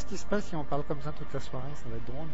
qui se passe si on parle comme ça toute la soirée? Ça va être drôle.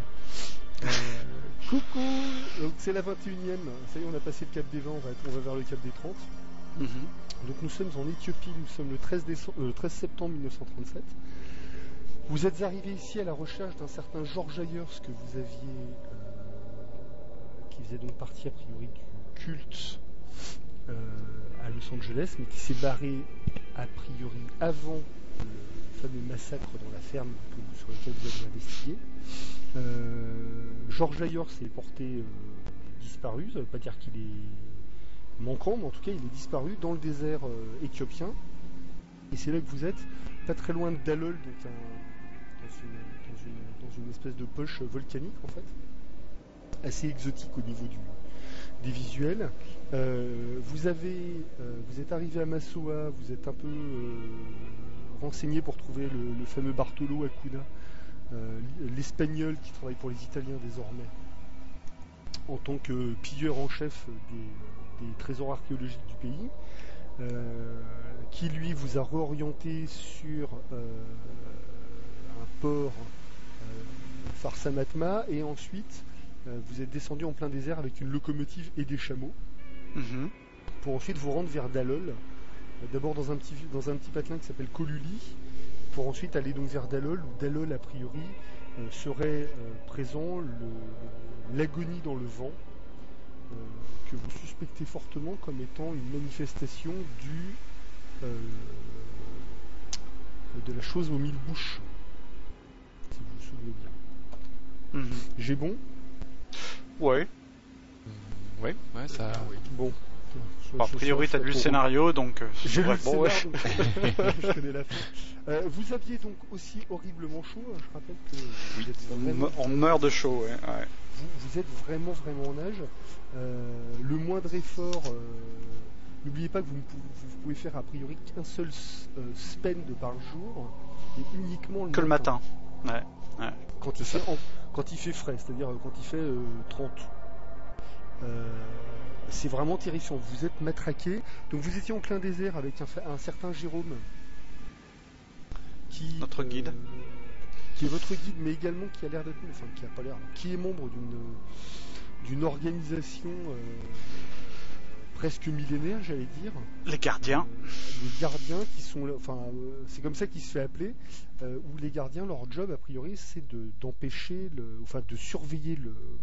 Coucou. Donc c'est la 21e. Ça y est, on a passé le cap des 20, on va vers le cap des 30. Donc nous sommes en Éthiopie, nous sommes le 13 septembre 1937. Vous êtes arrivé ici à la recherche d'un certain George Ayers que vous aviez, qui faisait donc partie a priori du culte à Los Angeles, mais qui s'est barré a priori avant le fameux massacre dans la ferme sur lequel vous avez investigué. George Ayers est porté disparu, ça ne veut pas dire qu'il est manquant, mais en tout cas il est disparu dans le désert éthiopien. Et c'est là que vous êtes, pas très loin de Dalol, donc dans une espèce de poche volcanique en fait, assez exotique au niveau des visuels. Vous êtes arrivé à Massoa, vous êtes un peu renseigné pour trouver le fameux Bartolo Acuna, l'Espagnol qui travaille pour les Italiens désormais, en tant que pilleur en chef des trésors archéologiques du pays, qui lui vous a réorienté sur un port Farsamatma, et ensuite vous êtes descendu en plein désert avec une locomotive et des chameaux, pour ensuite vous rendre vers Dalol, d'abord dans un petit patelin qui s'appelle Koluli, pour ensuite aller donc vers Dalol, où Dalol a priori serait présent l'agonie dans le vent, que vous suspectez fortement comme étant une manifestation de la chose aux 1000 bouches, si vous vous souvenez bien. J'ai bon? Ouais. Ouais, ça. Oui. Bon. A priori, t'as lu le scénario, donc. J'ai lu le bon, scénario, donc je connais la fin. Vous aviez donc aussi horriblement chaud. Je rappelle que vous êtes vraiment... On meurt de chaud, ouais. Vous êtes vraiment en nage. Le moindre effort, n'oubliez pas que vous pouvez faire a priori qu'un seul spend par jour, et uniquement que le matin. Ouais. Quand il fait frais, c'est-à-dire quand il fait 30. C'est vraiment terrifiant. Vous êtes matraqué. Donc vous étiez en plein désert avec un certain Jérôme, notre guide, qui est votre guide, mais également qui a l'air d'être, enfin qui a pas l'air, qui est membre d'une organisation presque millénaire, j'allais dire. Les gardiens. Les gardiens qui sont, c'est comme ça qu'ils se fait appeler. Où les gardiens, leur job a priori, c'est d'empêcher de surveiller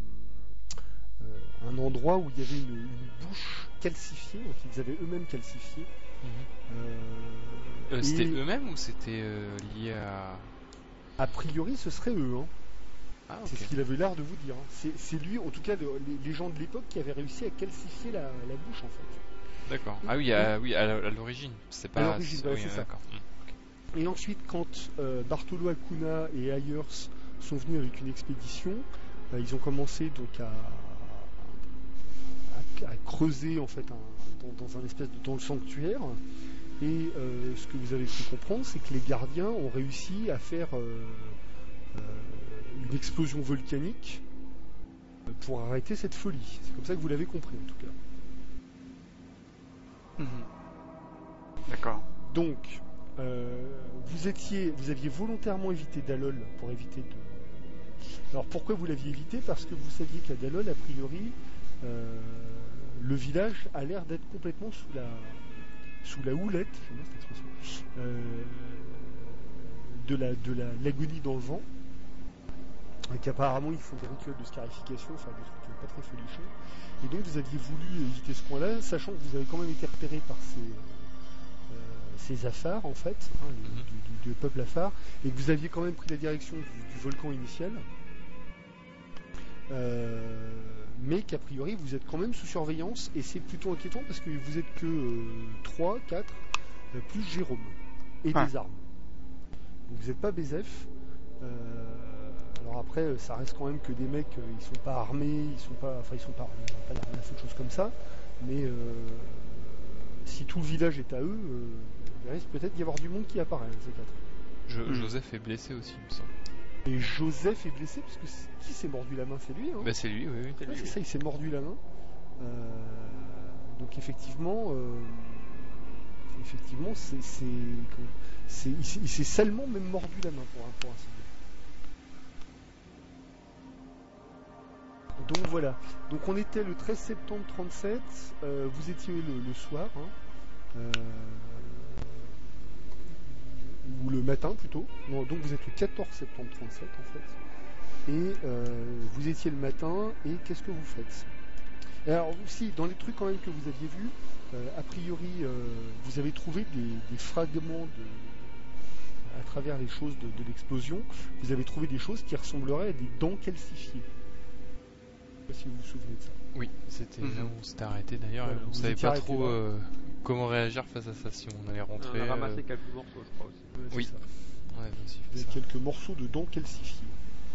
un endroit où il y avait une bouche calcifiée, donc ils avaient eux-mêmes calcifié. C'était eux-mêmes ou c'était lié à... A priori, ce serait eux. Hein. Ah, okay. C'est ce qu'il avait l'air de vous dire. Hein. C'est lui, en tout cas, les gens de l'époque qui avaient réussi à calcifier la bouche, en fait. D'accord. Ah oui, à l'origine. C'est pas... À l'origine, c'est ça. D'accord. Et ensuite, quand Bartolo Acuna et Ayers sont venus avec une expédition, ils ont commencé donc à creuser en fait dans le sanctuaire, et ce que vous avez pu comprendre, c'est que les gardiens ont réussi à faire une explosion volcanique pour arrêter cette folie. C'est comme ça que vous l'avez compris en tout cas. D'accord. Donc vous aviez volontairement évité Dalol pour éviter de... Alors pourquoi vous l'aviez évité? Parce que vous saviez qu'à Dalol, a priori, le village a l'air d'être complètement sous la houlette, j'aime bien cette expression, de l'agonie dans le vent, et qu'apparemment ils font des rituels de scarification, enfin des trucs pas très folichons. Et donc vous aviez voulu éviter ce coin-là, sachant que vous avez quand même été repéré par ces affaires en fait, du peuple afar, et que vous aviez quand même pris la direction du volcan initial. Mais qu'a priori vous êtes quand même sous surveillance, et c'est plutôt inquiétant parce que vous êtes que 3, 4, plus Jérôme, et des armes. Donc vous n'êtes pas Bézef. Alors après, ça reste quand même que des mecs, ils sont pas armés, ils sont pas armés, ils n'ont pas l'arme à feu de choses comme ça, mais si tout le village est à eux, il risque peut-être d'y avoir du monde qui apparaît, ces 4. Joseph est blessé aussi, il me semble. Et Joseph est blessé parce que qui s'est mordu la main? C'est lui, hein. Bah c'est lui, oui. C'est ça, il s'est mordu la main. Donc effectivement, il s'est salement même mordu la main pour ainsi dire. Donc voilà. Donc on était le 13 septembre 37. Vous étiez le soir. Ou le matin plutôt. Non, donc vous êtes le 14 septembre 37 en fait. Et vous étiez le matin. Et qu'est-ce que vous faites? Alors aussi, dans les trucs quand même que vous aviez vus, a priori, vous avez trouvé des fragments à travers les choses de l'explosion. Vous avez trouvé des choses qui ressembleraient à des dents calcifiées. Je ne sais pas si vous vous souvenez de ça. Oui, c'était là où on s'était arrêté d'ailleurs. Voilà, On vous savait étiez pas arrêté trop là. comment réagir face à ça, si on allait On rentrer. a ramassé quelques morceaux, je crois aussi. C'est Oui. ça. On avait aussi Vous fait avez ça. quelques morceaux de dents calcifiées.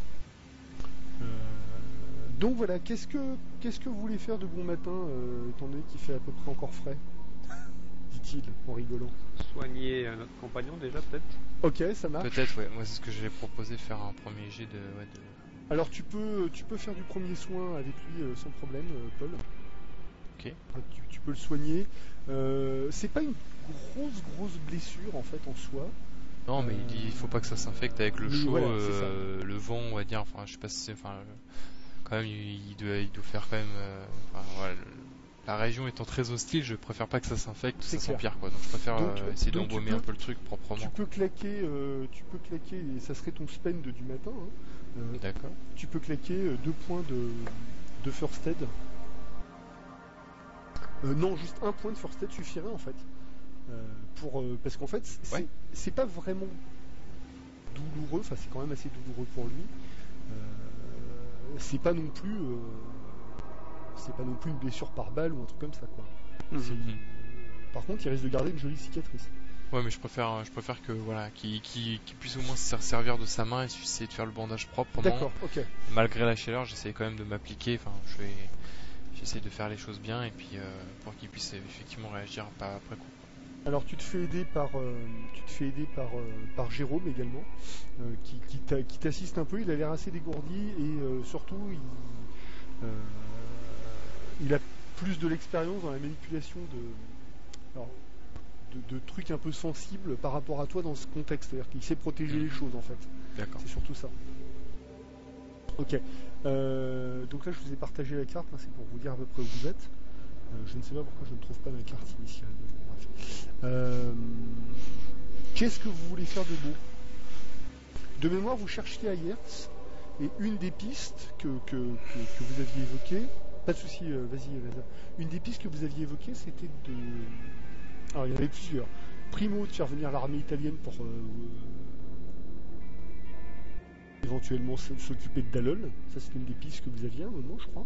Donc voilà, qu'est-ce que vous voulez faire de bon matin, étant donné qu'il fait à peu près encore frais, dit-il en rigolant. Soigner notre compagnon déjà, peut-être. Ok, ça marche. Peut-être, ouais. Moi, c'est ce que j'ai proposé, faire un premier jet de. Alors tu peux faire du premier soin avec lui sans problème, Paul. Ok. Tu peux le soigner. C'est pas une grosse blessure en fait en soi. Non, mais il faut pas que ça s'infecte avec le Oui, chaud, voilà, c'est ça. le vent, on va dire. Enfin, je sais pas si c'est. Enfin, quand même, il doit faire quand même. Enfin, voilà, la région étant très hostile, je préfère pas que ça s'infecte, que C'est ça clair. s'empire, quoi. Donc, je préfère essayer donc tu d'embaumer peux- un peu le truc proprement. Tu peux claquer, et ça serait ton spend du matin. D'accord. Tu peux claquer 2 points de first aid. Non, juste 1 point de first aid suffirait en fait. Parce qu'en fait, c'est pas vraiment douloureux, enfin c'est quand même assez douloureux pour lui. C'est pas non plus une blessure par balle ou un truc comme ça quoi. Par contre, il risque de garder une jolie cicatrice. Ouais, mais je préfère que voilà, qu'il puisse au moins se servir de sa main et essayer de faire le bandage proprement. D'accord, ok. Malgré la chaleur, j'essaie quand même de m'appliquer. Enfin, j'essaie de faire les choses bien et puis pour qu'il puisse effectivement réagir pas après coup. Alors tu te fais aider par Jérôme également, qui t'assiste un peu. Il a l'air assez dégourdi et surtout il a plus de l'expérience dans la manipulation de trucs un peu sensibles par rapport à toi dans ce contexte. C'est-à-dire qu'il sait protéger les choses en fait. D'accord. C'est surtout ça. Ok. Donc là je vous ai partagé la carte, hein, c'est pour vous dire à peu près où vous êtes. Je ne sais pas pourquoi je ne trouve pas ma carte initiale. Bref. Qu'est-ce que vous voulez faire de beau? De mémoire, vous cherchiez à Yertz, et une des pistes que vous aviez évoquées, pas de souci, vas-y, Lazare. Une des pistes que vous aviez évoquées, c'était de. Alors, il y en avait plusieurs. Primo, de faire venir l'armée italienne pour éventuellement s'occuper de Dallol. Ça, c'était une des pistes que vous aviez à un moment, je crois.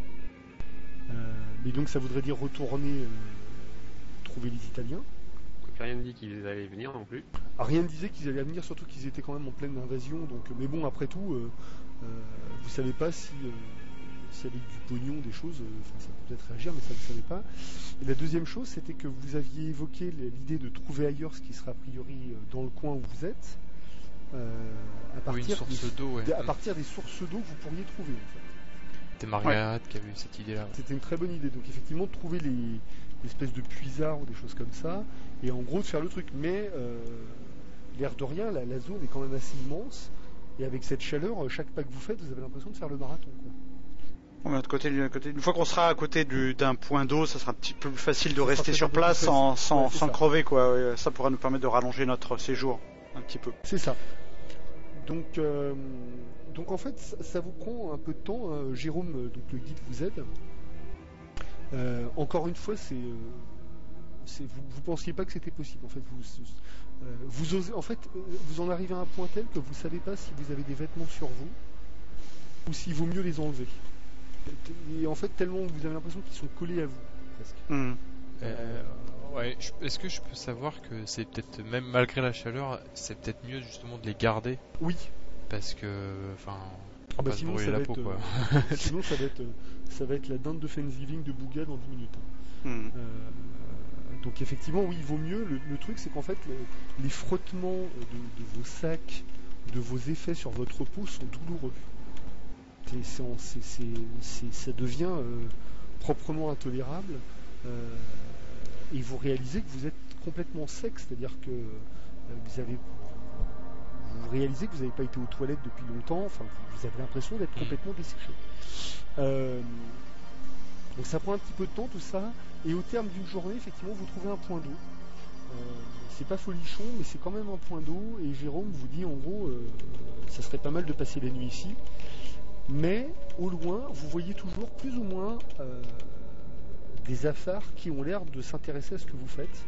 Mais donc, ça voudrait dire retourner trouver les Italiens. Rien ne dit qu'ils allaient venir non plus. Rien ne disait qu'ils allaient venir, surtout qu'ils étaient quand même en pleine invasion. Donc, mais bon, après tout, vous savez pas si avec du pognon, des choses, ça peut peut-être réagir, mais ça vous savez pas. Et la deuxième chose, c'était que vous aviez évoqué l'idée de trouver ailleurs ce qui sera a priori dans le coin où vous êtes, à partir à partir des sources d'eau que vous pourriez trouver. En fait. C'était Margaret qui avait eu cette idée-là. C'était une très bonne idée. Donc effectivement, de trouver l'espèce de puisard ou des choses comme ça, et en gros de faire le truc. Mais l'air de rien, la zone est quand même assez immense, et avec cette chaleur, chaque pas que vous faites, vous avez l'impression de faire le marathon. Quoi. Bon, de côté, une fois qu'on sera à côté d'un point d'eau, ça sera un petit peu plus facile de rester sur place sans crever, quoi. Ouais, ça pourra nous permettre de rallonger notre séjour un petit peu. C'est ça. Donc en fait, ça vous prend un peu de temps. Hein. Jérôme, donc le guide, vous aide. Encore une fois, vous pensiez pas que c'était possible. En fait, vous osez. En fait, vous en arrivez à un point tel que vous savez pas si vous avez des vêtements sur vous ou s'il vaut mieux les enlever. Et en fait, tellement vous avez l'impression qu'ils sont collés à vous, presque. Ouais. Est-ce que je peux savoir que c'est peut-être, même malgré la chaleur, c'est peut-être mieux justement de les garder? Oui. Parce que, enfin, pas se sinon, brûler la peau, quoi. Sinon, ça va être la dinde de Thanksgiving de Bouga dans 10 minutes. Donc effectivement, oui, il vaut mieux. Le truc, c'est qu'en fait, les frottements de vos sacs, de vos effets sur votre peau sont douloureux. Ça devient proprement intolérable. Et vous réalisez que vous êtes complètement sec, c'est-à-dire que vous réalisez que vous n'avez pas été aux toilettes depuis longtemps, enfin vous avez l'impression d'être complètement desséché. Donc ça prend un petit peu de temps tout ça, et au terme d'une journée, effectivement, vous trouvez un point d'eau. C'est pas folichon, mais c'est quand même un point d'eau, et Jérôme vous dit en gros, ça serait pas mal de passer la nuit ici, mais au loin, vous voyez toujours plus ou moins des affaires qui ont l'air de s'intéresser à ce que vous faites.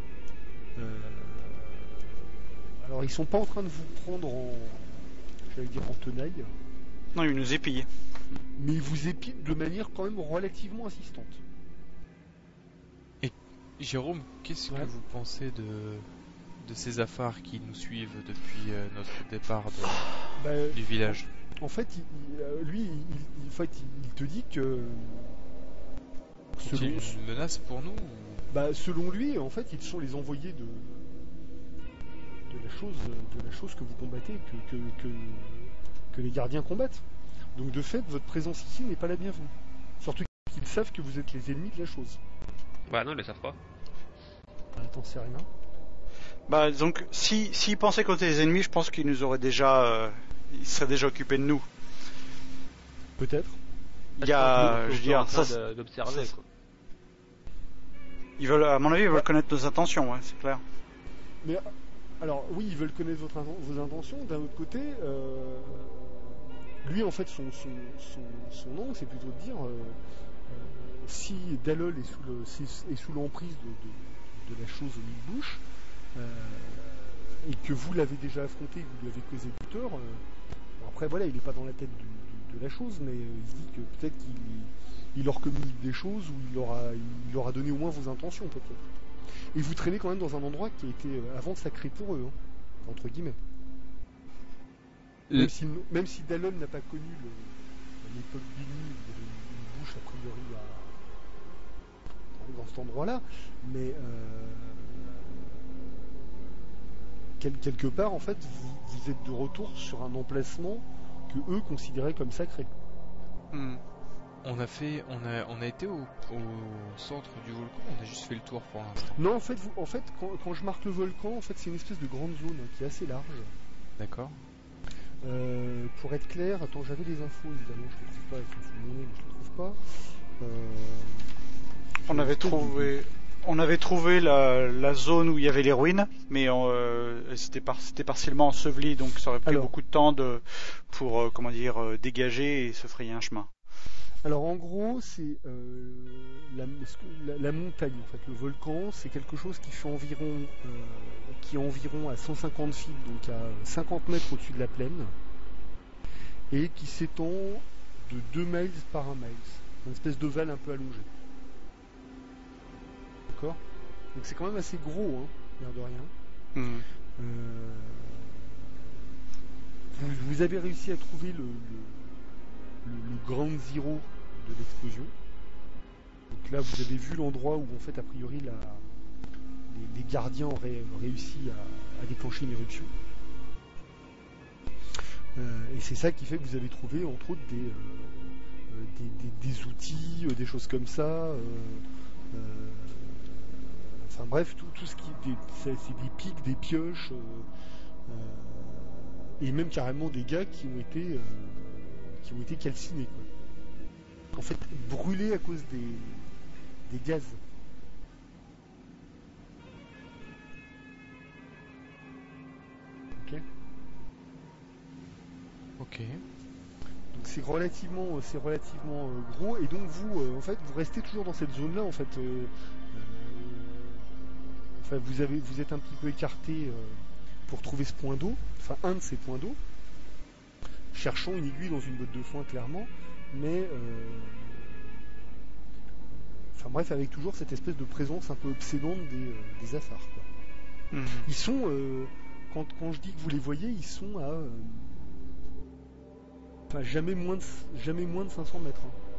Alors ils sont pas en train de vous prendre en tenaille, Non, il nous épille. mais ils vous épient de manière quand même relativement insistante. Jérôme, qu'est-ce que Ouais. vous pensez de ces affaires qui nous suivent depuis notre départ du village? En fait, il te dit que C'est une menace pour nous ou... selon lui, en fait, ils sont les envoyés de la chose que vous combattez, que les gardiens combattent. Donc de fait, votre présence ici n'est pas la bienvenue. Surtout qu'ils savent que vous êtes les ennemis de la chose. Bah non, ils le savent pas. T'en sais rien. Bah, donc, s'ils pensaient qu'on était les ennemis, je pense qu'ils nous auraient déjà, ils seraient déjà occupés de nous. Peut-être. Il y a, je veux dire, ça, d'observer quoi. ils veulent, à mon avis, ils veulent connaître nos intentions, ouais, c'est clair. Mais alors oui, ils veulent connaître vos intentions. D'un autre côté, lui en fait son angle, c'est plutôt de dire si Dalol est sous l'emprise de la chose au mille-bouches, et que vous l'avez déjà affronté, que vous lui avez causé du tort, bon, après voilà, il n'est pas dans la tête de la chose, mais il se dit que peut-être qu'il leur communique des choses, ou il leur a donné au moins vos intentions peut-être. Et vous traînez quand même dans un endroit qui a été avant sacré pour eux, hein, entre guillemets. Même si Dalon n'a pas connu l'époque bénie où il y avait une bouche a priori dans cet endroit-là, mais quelque part en fait vous êtes de retour sur un emplacement que eux considéraient comme sacré. On a été au centre du volcan, on a juste fait le tour pour l'instant. Non, en fait, quand je marque le volcan, en fait, c'est une espèce de grande zone qui est assez large. D'accord. Pour être clair, attends, j'avais les infos évidemment, je ne les trouve pas, elles sont sous mon nez, mais je ne les trouve pas. On avait trouvé la zone où il y avait les ruines, mais c'était partiellement enseveli, donc ça aurait pris beaucoup de temps pour dégager et se frayer un chemin. Alors en gros, c'est la montagne, en fait, le volcan, c'est quelque chose qui fait environ à 150 feet, donc à 50 mètres au-dessus de la plaine, et qui s'étend de 2 miles par 1 mile, une espèce d'ovale un peu allongé. D'accord ? Donc c'est quand même assez gros, hein, l'air de rien. Vous avez réussi à trouver le ground zero de l'explosion. Donc là, vous avez vu l'endroit où, en fait, a priori, les gardiens auraient réussi à déclencher une éruption. Et c'est ça qui fait que vous avez trouvé, entre autres, des outils, des choses comme ça. Enfin bref, tout ce qui c'est des pics, des pioches, et même carrément des gars qui ont été calcinés, quoi. En fait, brûlés à cause des gaz. Ok. Donc c'est relativement gros, et donc vous, en fait, vous restez toujours dans cette zone-là, en fait. Enfin, vous êtes un petit peu écarté pour trouver ce point d'eau, enfin un de ces points d'eau, cherchant une aiguille dans une botte de foin, clairement, mais enfin bref, avec toujours cette espèce de présence un peu obsédante des affaires, quoi. Ils sont, quand je dis que vous les voyez, ils sont à enfin jamais moins de 500 mètres,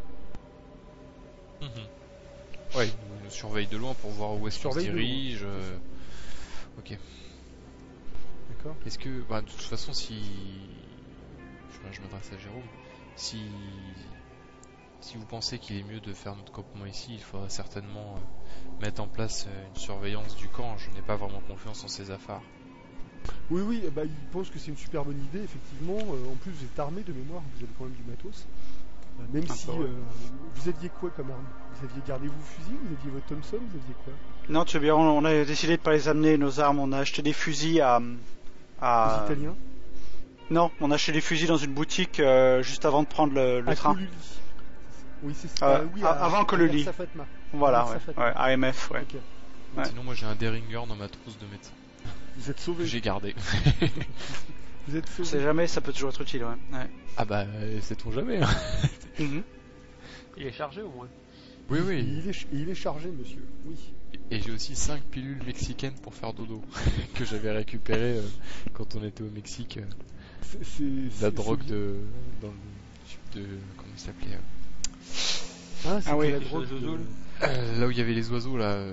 hein. Ouais, ils nous surveillent de loin pour voir où est-ce qu'on se dirige. Ok. D'accord. Est-ce que, de toute façon, si je m'adresse à Jérôme, si vous pensez qu'il est mieux de faire notre campement ici, il faudra certainement mettre en place une surveillance du camp. Je n'ai pas vraiment confiance en ces affaires. Oui, bah, il pense que c'est une super bonne idée, effectivement. En plus, vous êtes armé de mémoire, vous avez quand même du matos. Même si vous aviez quoi comme arme? Vous aviez gardé vos fusils, vous aviez votre Thompson, vous aviez quoi? Non, tu veux bien, on a décidé de pas les amener, nos armes. On a acheté des fusils Les Italiens? Non, on a acheté des fusils dans une boutique juste avant de prendre le À train. Coluli. Oui, c'est ça. Oui, avant Coluli. Fatma. Voilà, ouais, AMF, ouais. Ok. Ouais. Sinon, moi j'ai un Derringer dans ma trousse de médecin. Vous êtes Que sauvés. j'ai gardé. Vous êtes On sait sauvés. jamais, ça peut toujours être utile, ouais. Ah bah, sait-on jamais. Hein. Mhm. Il est chargé au moins. Oui, oui. Il est chargé, monsieur. Oui. Et j'ai aussi 5 pilules mexicaines pour faire dodo que j'avais récupérées quand on était au Mexique. La drogue dans le comment il s'appelait Ah oui, la chez drogue Zozoul. là où il y avait les oiseaux là.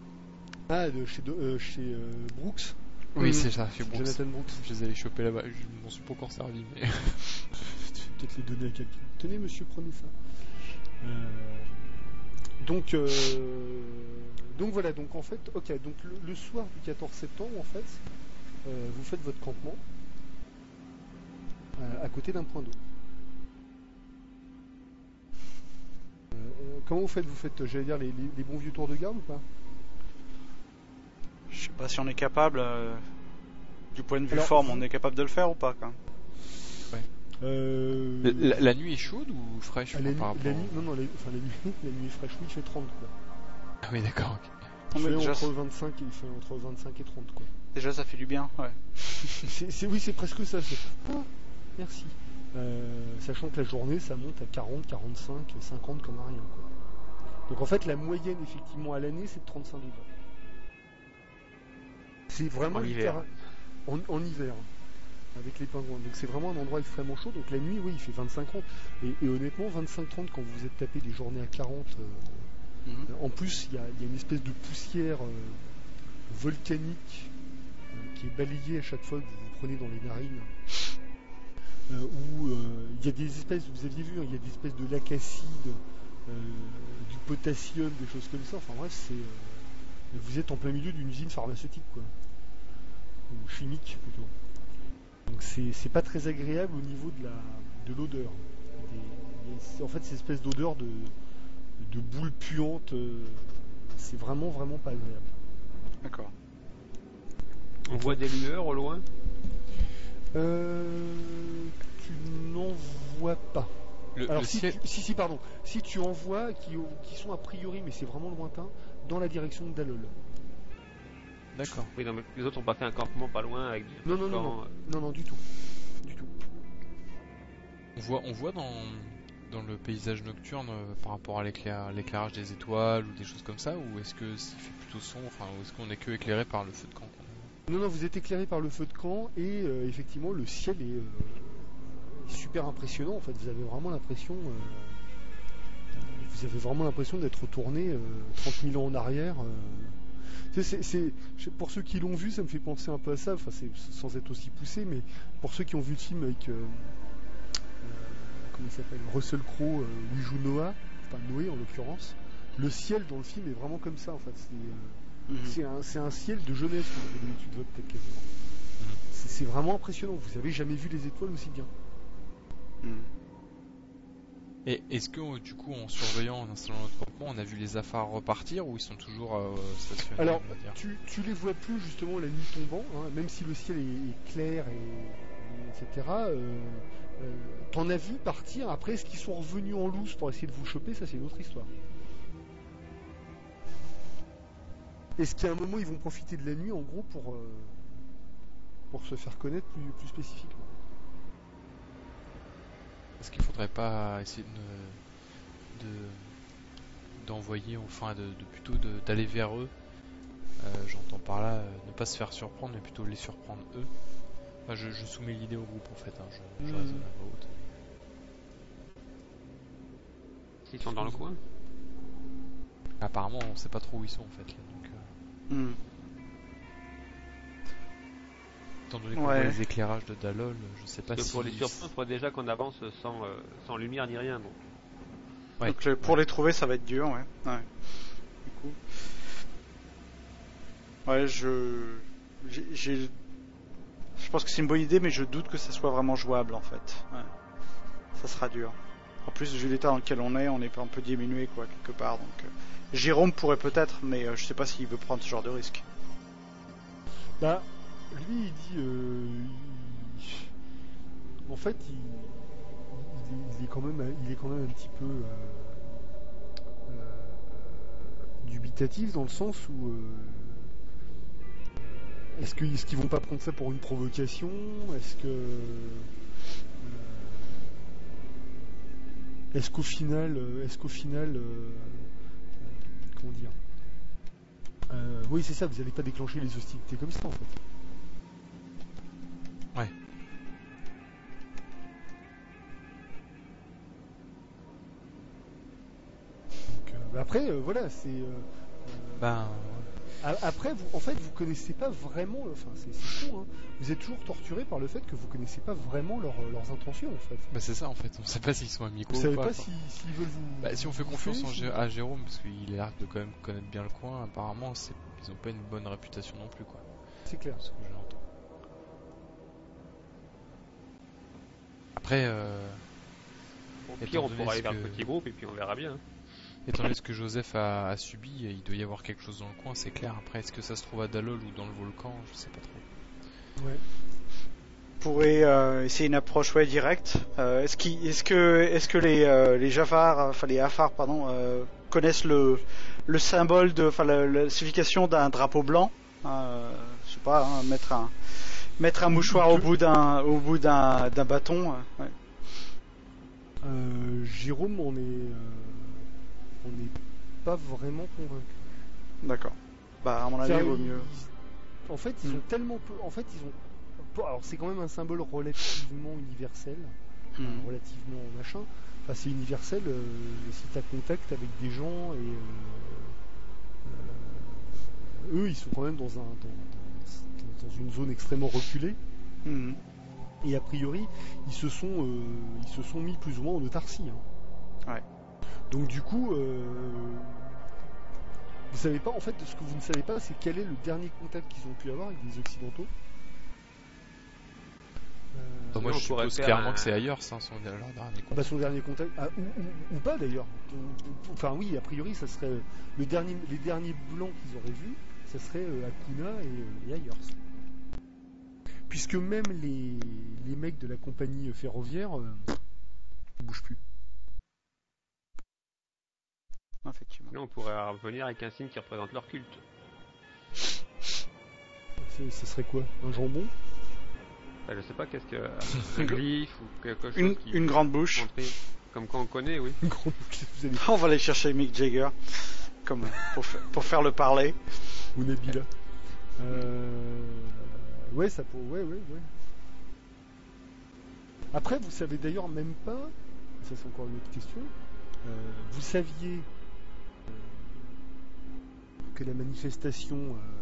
chez Brooks. Oui, c'est ça, chez Brooks. Jonathan Brooks. Je les avais chopés là-bas. Je m'en suis pas encore servi, mais. Tu peux peut-être les donner à quelqu'un. Tenez, monsieur, prenez ça. Donc voilà, donc en fait, ok, donc le soir du 14 septembre, en fait, vous faites votre campement à côté d'un point d'eau. Comment vous faites? Vous faites, j'allais dire, les bons vieux tours de garde ou pas? Je sais pas si on est capable, du point de vue Alors, forme, on est capable de le faire ou pas, quand même. La nuit est chaude ou fraîche la nuit, par rapport la nuit est fraîche, oui, il fait 30 quoi. Ah oui, d'accord. ok. Il mais fait déjà, entre 25 et 30 quoi. Déjà, ça fait du bien, ouais. Oui, c'est presque ça. Merci. Sachant que la journée, ça monte à 40, 45, 50 comme à rien. Quoi. Donc en fait, la moyenne, effectivement, à l'année, c'est de 35 degrés. C'est vraiment En hiver. En hiver, avec les pingouins. Donc c'est vraiment un endroit extrêmement chaud. Donc la nuit, oui, il fait 25-30. Et honnêtement, 25-30, quand vous êtes tapé des journées à 40, en plus, il y a une espèce de poussière volcanique qui est balayée à chaque fois que vous vous prenez dans les narines. Où il y a des espèces, vous aviez vu, il y a des espèces de lac acide, du potassium, des choses comme ça. Enfin bref, vous êtes en plein milieu d'une usine pharmaceutique, quoi, ou chimique plutôt. Donc c'est pas très agréable au niveau de l'odeur. En fait, cette espèce d'odeur de boule puante, c'est vraiment pas agréable. D'accord. On voit des lueurs au loin. Tu n'en vois pas. Alors Le ciel. pardon. Si tu en vois qui sont a priori, mais c'est vraiment lointain, dans la direction de Dalol. D'accord. Oui, non, mais les autres ont pas fait un campement pas loin avec du Non, du tout. On voit dans le paysage nocturne par rapport à l'éclairage des étoiles ou des choses comme ça, ou est-ce que s'il fait plutôt sombre, enfin, ou est-ce qu'on est que éclairé par le feu de camp? Non, vous êtes éclairé par le feu de camp et effectivement le ciel est super impressionnant. En fait, vous avez vraiment l'impression d'être retourné 30 000 ans en arrière. Pour ceux qui l'ont vu, ça me fait penser un peu à ça. Enfin, c'est sans être aussi poussé, mais pour ceux qui ont vu le film avec comment il s'appelle, Russell Crowe, où il joue Noah, enfin Noé en l'occurrence. Le ciel dans le film est vraiment comme ça. En fait, c'est un ciel de jeunesse. Tu dois peut-être quasiment. C'est vraiment impressionnant. Vous avez jamais vu les étoiles aussi bien. Et est-ce que du coup, en surveillant, en installant notre campement, on a vu les affaires repartir ou ils sont toujours stationnés? Alors, on va dire tu les vois plus justement la nuit tombant, hein, même si le ciel est clair etc. T'en as vu partir. Après, est-ce qu'ils sont revenus en loose pour essayer de vous choper? Ça, c'est une autre histoire. Est-ce qu'à un moment ils vont profiter de la nuit en gros pour se faire connaître plus spécifiquement? Est-ce qu'il faudrait pas essayer d'envoyer, enfin plutôt d'aller vers eux? J'entends par là ne pas se faire surprendre, mais plutôt les surprendre eux. Enfin, je soumets l'idée au groupe en fait, hein. Je raisonne à voix haute. Ils sont dans le coin. Apparemment, on sait pas trop où ils sont en fait. Là, donc, étant donné qu'on voit les éclairages de Dalol, je sais pas si. Pour les surprendre, il faudrait déjà qu'on avance sans lumière ni rien. Donc. Ouais. Donc pour les trouver, ça va être dur, ouais. Du coup, ouais, j'ai pense que c'est une bonne idée, mais je doute que ça soit vraiment jouable en fait. Ouais. Ça sera dur. En plus, vu l'état dans lequel on est un peu diminué quoi quelque part. Donc, Jérôme pourrait peut-être, mais je sais pas s'il veut prendre ce genre de risque. Bah, lui, il dit, en fait, il est quand même un petit peu dubitatif dans le sens où est-ce qu'ils vont pas prendre ça pour une provocation? Est-ce qu'au final, comment dire? Oui, c'est ça. Vous n'allez pas déclencher les hostilités comme ça, en fait. Ouais. Donc, après, voilà, c'est. Après, vous connaissez pas vraiment. Enfin, c'est con, hein. Vous êtes toujours torturé par le fait que vous connaissez pas vraiment leurs intentions, en fait. Bah c'est ça en fait, on sait pas s'ils sont amicaux Vous ou savez pas. pas s'ils veulent vous. Bah si on fait confiance bouffer, à Jérôme, parce qu'il a l'air de quand même connaître bien le coin, apparemment ils ont pas une bonne réputation non plus quoi. C'est clair. Ce que j'entends. Après, Au pire, on pourra aller vers le petit groupe et puis on verra bien. Étant donné ce que Joseph a subi, il doit y avoir quelque chose dans le coin, c'est clair. Après, est-ce que ça se trouve à Dalol ou dans le volcan, je sais pas trop. Ouais. On pourrait essayer une approche directe. Est-ce que les Jafar, enfin les Afar, pardon, connaissent le symbole la signification d'un drapeau blanc? Je sais pas, hein, mettre un mouchoir au bout d'un bâton. Ouais. Jérôme, on n'est pas vraiment convaincu. D'accord. Bah à mon avis, il vaut mieux. En fait, ils ont tellement peu. En fait, ils ont. Alors, c'est quand même un symbole relativement universel, relativement machin. Enfin, c'est universel si tu as contact avec des gens et eux, ils sont quand même dans une zone extrêmement reculée. Et a priori, ils se sont mis plus ou moins en autarcie. Hein. Ouais. Donc du coup, vous savez pas, en fait, ce que vous ne savez pas, c'est quel est le dernier contact qu'ils ont pu avoir avec les Occidentaux. Moi, je suppose clairement que c'est ailleurs, ça, son dernier contact. Bah, son dernier contact, ou pas d'ailleurs. Enfin oui, a priori, ça serait les derniers blancs qu'ils auraient vus, ça serait Akuna et Ayers. Puisque même les mecs de la compagnie ferroviaire ils bougent plus. Effectivement. Là, on pourrait revenir avec un signe qui représente leur culte. Ça serait quoi? Un jambon? Je sais pas, qu'est-ce que... un glyphe ou quelque chose une grande bouche. Montrer, comme quand on connaît, oui. Une grande bouche. On va aller chercher Mick Jagger pour faire le parler. Ou Nabila. Ouais, ça pourrait... Ouais. Après, vous savez d'ailleurs même pas... Ça, c'est encore une autre question. Vous saviez que la manifestation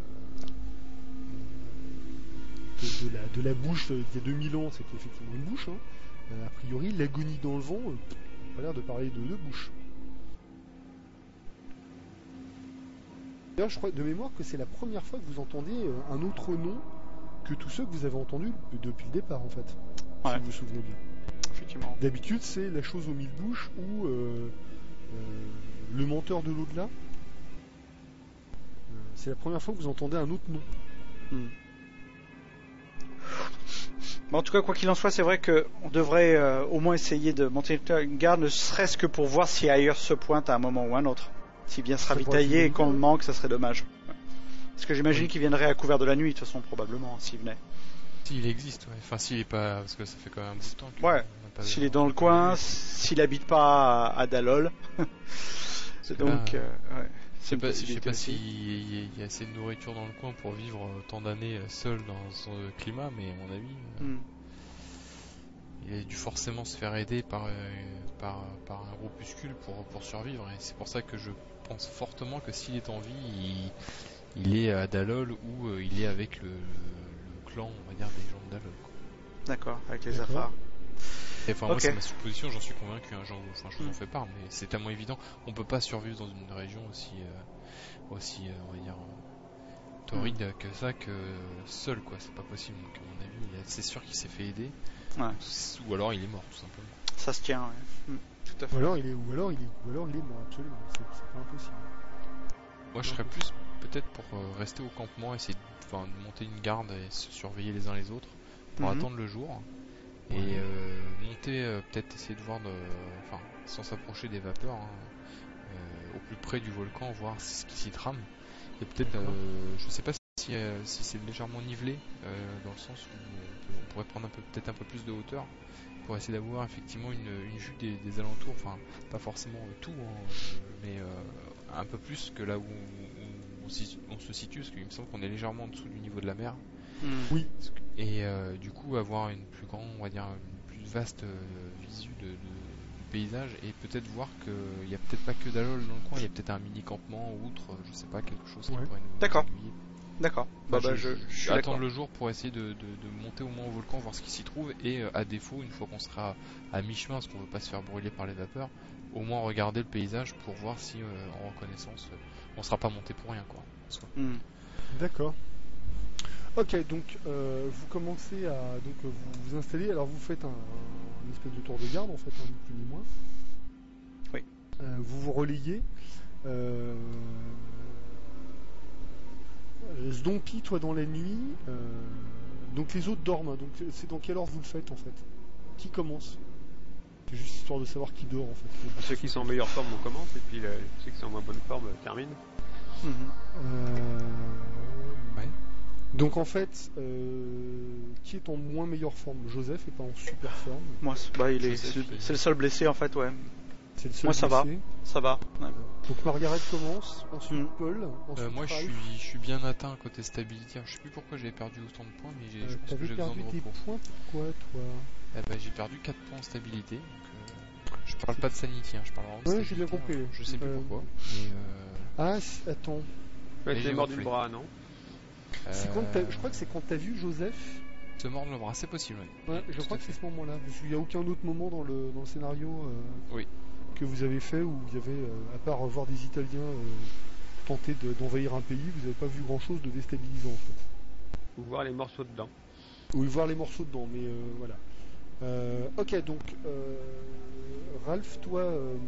de la bouche il y a 2000 ans, c'était effectivement une bouche. Hein. A priori, l'agonie dans le vent, on n'a pas l'air de parler de deux bouches. D'ailleurs, je crois de mémoire que c'est la première fois que vous entendez un autre nom que tous ceux que vous avez entendus depuis le départ, en fait. Ouais. Si vous vous souvenez bien. Effectivement. D'habitude, c'est la chose aux mille bouches ou le menteur de l'au-delà. C'est la première fois que vous entendez un autre nom. Bon, en tout cas, quoi qu'il en soit, c'est vrai qu'on devrait au moins essayer de monter une garde, ne serait-ce que pour voir si ailleurs se pointe à un moment ou un autre. S'il vient se ravitailler et qu'on le manque, ça serait dommage. Parce que j'imagine qu'il viendrait à couvert de la nuit, de toute façon, probablement, s'il venait. S'il existe, ouais. Enfin, s'il est pas... Parce que ça fait quand même un bout de temps qu'il... Ouais. S'il est dans le coin, s'il habite pas à Dalol. Donc, ouais. Je sais pas s'il y a assez de nourriture dans le coin pour vivre tant d'années seul dans ce climat, mais à mon avis, il a dû forcément se faire aider par un groupuscule pour survivre. Et c'est pour ça que je pense fortement que s'il est en vie, il est à Dalol ou il est avec le clan, on va dire, des gens de Dalol. Quoi. D'accord, avec les Afars. Enfin, moi, c'est ma supposition, j'en suis convaincu, hein, je vous en fais part, mais c'est tellement évident, on peut pas survivre dans une région aussi on va dire, Tori n'a que ça que seul, quoi. C'est pas possible. Donc, à mon avis, c'est sûr qu'il s'est fait aider. Ouais. Ou alors il est mort, tout simplement. Ça se tient, ouais. Tout à fait. Ou alors il est mort, absolument. C'est pas impossible. Moi, je serais plus peut-être pour rester au campement, essayer de monter une garde et se surveiller les uns les autres pour attendre le jour. Et monter, peut-être essayer de voir, sans s'approcher des vapeurs, au plus près du volcan, voir ce qui s'y trame. Et peut-être, je sais pas si c'est légèrement nivelé, dans le sens où on pourrait prendre peut-être un peu plus de hauteur pour essayer d'avoir effectivement une vue des alentours, enfin pas forcément tout, mais un peu plus que là où on se situe, parce qu'il me semble qu'on est légèrement en dessous du niveau de la mer. Oui. Et du coup avoir une plus grande, on va dire, une plus vaste visu du paysage, et peut-être voir qu'il n'y a peut-être pas que d'Alol dans le coin, il y a peut-être un mini campement ou autre, je sais pas, quelque chose qui pourrait nous aiguiller. D'accord. Je suis attendre le jour pour essayer de monter au moins au volcan, voir ce qui s'y trouve, et à défaut, une fois qu'on sera à mi-chemin, parce qu'on veut pas se faire brûler par les vapeurs, au moins regarder le paysage pour voir si en reconnaissance on sera pas monté pour rien, quoi. D'accord. Ok, donc vous commencez à vous installer. Alors vous faites un espèce de tour de garde en fait, ni plus ni moins. Oui. Vous vous relayez. Zdompi, toi dans la nuit. Donc les autres dorment. Donc c'est dans quelle heure vous le faites en fait? Qui commence? C'est juste histoire de savoir qui dort en fait. Ceux qui sont en meilleure forme on commence, et puis ceux qui sont en moins bonne forme terminent. Ouais. Donc en fait, qui est en moins meilleure forme? Joseph est pas en super forme. Moi, c'est le seul blessé en fait, ouais. C'est le seul Moi, ça blessé. Ça va. Ouais. Donc Margaret commence, ensuite Paul, ensuite moi je Ralph. suis bien atteint côté stabilité. Alors, je sais plus pourquoi j'avais perdu autant de points, mais je pense que T'avais j'ai besoin perdu de des repos. points, pourquoi toi? J'ai perdu 4 points en stabilité. Donc, je parle pas de sanity, je parle vraiment de Ouais, stabilité. j'ai bien compris. Je sais plus pourquoi. Mais, Attends. Ouais, j'ai c'est mort du gonflé. bras, non? Je crois que c'est quand t'as vu Joseph. Se mordre le bras, c'est possible, oui. Ouais, je Tout crois à que c'est fait. ce moment-là. Parce qu'il n'y a aucun autre moment dans le scénario Oui. que vous avez fait où il y avait, à part voir des Italiens tenter d'envahir un pays, vous n'avez pas vu grand-chose de déstabilisant en fait. Ou voir les morceaux dedans. Oui, voir les morceaux dedans, mais voilà. Ok, donc Ralph, toi,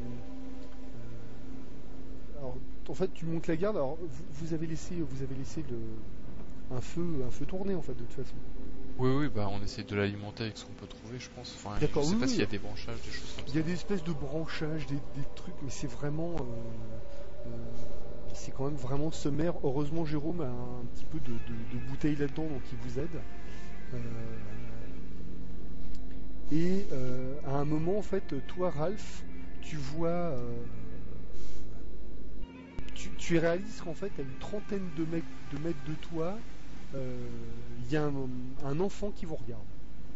alors, en fait, tu montes la garde. Alors, vous avez laissé un feu tourner en fait de toute façon. Oui, on essaie de l'alimenter avec ce qu'on peut trouver, je pense. Enfin, D'accord, je sais oui, pas oui. s'il y a des branchages, des choses comme ça. Il y a des espèces de branchages, des trucs, mais c'est vraiment, c'est quand même vraiment sommaire. Heureusement, Jérôme a un petit peu de bouteilles là-dedans, donc il vous aide. Et à un moment, en fait, toi, Ralph, tu vois, tu réalises qu'en fait, à une trentaine de mètres de toi, il y a un enfant qui vous regarde.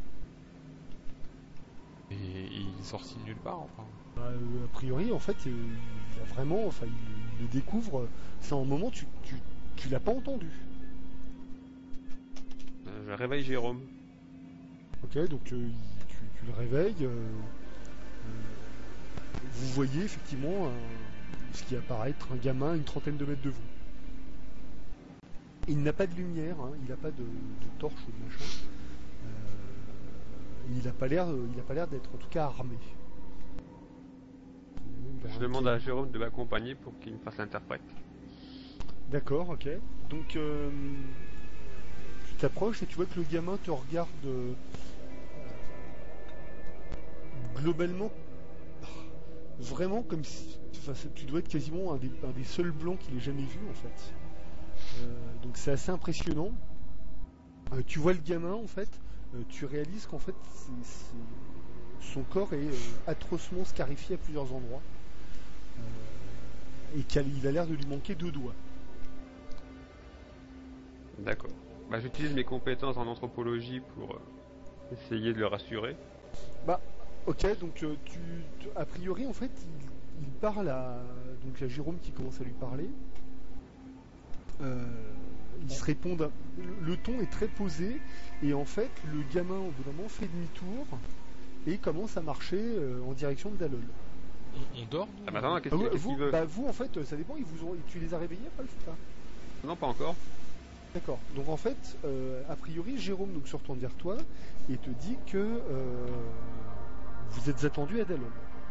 Et il est sorti de nulle part, enfin. A priori, en fait, il a vraiment, enfin, il le découvre. C'est un moment, tu l'as pas entendu. Je réveille Jérôme. Ok, donc tu le réveilles. Vous voyez effectivement ce qui apparaît être un gamin à une trentaine de mètres de vous. Il n'a pas de lumière, hein, il n'a pas de torche ou de machin. Il n'a pas l'air d'être en tout cas armé. Je demande à Jérôme de m'accompagner pour qu'il me fasse l'interprète. D'accord, ok. Donc tu t'approches et tu vois que le gamin te regarde globalement vraiment comme si, enfin, tu dois être quasiment un des seuls blancs qu'il ait jamais vu en fait. Donc c'est assez impressionnant. Tu vois le gamin en fait, tu réalises qu'en fait son corps est atrocement scarifié à plusieurs endroits et qu'il a l'air de lui manquer 2 doigts. D'accord. Bah, j'utilise mes compétences en anthropologie pour essayer de le rassurer. Bah, ok, donc a priori en fait il parle donc il y a Jérôme qui commence à lui parler. Ils se répondent. Le ton est très posé et en fait le gamin au bout d'un moment fait demi-tour et commence à marcher en direction de Dalol. On dort nous, Ah bah attends, qu'est-ce Vous, qu'il veut? vous en fait ça dépend. Tu les as réveillés, Ralph, ou pas? Non, pas encore. D'accord. Donc en fait, a priori, Jérôme donc, se retourne vers toi et te dit que vous êtes attendu à Dalol.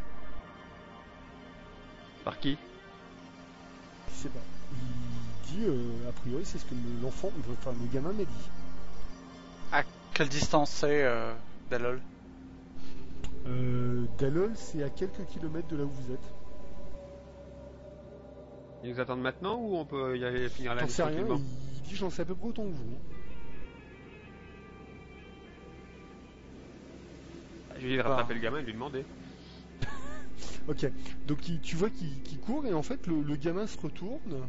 Par qui? Je sais pas. Il dit, a priori, c'est ce que le gamin m'a dit. À quelle distance c'est, Dalol? Dalol, c'est à quelques kilomètres de là où vous êtes. Ils nous attendent maintenant ou on peut y aller finir la J'en nuit sais rien, tranquillement? il dit j'en sais à peu près autant que vous. Je vais lui rattraper le gamin et lui demander. Ok, donc tu vois qu'il court et en fait le gamin se retourne.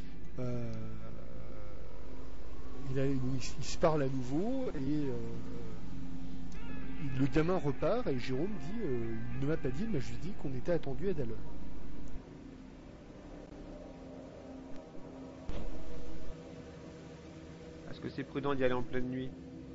Il se parle à nouveau et le gamin repart et Jérôme dit il ne m'a pas dit, il m'a juste dit qu'on était attendu à Dalol. Est-ce que c'est prudent d'y aller en pleine nuit?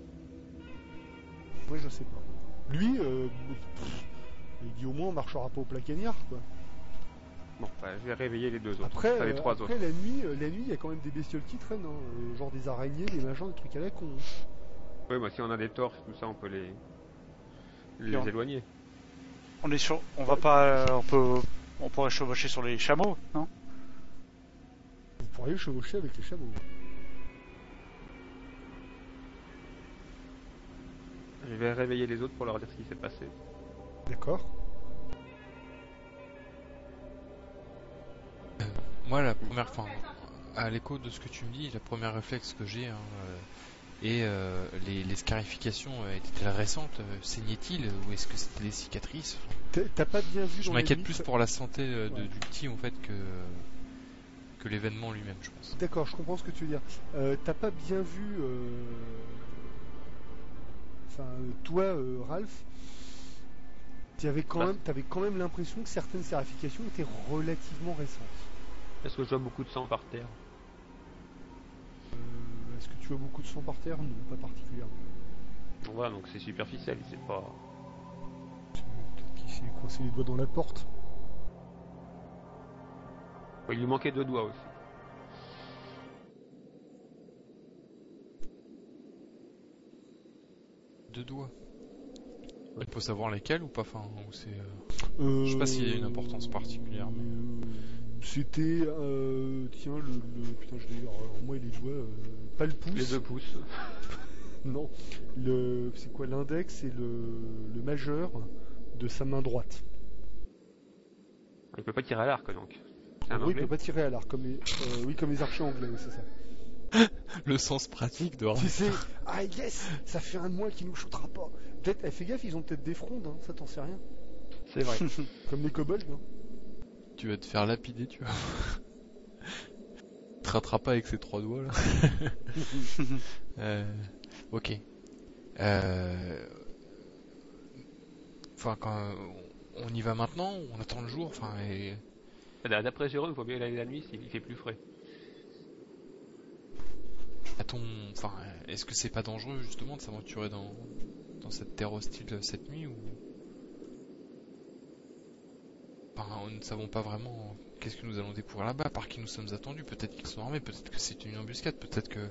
Moi je sais pas. Lui, il dit au moins on marchera pas au plat cagnard quoi. Bon, bah, je vais réveiller les deux autres. Après, Enfin, les trois autres. la nuit, il y a quand même des bestioles qui traînent, hein, genre des araignées, des machins, des trucs à la con. Oui, bah si on a des torches, tout ça, on peut les on- éloigner. On est sûr, on va pas, on pourrait chevaucher sur les chameaux, non? Vous pourriez chevaucher avec les chameaux. Je vais réveiller les autres pour leur dire ce qui s'est passé. D'accord. Moi, la première fois, à l'écho de ce que tu me dis, la première réflexe que j'ai, les scarifications étaient-elles récentes? Saignait-il ou est-ce que c'était des cicatrices? T'as pas bien vu Je dans m'inquiète les plus nuits- pour la santé du Ouais. petit en fait que l'événement lui-même, je pense. D'accord, je comprends ce que tu veux dire. T'as pas bien vu... Enfin, toi, Ralph, t'avais quand même l'impression que certaines scarifications étaient relativement récentes. Est-ce que je vois beaucoup de sang par terre? Est-ce que tu vois beaucoup de sang par terre? Non, pas particulièrement. Voilà, donc c'est superficiel, c'est pas... Peut-être qu'il s'est coincé les doigts dans la porte. Il lui manquait 2 doigts aussi. Deux doigts. Il faut savoir lesquels ou pas, enfin, ou c'est. Je sais pas s'il y a une importance particulière, mais- C'était... tiens, putain, je l'ai... Alors, moi, les doigts... pas le pouce. Les 2 pouces. Non. C'est quoi, l'index et le majeur de sa main droite. Il peut pas tirer à l'arc donc. C'est un Oui, il anglais. peut pas tirer à l'arc, comme les archers anglais, oui, c'est ça. Le sens pratique de Tu sais, ah yes, ça fait un mois qu'il nous shootera pas. Peut-être, fais gaffe, ils ont peut-être des frondes, hein, ça t'en sais rien. C'est vrai. Comme les kobolds, hein. Tu vas te faire lapider, tu vois. Te rattrape pas avec ces 3 doigts là. Ok. Enfin, quand on y va maintenant, on attend le jour, enfin, et... D'après Jérôme, il faut mieux aller la nuit s'il fait plus frais. Enfin, est-ce que c'est pas dangereux justement de s'aventurer dans cette terre hostile cette nuit ou... Enfin, nous ne savons pas vraiment qu'est-ce que nous allons découvrir là-bas, par qui nous sommes attendus. Peut-être qu'ils sont armés, peut-être que c'est une embuscade, peut-être que...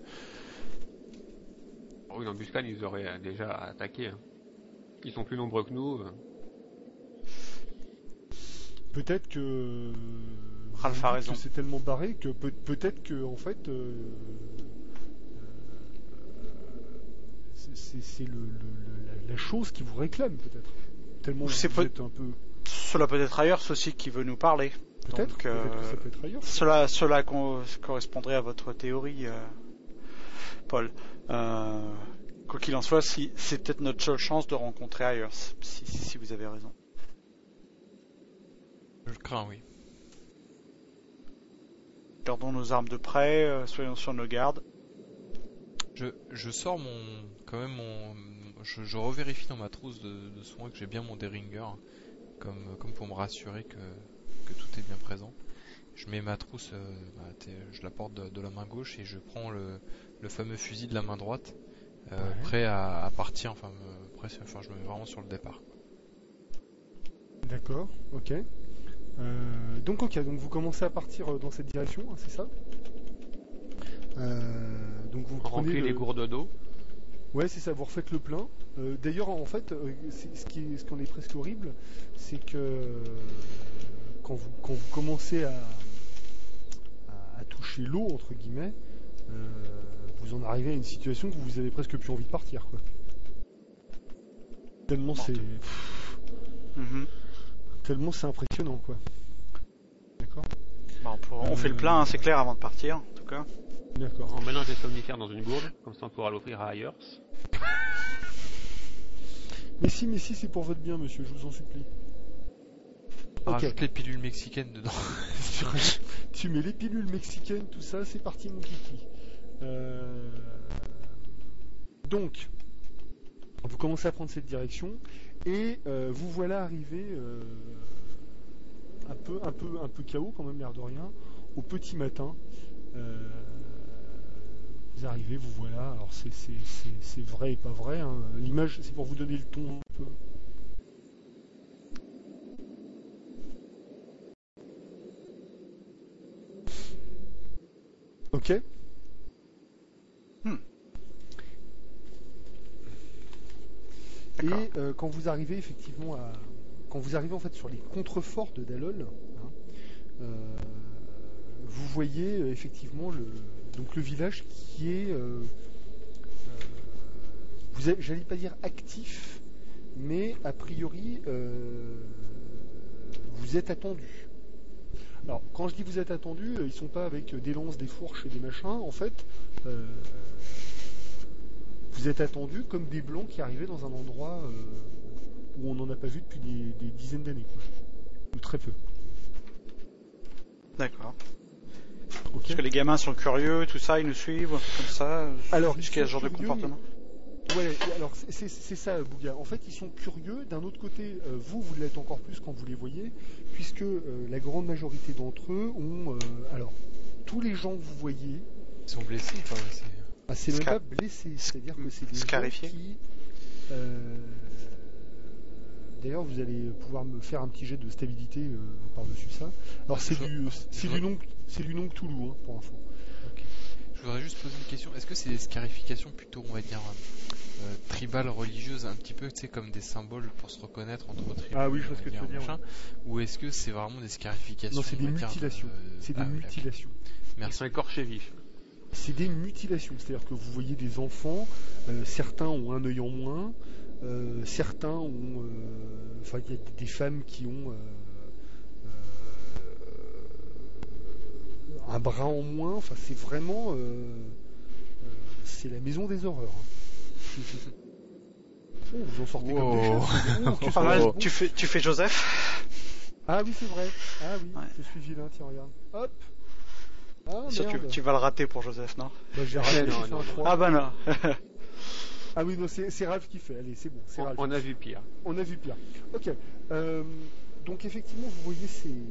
Oh, une embuscade, ils auraient déjà attaqué. Hein. Ils sont plus nombreux que nous. Peut-être que... Ralph a que raison. c'est tellement barré que peut-être que, en fait... c'est la chose qui vous réclame, peut-être. Tellement Ou vous c'est êtes un peu... Cela peut être ailleurs, ceci qui veut nous parler. Peut-être, Donc, peut-être que ça peut être ailleurs. Cela correspondrait à votre théorie, Paul. Quoi qu'il en soit, c'est peut-être notre seule chance de rencontrer ailleurs, si vous avez raison. Je le crains, oui. Gardons nos armes de près, soyons sur nos gardes. Je sors je revérifie dans ma trousse de soins que j'ai bien mon Derringer, comme pour me rassurer que tout est bien présent. Je mets ma trousse, je la porte de la main gauche et je prends le fameux fusil de la main droite, prêt à partir, je me mets vraiment sur le départ. D'accord, ok. Donc vous commencez à partir dans cette direction, hein, c'est ça Donc vous On prenez remplit les gourdes d'eau. Ouais, c'est ça, vous refaites le plein. D'ailleurs, en fait, ce qu'on est presque horrible, c'est que quand vous commencez à toucher l'eau, entre guillemets, vous en arrivez à une situation que vous avez presque plus envie de partir, quoi. Tellement c'est... Tellement c'est impressionnant, quoi. D'accord. Bon, on fait le plein, hein, c'est clair, avant de partir, en tout cas. D'accord. On mélange les somnifères dans une gourde, comme ça on pourra l'offrir à ailleurs. Mais si, c'est pour votre bien, monsieur, je vous en supplie. Rajoute les pilules mexicaines dedans. Tu mets les pilules mexicaines, tout ça, c'est parti, mon kiki. Donc, vous commencez à prendre cette direction et vous voilà arrivé un peu KO quand même, l'air de rien, au petit matin. Vous arrivez, vous voilà. Alors c'est vrai et pas vrai, hein. L'image, c'est pour vous donner le ton un peu. Ok. Et quand vous arrivez effectivement en fait sur les contreforts de Dalol, hein, vous voyez effectivement le village qui est, j'allais pas dire actif, mais a priori vous êtes attendu. Alors quand je dis vous êtes attendu, ils sont pas avec des lances, des fourches et des machins. En fait, vous êtes attendu comme des blancs qui arrivaient dans un endroit où on n'en a pas vu depuis des dizaines d'années, quoi. Ou très peu. D'accord. Okay. Parce que les gamins sont curieux, tout ça, ils nous suivent, comme ça. Alors, jusqu'à ce genre de comportement. Ouais, alors c'est ça, Bouga. En fait, ils sont curieux. D'un autre côté, vous l'êtes encore plus quand vous les voyez, puisque la grande majorité d'entre eux ont. Alors, tous les gens que vous voyez. Ils sont blessés, enfin, c'est même pas blessés, c'est-à-dire que c'est des scarifiés. gens qui. D'ailleurs, vous allez pouvoir me faire un petit jet de stabilité par-dessus ça. Alors, c'est du nom Cthulhu, hein, pour info. Ok. Je voudrais juste poser une question. Est-ce que c'est des scarifications plutôt, on va dire, tribales, religieuses, un petit peu, tu sais, comme des symboles pour se reconnaître entre tribus? Ah oui, je vois ce que tu veux dire. Ouais. Ou est-ce que c'est vraiment des scarifications? Non, c'est des mutilations. C'est des mutilations. Merci. Ils sont écorchés vifs. C'est des mutilations, c'est-à-dire que vous voyez des enfants, certains ont un œil en moins, certains ont... Enfin, il y a des femmes qui ont un bras en moins, enfin c'est vraiment... c'est la maison des horreurs. Oh, vous en sortez comme des chefs. Pas mal. Tu fais Joseph? Ah oui, c'est vrai. Ah oui, ouais. Je suis vilain, tiens, regarde. Hop. Ah, sûr, tu vas le rater pour Joseph, non? Bah, j'ai raté, non. Ah bah non. Ah oui, non, c'est Ralph qui fait. Allez, c'est bon. Ralph. On a vu pire. On a vu pire. Ok. Donc effectivement, vous voyez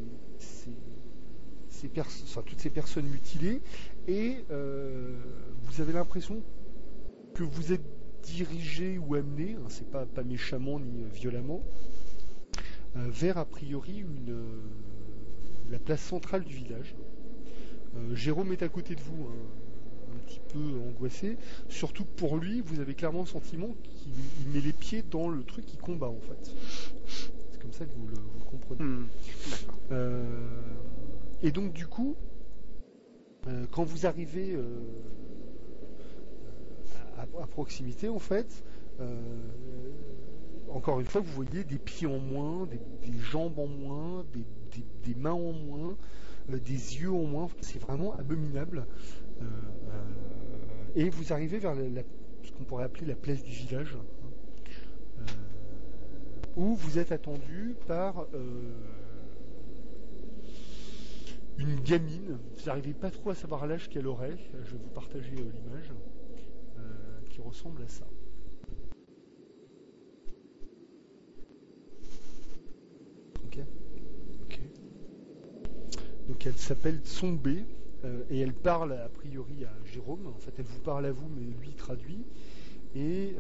toutes ces personnes mutilées et vous avez l'impression que vous êtes dirigé ou amené, hein, c'est pas méchamment ni violemment, vers a priori la place centrale du village. Jérôme est à côté de vous, hein, un petit peu angoissé. Surtout que pour lui, vous avez clairement le sentiment qu'il met les pieds dans le truc qu'il combat en fait. C'est comme ça que vous le comprenez. D'accord. Et donc du coup, quand vous arrivez à proximité en fait, encore une fois, vous voyez des pieds en moins, des jambes en moins, des mains en moins. Des yeux en moins, c'est vraiment abominable. Et vous arrivez vers ce qu'on pourrait appeler la place du village, où vous êtes attendu par une gamine. Vous n'arrivez pas trop à savoir l'âge qu'elle aurait. Je vais vous partager l'image qui ressemble à ça. Donc elle s'appelle Tsombé et elle parle a priori à Jérôme. En fait, elle vous parle à vous, mais lui traduit. Et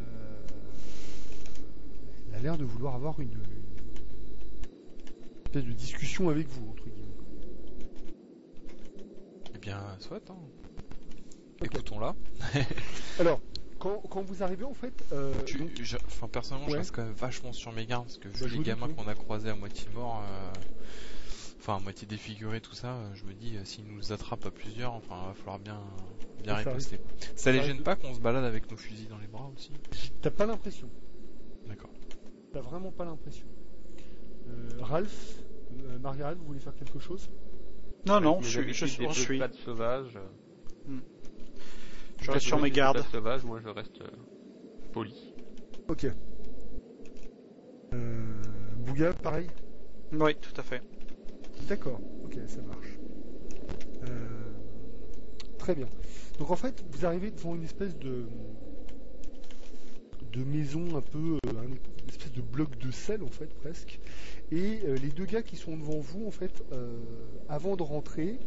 elle a l'air de vouloir avoir une espèce de discussion avec vous, entre guillemets. Eh bien, soit. Hein. écoutons-la. Alors, quand vous arrivez, en fait... Personnellement, je Ouais. reste quand même vachement sur mes gardes, parce que Bah, vu je les me gamins doute, qu'on a croisés à moitié morts, à moitié défigurés, tout ça, je me dis, s'ils nous attrapent à plusieurs, va falloir bien Ça riposter. Ça les Ça gêne arrive. pas qu'on se balade avec nos fusils dans les bras aussi? T'as pas l'impression. D'accord. T'as vraiment pas l'impression. Ralph, Margaret, vous voulez faire quelque chose? Non, non, Mes je habitudes suis, on des suit. peuplades sauvages. Je reste sur mes gardes. Peuplades sauvages, moi je reste poli. Ok. Bouga, pareil? Oui, tout à fait. D'accord, ok, ça marche. Très bien. Donc en fait, vous arrivez devant une espèce de maison un peu, une espèce de bloc de sel en fait presque. Et les deux gars qui sont devant vous en fait, avant de rentrer,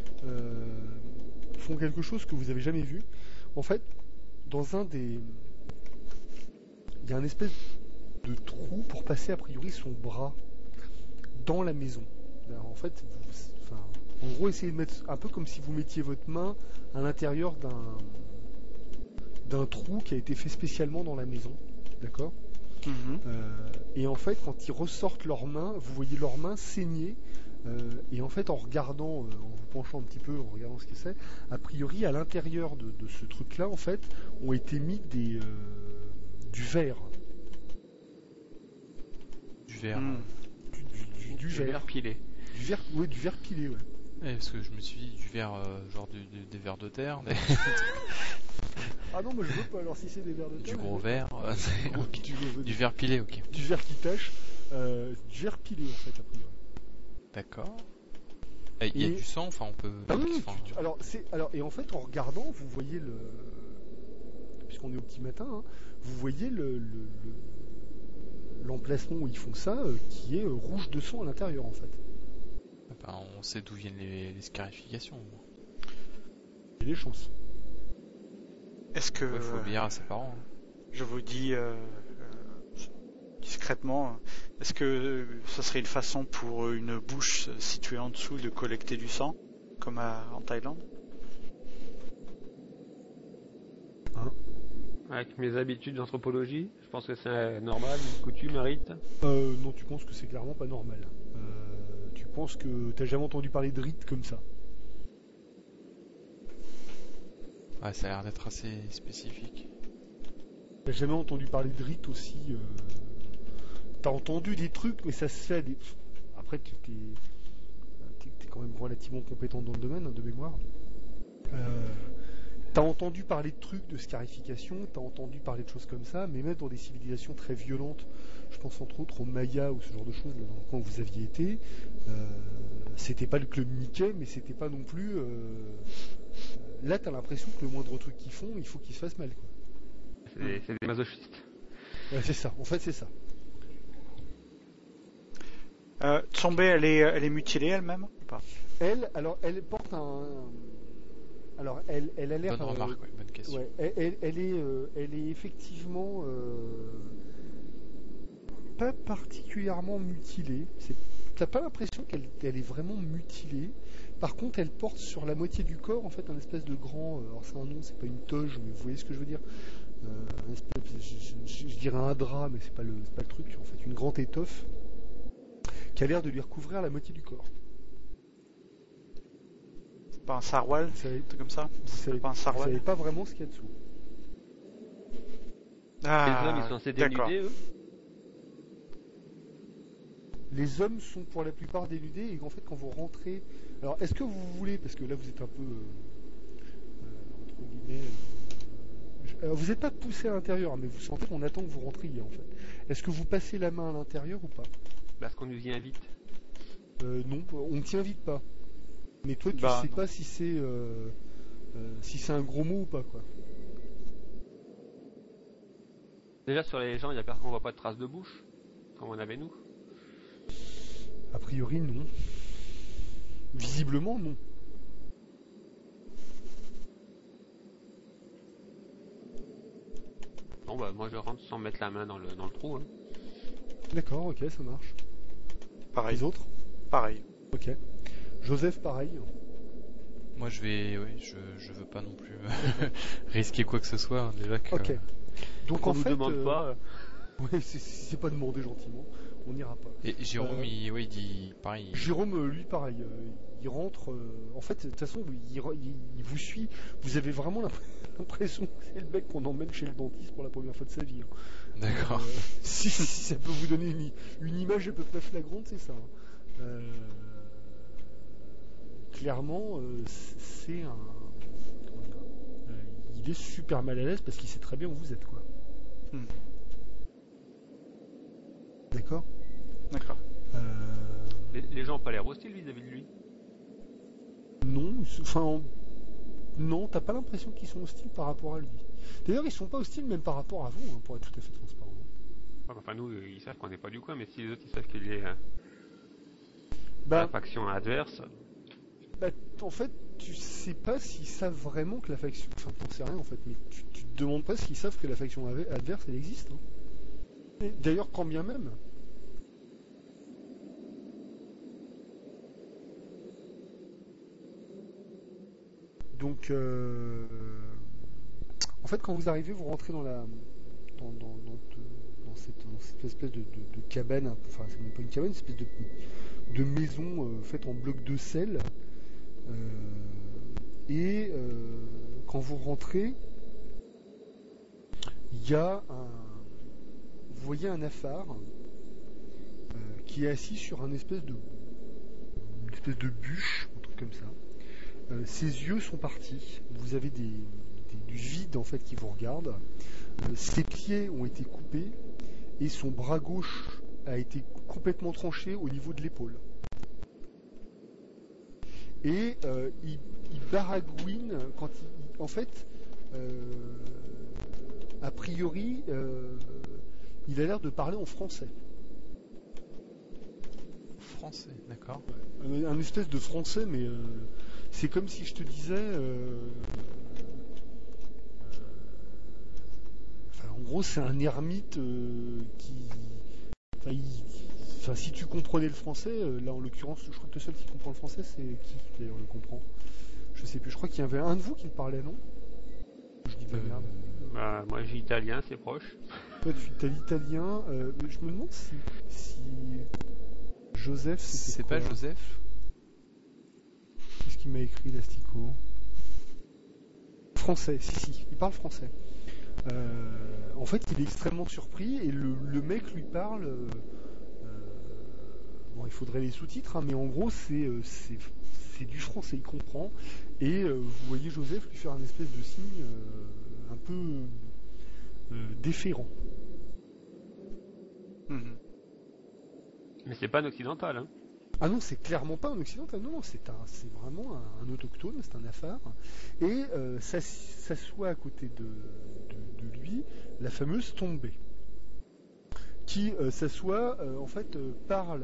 font quelque chose que vous avez jamais vu. En fait, dans un des, il y a un espèce de trou pour passer a priori son bras dans la maison. Alors, en fait, en gros, essayez de mettre un peu comme si vous mettiez votre main à l'intérieur d'un trou qui a été fait spécialement dans la maison, d'accord? Et en fait, quand ils ressortent leurs mains, vous voyez leurs mains saigner. Et en fait, en regardant, en vous penchant un petit peu, en regardant ce que c'est, a priori, à l'intérieur de ce truc-là, en fait, ont été mis du verre. Du verre. Du verre. pilé. Du verre, ouais, du verre pilé, ouais. Parce que je me suis dit du verre, genre des vers de terre, Ah non, moi je veux pas. Alors si c'est des verres de terre, du gros verre, du verre pilé, ok. du verre qui tâche, du verre pilé en fait a priori. D'accord. Il y a Et- du sang, on peut. Ah oui, alors et en fait en regardant, vous voyez puisqu'on est au petit matin, hein, vous voyez l'emplacement où ils font ça, qui est rouge de sang à l'intérieur en fait. On sait d'où viennent les scarifications. Il y a des chances. Est-ce que Il faut obéir à ses parents. je vous dis discrètement, est-ce que ça serait une façon pour une bouche située en dessous de collecter du sang, comme en Thaïlande? Avec mes habitudes d'anthropologie, je pense que c'est normal, une coutume, un rite. Non, tu penses que c'est clairement pas normal. Tu penses que t'as jamais entendu parler de rites comme ça. Ouais, ça a l'air d'être assez spécifique. T'as jamais entendu parler de rites aussi. T'as entendu des trucs, mais ça se fait. Après, t'es quand même relativement compétent dans le domaine, hein, de mémoire. T'as entendu parler de trucs de scarification, t'as entendu parler de choses comme ça, mais même dans des civilisations très violentes, je pense entre autres aux Mayas ou ce genre de choses, là, dans le coin où vous aviez été, c'était pas le club Mickey, mais c'était pas non plus... Là, t'as l'impression que le moindre truc qu'ils font, il faut qu'ils se fassent mal, quoi. C'est des masochistes. Ouais, c'est ça, en fait c'est ça. Tsombe, elle est mutilée elle-même ou pas? Elle porte un... Alors, elle a l'air... Bonne remarque, ouais, bonne question. Ouais, elle est effectivement pas particulièrement mutilée. T'as pas l'impression qu'elle est vraiment mutilée. Par contre, elle porte sur la moitié du corps en fait un espèce de grand. Alors c'est un nom, c'est pas une toge, mais vous voyez ce que je veux dire. Un espèce, je dirais un drap, mais c'est pas le truc. En fait, une grande étoffe qui a l'air de lui recouvrir la moitié du corps. C'est pas un sarwal, Vous savez, un truc comme ça? C'est pas un vous sarwal? savez pas vraiment ce qu'il y a dessous. Ah, Les hommes, ils sont censés d'accord. dénudés, eux. Les hommes sont pour la plupart dénudés et en fait quand vous rentrez... Alors est-ce que vous voulez, parce que là vous êtes un peu... entre guillemets... vous n'êtes pas poussé à l'intérieur, mais vous sentez qu'on attend que vous rentriez en fait. Est-ce que vous passez la main à l'intérieur ou pas? Parce qu'on nous y invite. Non, on ne t'y invite pas. Mais toi tu sais Non. pas si c'est un gros mot ou pas quoi. Déjà, sur les gens, on voit pas de traces de bouche, comme on avait nous. A priori non. Visiblement non. Bon, bah, moi je rentre sans mettre la main dans le trou. Hein. D'accord, ok, ça marche. Pareil. Les autres? Pareil. Ok. Joseph pareil. Moi je veux pas non plus risquer quoi que ce soit, hein, déjà que... Ok. Donc On en nous fait, demande pas. ouais, si c'est pas demandé gentiment, on n'ira pas. Et Jérôme, il dit pareil. Jérôme, lui, pareil, il rentre. En fait, de toute façon, il vous suit. Vous avez vraiment l'impression que c'est le mec qu'on emmène chez le dentiste pour la première fois de sa vie. Hein. D'accord. Si ça peut vous donner une image à peu près flagrante, c'est ça. Hein. Clairement, c'est un. Comment dire, il est super mal à l'aise parce qu'il sait très bien où vous êtes, quoi. D'accord. D'accord. Les gens ont pas l'air hostiles vis-à-vis de lui. Non, enfin, non, t'as pas l'impression qu'ils sont hostiles par rapport à lui. D'ailleurs, ils sont pas hostiles même par rapport à vous, hein, pour être tout à fait transparent. Enfin, nous, ils savent qu'on n'est pas du coin, mais si les autres ils savent qu'il est Bah, la faction adverse, bah, en fait, tu sais pas s'ils savent vraiment que la faction. Enfin, t'en sais rien en fait, mais tu te demandes pas s'ils savent que la faction adverse elle existe. Hein. Et d'ailleurs, quand bien même. Donc, en fait, quand vous arrivez, vous rentrez dans cette espèce de cabane, enfin, c'est même pas une cabane, une espèce de maison faite en bloc de sel. Et quand vous rentrez, il y a vous voyez un affare qui est assis sur une espèce de bûche, un truc comme ça. Ses yeux sont partis. Vous avez du vide en fait qui vous regarde. Ses pieds ont été coupés et son bras gauche a été complètement tranché au niveau de l'épaule. Et il baragouine quand en fait, a priori, il a l'air de parler en français. Français, d'accord. Un espèce de français, mais c'est comme si je te disais. En gros, c'est un ermite qui. Enfin, si tu comprenais le français, là en l'occurrence, je crois que le seul qui comprend le français, c'est qui d'ailleurs le comprend. Je sais plus. Je crois qu'il y avait un de vous qui me parlait, non? Je dis pas merde. bah, moi j'ai italien, c'est proche. Toi, tu as l'italien. Je me demande si Joseph, c'était C'est quoi, pas Joseph? Qu'est-ce qu'il m'a écrit, l'asticot? Français, si, il parle français. En fait, il est extrêmement surpris et le mec lui parle. Bon, il faudrait les sous-titres, hein, mais en gros, c'est du français, il comprend. Et vous voyez Joseph lui faire un espèce de signe un peu déférent. Mais c'est pas un occidental, hein. Ah non, c'est clairement pas un occidental, non, c'est vraiment un autochtone, c'est un affare. Et s'assoit à côté de lui la fameuse Tombée, qui s'assoit, en fait, parle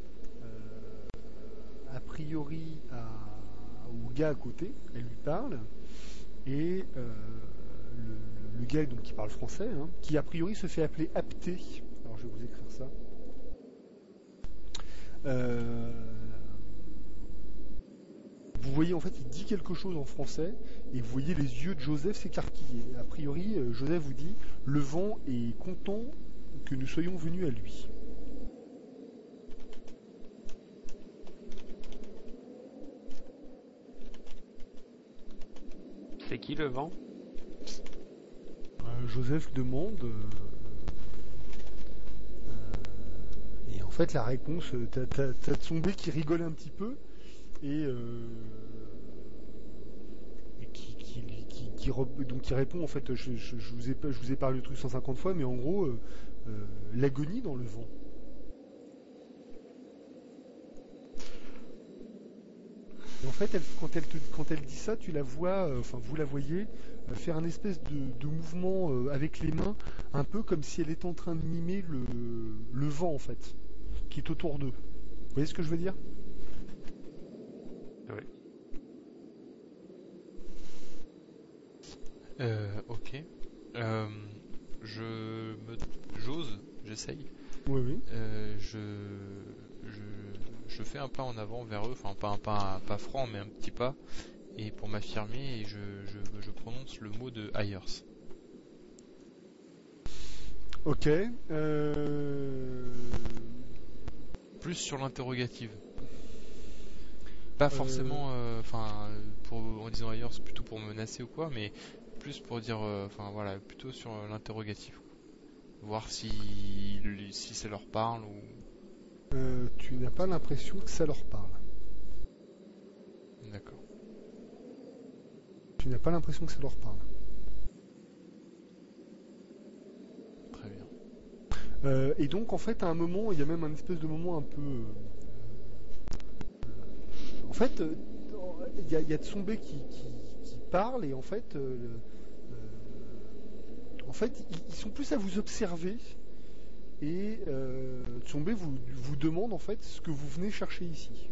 a priori au gars à côté, elle lui parle, et le gars donc, qui parle français, hein, qui a priori se fait appeler Apté. Alors je vais vous écrire ça. Vous voyez en fait il dit quelque chose en français et vous voyez les yeux de Joseph s'écarquiller. A priori Joseph vous dit le vent est content que nous soyons venus à lui. C'est qui le vent? Joseph demande et en fait la réponse t'as Tsombé qui rigole un petit peu et donc qui répond en fait je vous ai parlé du truc 150 fois mais en gros l'agonie dans le vent. Et en fait quand elle dit ça tu la vois enfin vous la voyez faire un espèce de mouvement avec les mains un peu comme si elle était en train de mimer le vent en fait qui est autour d'eux. Vous voyez ce que je veux dire? Oui. Ok. J'essaye. Oui, oui. Je fais un pas en avant vers eux, enfin pas un pas franc, mais un petit pas, et pour m'affirmer, je prononce le mot de Ayers. Ok. Plus sur l'interrogative. Pas forcément, en disant Ayers, plutôt pour menacer ou quoi, mais plus pour dire, voilà, plutôt sur l'interrogatif. Voir si ça leur parle ou... Tu n'as pas l'impression que ça leur parle. D'accord. Tu n'as pas l'impression que ça leur parle. Très bien. Et donc en fait à un moment, il y a même un espèce de moment un peu... En fait, il y a Tsombé qui parle et en fait, ils sont plus à vous observer et Tsombé vous demande en fait ce que vous venez chercher ici.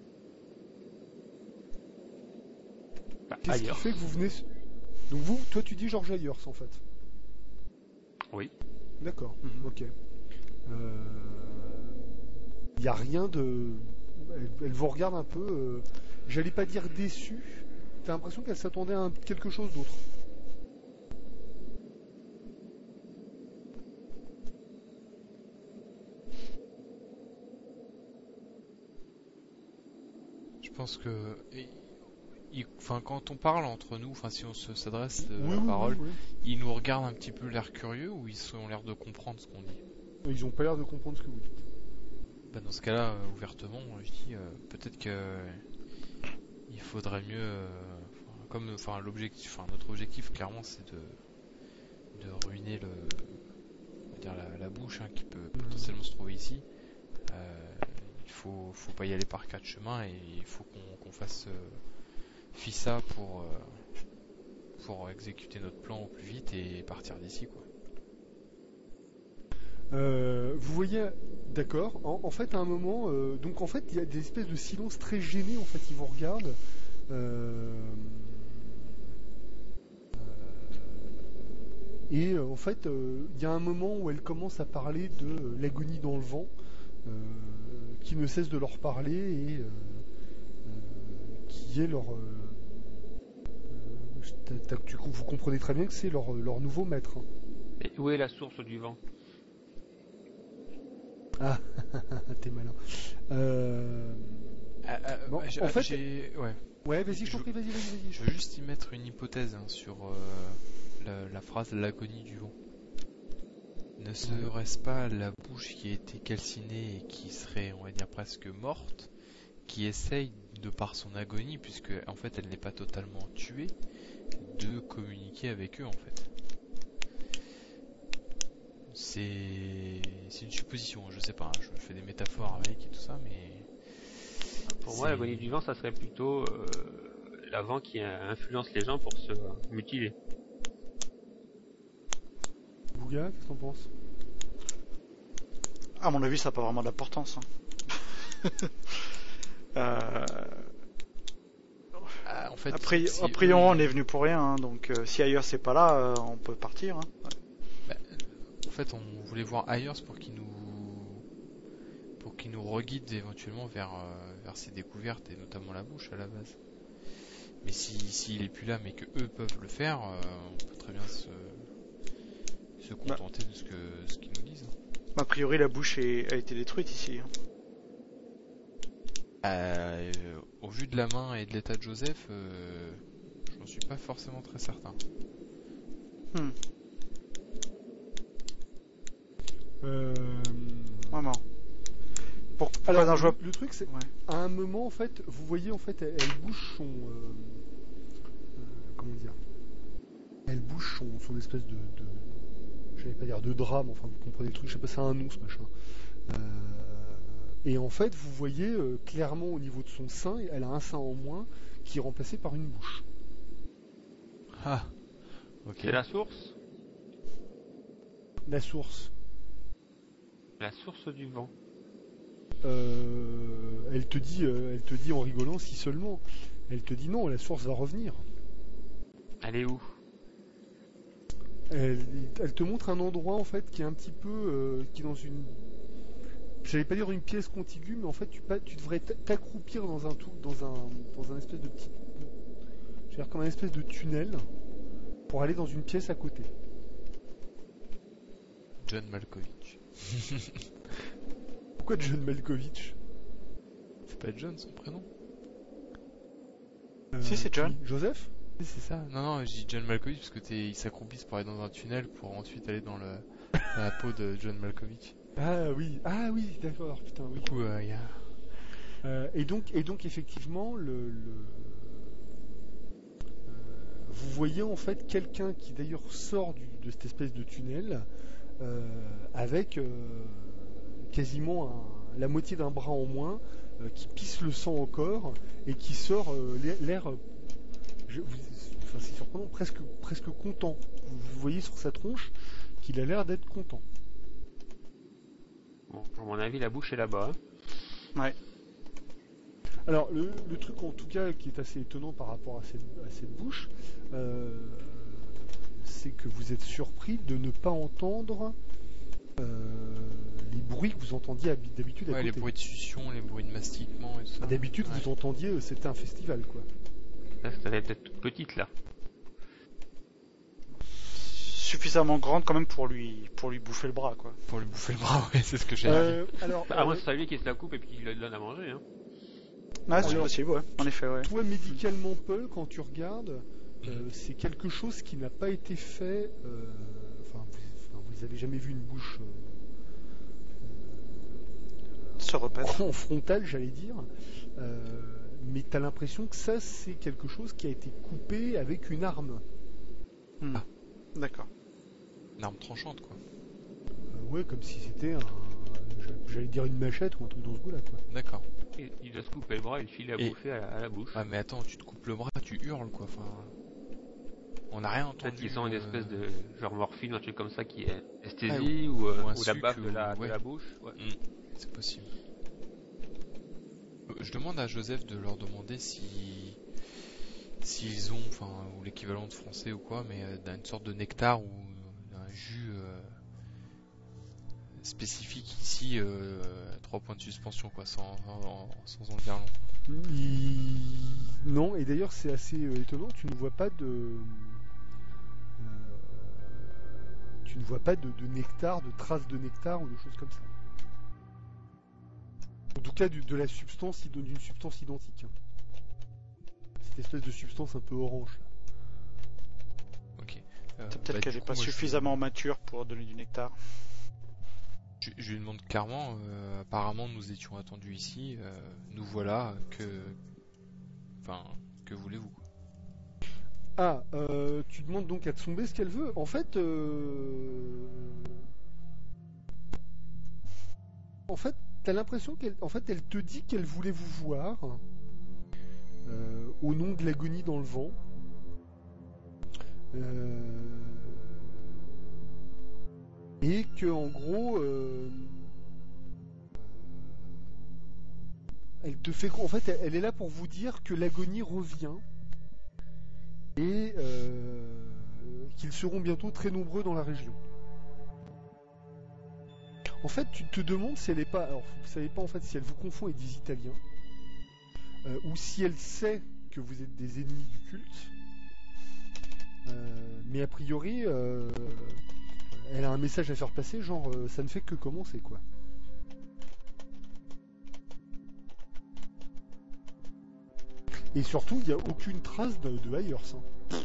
Qu'est-ce qui fait que vous venez... Donc toi tu dis George Ayers en fait. Oui. D'accord, ok. Il n'y a rien de... Elle vous regarde un peu, j'allais pas dire déçue, t'as l'impression qu'elle s'attendait à quelque chose d'autre. Je pense que... quand on parle entre nous, si on s'adresse Oui, à parole, oui. ils nous regardent un petit peu l'air curieux ou ils ont l'air de comprendre ce qu'on dit? Ils ont pas l'air de comprendre ce que vous dites. Dans ce cas-là, ouvertement, je dis peut-être que il faudrait mieux, notre objectif clairement, c'est de ruiner la bouche qui peut potentiellement se trouver ici. Il faut pas y aller par quatre chemins et il faut qu'on fasse FISA pour exécuter notre plan au plus vite et partir d'ici, quoi. Vous voyez, d'accord. En fait, à un moment, donc en fait, il y a des espèces de silence très gênés. En fait, ils vous regardent. Et en fait, il y a un moment où elle commence à parler de l'agonie dans le vent, qui ne cesse de leur parler et qui est leur. Vous comprenez très bien que c'est leur nouveau maître. Hein. Et où est la source du vent? Ah, t'es malin. Bon, en fait, ouais, vas-y, je t'en prie, vas-y. Je veux juste y mettre une hypothèse sur la phrase l'agonie du vent. Ne serait-ce pas la bouche qui a été calcinée et qui serait, on va dire, presque morte, qui essaye, de par son agonie, puisque en fait elle n'est pas totalement tuée, de communiquer avec eux en fait. C'est une supposition, je sais pas, je fais des métaphores avec et tout ça, mais... Pour moi, l'agonie du vent, ça serait plutôt la vent qui influence les gens pour se mutiler. Bouga, qu'est-ce que t'en penses? À mon avis, ça n'a pas vraiment d'importance. En fait, a priori, on est venu pour rien, donc si ailleurs c'est pas là, on peut partir. En fait, on voulait voir Ayers pour qu'il nous reguide éventuellement vers ses découvertes et notamment la bouche à la base. Mais s'il est plus là, mais que eux peuvent le faire, on peut très bien se contenter de ce qu'ils nous disent. A priori, la bouche a été détruite ici. Au vu de la main et de l'état de Joseph, je n'en suis pas forcément très certain. Vraiment. Alors, dans le truc, c'est à un moment, en fait, vous voyez, en fait, elle bouge son, comment dire, elle bouge son espèce de, j'allais pas dire de drame, enfin, vous comprenez le truc, je sais pas, c'est un nom, ce machin. Et en fait, vous voyez clairement au niveau de son sein, elle a un sein en moins qui est remplacé par une bouche. Ah, ok. C'est la source? La source. La source du vent. Elle te dit en rigolant si seulement. Elle te dit non, la source va revenir. Elle est où? Elle te montre un endroit en fait qui est un petit peu, qui est dans une, j'allais pas dire une pièce contiguë, mais en fait tu devrais t'accroupir dans un espèce de petit, c'est-à-dire comme un espèce de tunnel pour aller dans une pièce à côté. John Malkovich. Pourquoi John Malkovich? C'est pas John son prénom? Si, c'est John. Joseph? Oui, c'est ça. Non, je dis John Malkovich parce que ils s'accroupissent pour aller dans un tunnel pour ensuite aller dans la peau de John Malkovich. Ah oui, d'accord, putain, oui. Du coup, il y a... Et donc effectivement, vous voyez en fait quelqu'un qui d'ailleurs sort de cette espèce de tunnel avec quasiment la moitié d'un bras en moins, qui pisse le sang encore et qui sort l'air, c'est surprenant, presque content. Vous voyez sur sa tronche qu'il a l'air d'être content. Bon, à mon avis, la bouche est là-bas. Hein. Ouais. Alors, le truc en tout cas qui est assez étonnant par rapport à cette bouche, c'est que vous êtes surpris de ne pas entendre les bruits que vous entendiez d'habitude à côté. Les bruits de succion, les bruits de mastiquement et tout ça. D'habitude, vous entendiez, c'était un festival, quoi. Là, ça devait être toute petite, là. Suffisamment grande quand même pour lui bouffer le bras, quoi. Pour lui bouffer le bras, ouais, c'est ce que j'ai dit. Alors, Moi, c'est lui qui se la coupe et puis qui le donne à manger, hein. Ah, c'est possible, ouais. En effet, ouais. Toi, médicalement, Paul, quand tu regardes, c'est quelque chose qui n'a pas été fait. Vous avez jamais vu une bouche Se repaître. en frontale, j'allais dire. Mais t'as l'impression que ça, c'est quelque chose qui a été coupé avec une arme. Ah, d'accord. Une arme tranchante, quoi. Ouais, comme si c'était j'allais dire une machette ou un truc dans ce goût-là, quoi. D'accord. Il doit se couper le bras et le filer à bouffer à la bouche. Ah, mais attends, tu te coupes le bras, tu hurles, quoi. Enfin, on n'a rien entendu. Peut-être qu'ils ont une espèce de genre morphine, un truc comme ça qui est esthésie ou la baffe de la bouche. Ouais. C'est possible. Je demande à Joseph de leur demander s'ils ont, ou l'équivalent de français ou quoi, mais une sorte de nectar ou d'un jus spécifique ici, 3 points de suspension, quoi, sans en dire long. Non, et d'ailleurs c'est assez étonnant, tu ne vois pas de nectar, de traces de nectar ou de choses comme ça. En tout cas de la substance, d'une substance identique. Cette espèce de substance un peu orange là. Ok. Peut-être qu'elle n'est pas suffisamment mature pour donner du nectar. Je lui demande clairement, apparemment nous étions attendus ici, nous voilà, que voulez-vous? Ah, tu demandes donc à Tsumbe ce qu'elle veut. En fait, t'as l'impression elle te dit qu'elle voulait vous voir au nom de l'agonie dans le vent. Et que en gros, elle te fait, en fait, elle est là pour vous dire que l'agonie revient et qu'ils seront bientôt très nombreux dans la région. En fait, tu te demandes si elle est pas, alors vous savez pas en fait si elle vous confond avec des Italiens ou si elle sait que vous êtes des ennemis du culte. Mais a priori, elle a un message à faire passer, genre ça ne fait que commencer, quoi. Et surtout, il n'y a aucune trace de Ayers. Hein.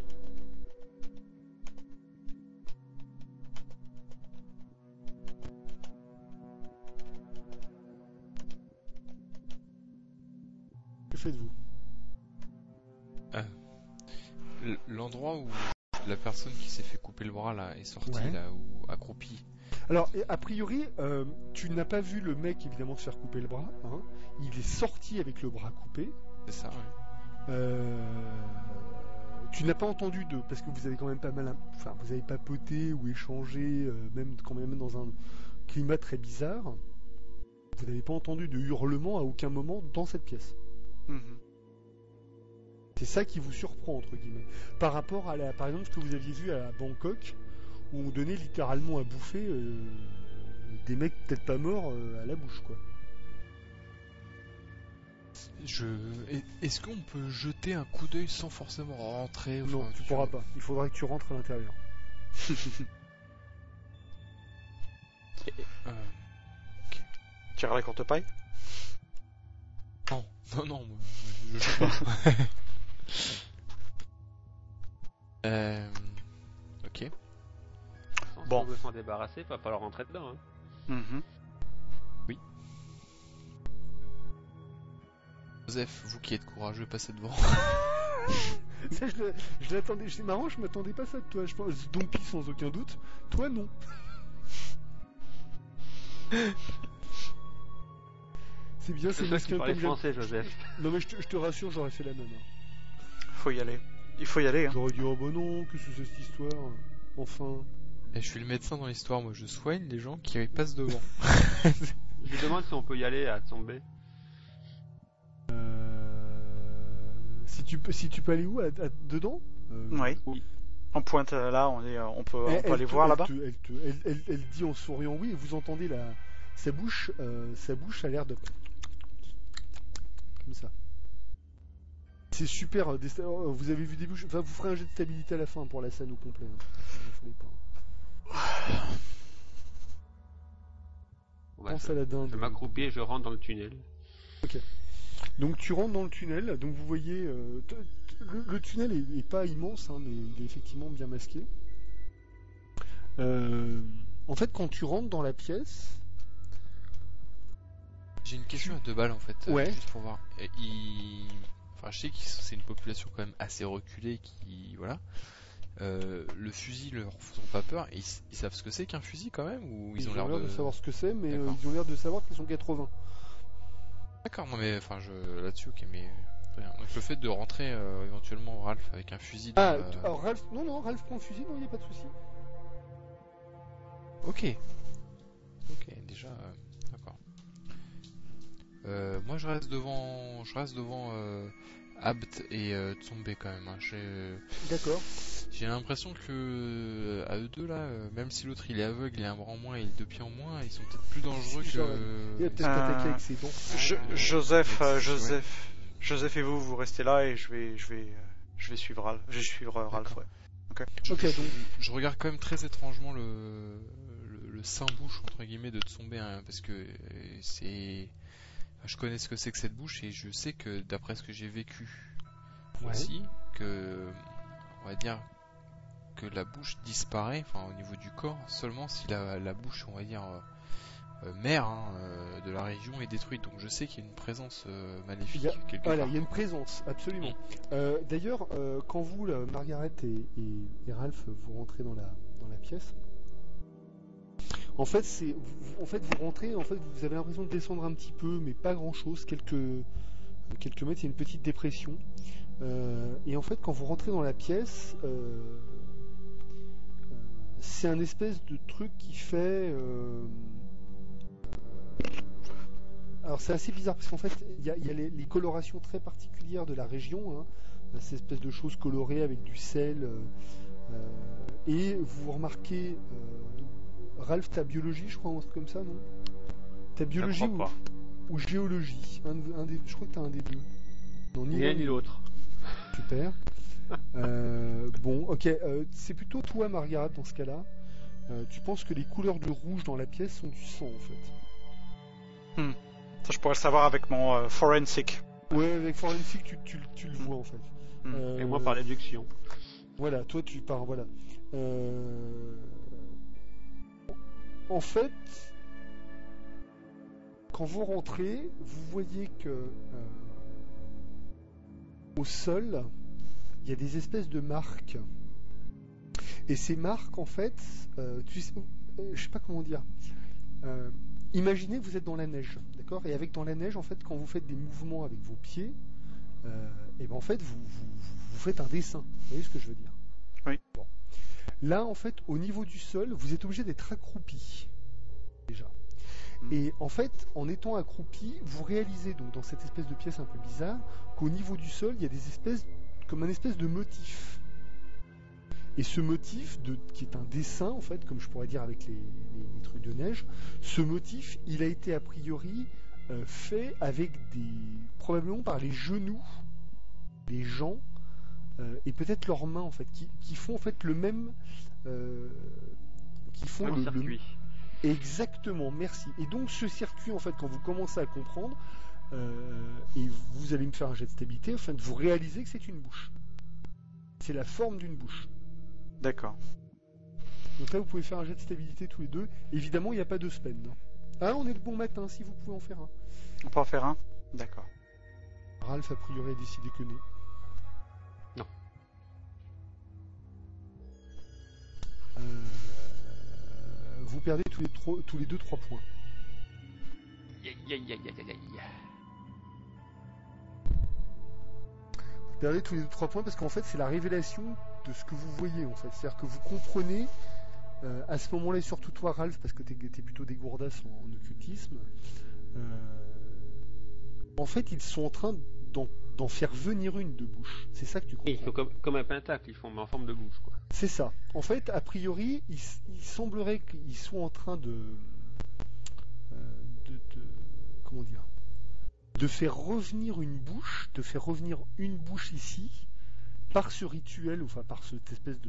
Que faites-vous? L'endroit où la personne qui s'est fait couper le bras là est sortie, là, ou accroupie. Alors, a priori, tu n'as pas vu le mec évidemment se faire couper le bras. Hein. Il est sorti avec le bras coupé. C'est ça, oui. Tu n'as pas entendu parce que vous avez quand même pas mal, vous avez papoté ou échangé, même quand même dans un climat très bizarre. Vous n'avez pas entendu de hurlement à aucun moment dans cette pièce. C'est ça qui vous surprend entre guillemets, par rapport par exemple ce que vous aviez vu à Bangkok, où on donnait littéralement à bouffer des mecs peut-être pas morts à la bouche, quoi. Est-ce qu'on peut jeter un coup d'œil sans forcément rentrer Non, tu pourras pas. Il faudra que tu rentres à l'intérieur. Tire à la courte paille. Non, moi, je joue pas. Ok. Bon. Si on veut s'en débarrasser, va falloir rentrer dedans. Mhm. Oui. Joseph, vous qui êtes courageux, passez devant. Ça, je l'attendais. C'est marrant, je m'attendais pas ça de toi. Je pense Dompy sans aucun doute. Toi, non. C'est bien, c'est toi qui parlais français, Joseph. Non mais je te rassure, j'aurais fait la même. Faut y aller. Il faut y aller. Hein. J'aurais dit oh bah non, que c'est cette histoire. Enfin. Et je suis le médecin dans l'histoire, moi je soigne les gens qui passent devant. Je me demande si on peut y aller à tomber. Si tu peux aller où dedans Oui. On pointe là, on peut aller voir là-bas. Elle dit en souriant oui, et vous entendez sa bouche a l'air de comme ça. C'est super. Vous avez vu des bouches. Enfin, vous ferez un jet de stabilité à la fin pour la scène au complet. Pense à la dinde. Je m'accroupis et je rentre dans le tunnel. Ok. Donc tu rentres dans le tunnel. Donc vous voyez, le tunnel est pas immense, hein, mais il est effectivement bien masqué. En fait, quand tu rentres dans la pièce. J'ai une question à 2 balles en fait, ouais. Juste pour voir. Enfin, je sais que c'est une population quand même assez reculée qui, voilà. Le fusil leur font pas peur. Et ils savent ce que c'est qu'un fusil quand même, ou ils ont l'air de savoir ce que c'est, mais ils ont l'air de savoir qu'ils sont 80. D'accord, non mais enfin là-dessus, ok, mais rien. Donc le fait de rentrer éventuellement Ralph avec un fusil. Alors Ralph, non, Ralph prend le fusil, non, il n'y a pas de souci. Ok, déjà, d'accord. Moi je reste devant Abt et Tsombe quand même. Hein. D'accord. J'ai l'impression que à eux deux là, même si l'autre il est aveugle et un bras en moins et 2 pieds en moins, ils sont peut-être plus dangereux que. Il a peut-être attaqué avec ses dents. Joseph et vous restez là et je vais suivre Ralph. Je vais suivre Ralph. Ouais. Ok. Donc je regarde quand même très étrangement le sein-bouche entre guillemets de Tsombe, hein, parce que c'est. Je connais ce que c'est que cette bouche et je sais que d'après ce que j'ai vécu aussi, que on va dire que la bouche disparaît, enfin au niveau du corps, seulement si la bouche, on va dire mère de la région est détruite. Donc je sais qu'il y a une présence maléfique quelque part. Voilà, il y a une présence, absolument. D'ailleurs, quand vous, Margaret et Ralph, vous rentrez dans la pièce. En fait, vous rentrez, en fait, vous avez l'impression de descendre un petit peu, mais pas grand-chose, quelques mètres, il y a une petite dépression. Et en fait, quand vous rentrez dans la pièce, c'est un espèce de truc qui fait... Alors c'est assez bizarre, parce qu'en fait, il y a les colorations très particulières de la région, hein, ces espèces de choses colorées avec du sel, et vous remarquez... Ralph, t'as biologie, je crois, ou un truc comme ça, non? T'as biologie ou géologie? Je crois que t'as un des deux. Non, ni l'un ni l'autre. Super. Bon, ok. C'est plutôt toi, Margaret, dans ce cas-là. Tu penses que les couleurs de rouge dans la pièce sont du sang, en fait. Ça, je pourrais le savoir avec mon forensic. Ouais, avec forensic, tu le vois, en fait. Et moi, par déduction. Voilà, toi, tu pars, voilà. En fait, quand vous rentrez, vous voyez que au sol, il y a des espèces de marques. Et ces marques, en fait, je sais pas comment dire. Imaginez que vous êtes dans la neige, d'accord? Et avec dans la neige, en fait, quand vous faites des mouvements avec vos pieds, et ben en fait, vous faites un dessin. Vous voyez ce que je veux dire? Oui. Bon. Là, en fait, au niveau du sol, vous êtes obligé d'être accroupi, déjà. Et en fait, en étant accroupi, vous réalisez, donc dans cette espèce de pièce un peu bizarre, qu'au niveau du sol, il y a des espèces, comme un espèce de motif. Et ce motif, qui est un dessin, en fait, comme je pourrais dire avec les trucs de neige, ce motif, il a été a priori fait avec probablement par les genoux des gens et peut-être leurs mains en fait, qui font en fait le même, qui font le circuit. Exactement, merci. Et donc ce circuit en fait, quand vous commencez à comprendre, et vous allez me faire un jet de stabilité, afin de vous réaliser que c'est une bouche. C'est la forme d'une bouche. D'accord. Donc là, vous pouvez faire un jet de stabilité tous les deux. Évidemment, il n'y a pas de spend. Ah, on est le bon matin, si vous pouvez en faire un. On peut en faire un? D'accord. Ralph, a priori, a décidé que non. Non. Vous perdez tous les deux 3 points. Vous perdez tous les deux 3 points parce qu'en fait, c'est la révélation de ce que vous voyez, en fait. C'est-à-dire que vous comprenez, à ce moment-là, et surtout toi, Ralph, parce que t'es plutôt des gourdasses en occultisme, en fait, ils sont en train d'en faire venir une de bouche. C'est ça que tu comprends. Ils sont comme un pentacle, ils font en forme de bouche, quoi. C'est ça. En fait, a priori, il semblerait qu'ils soient en train de comment dire, de faire revenir une bouche, ici par ce rituel, enfin par cette espèce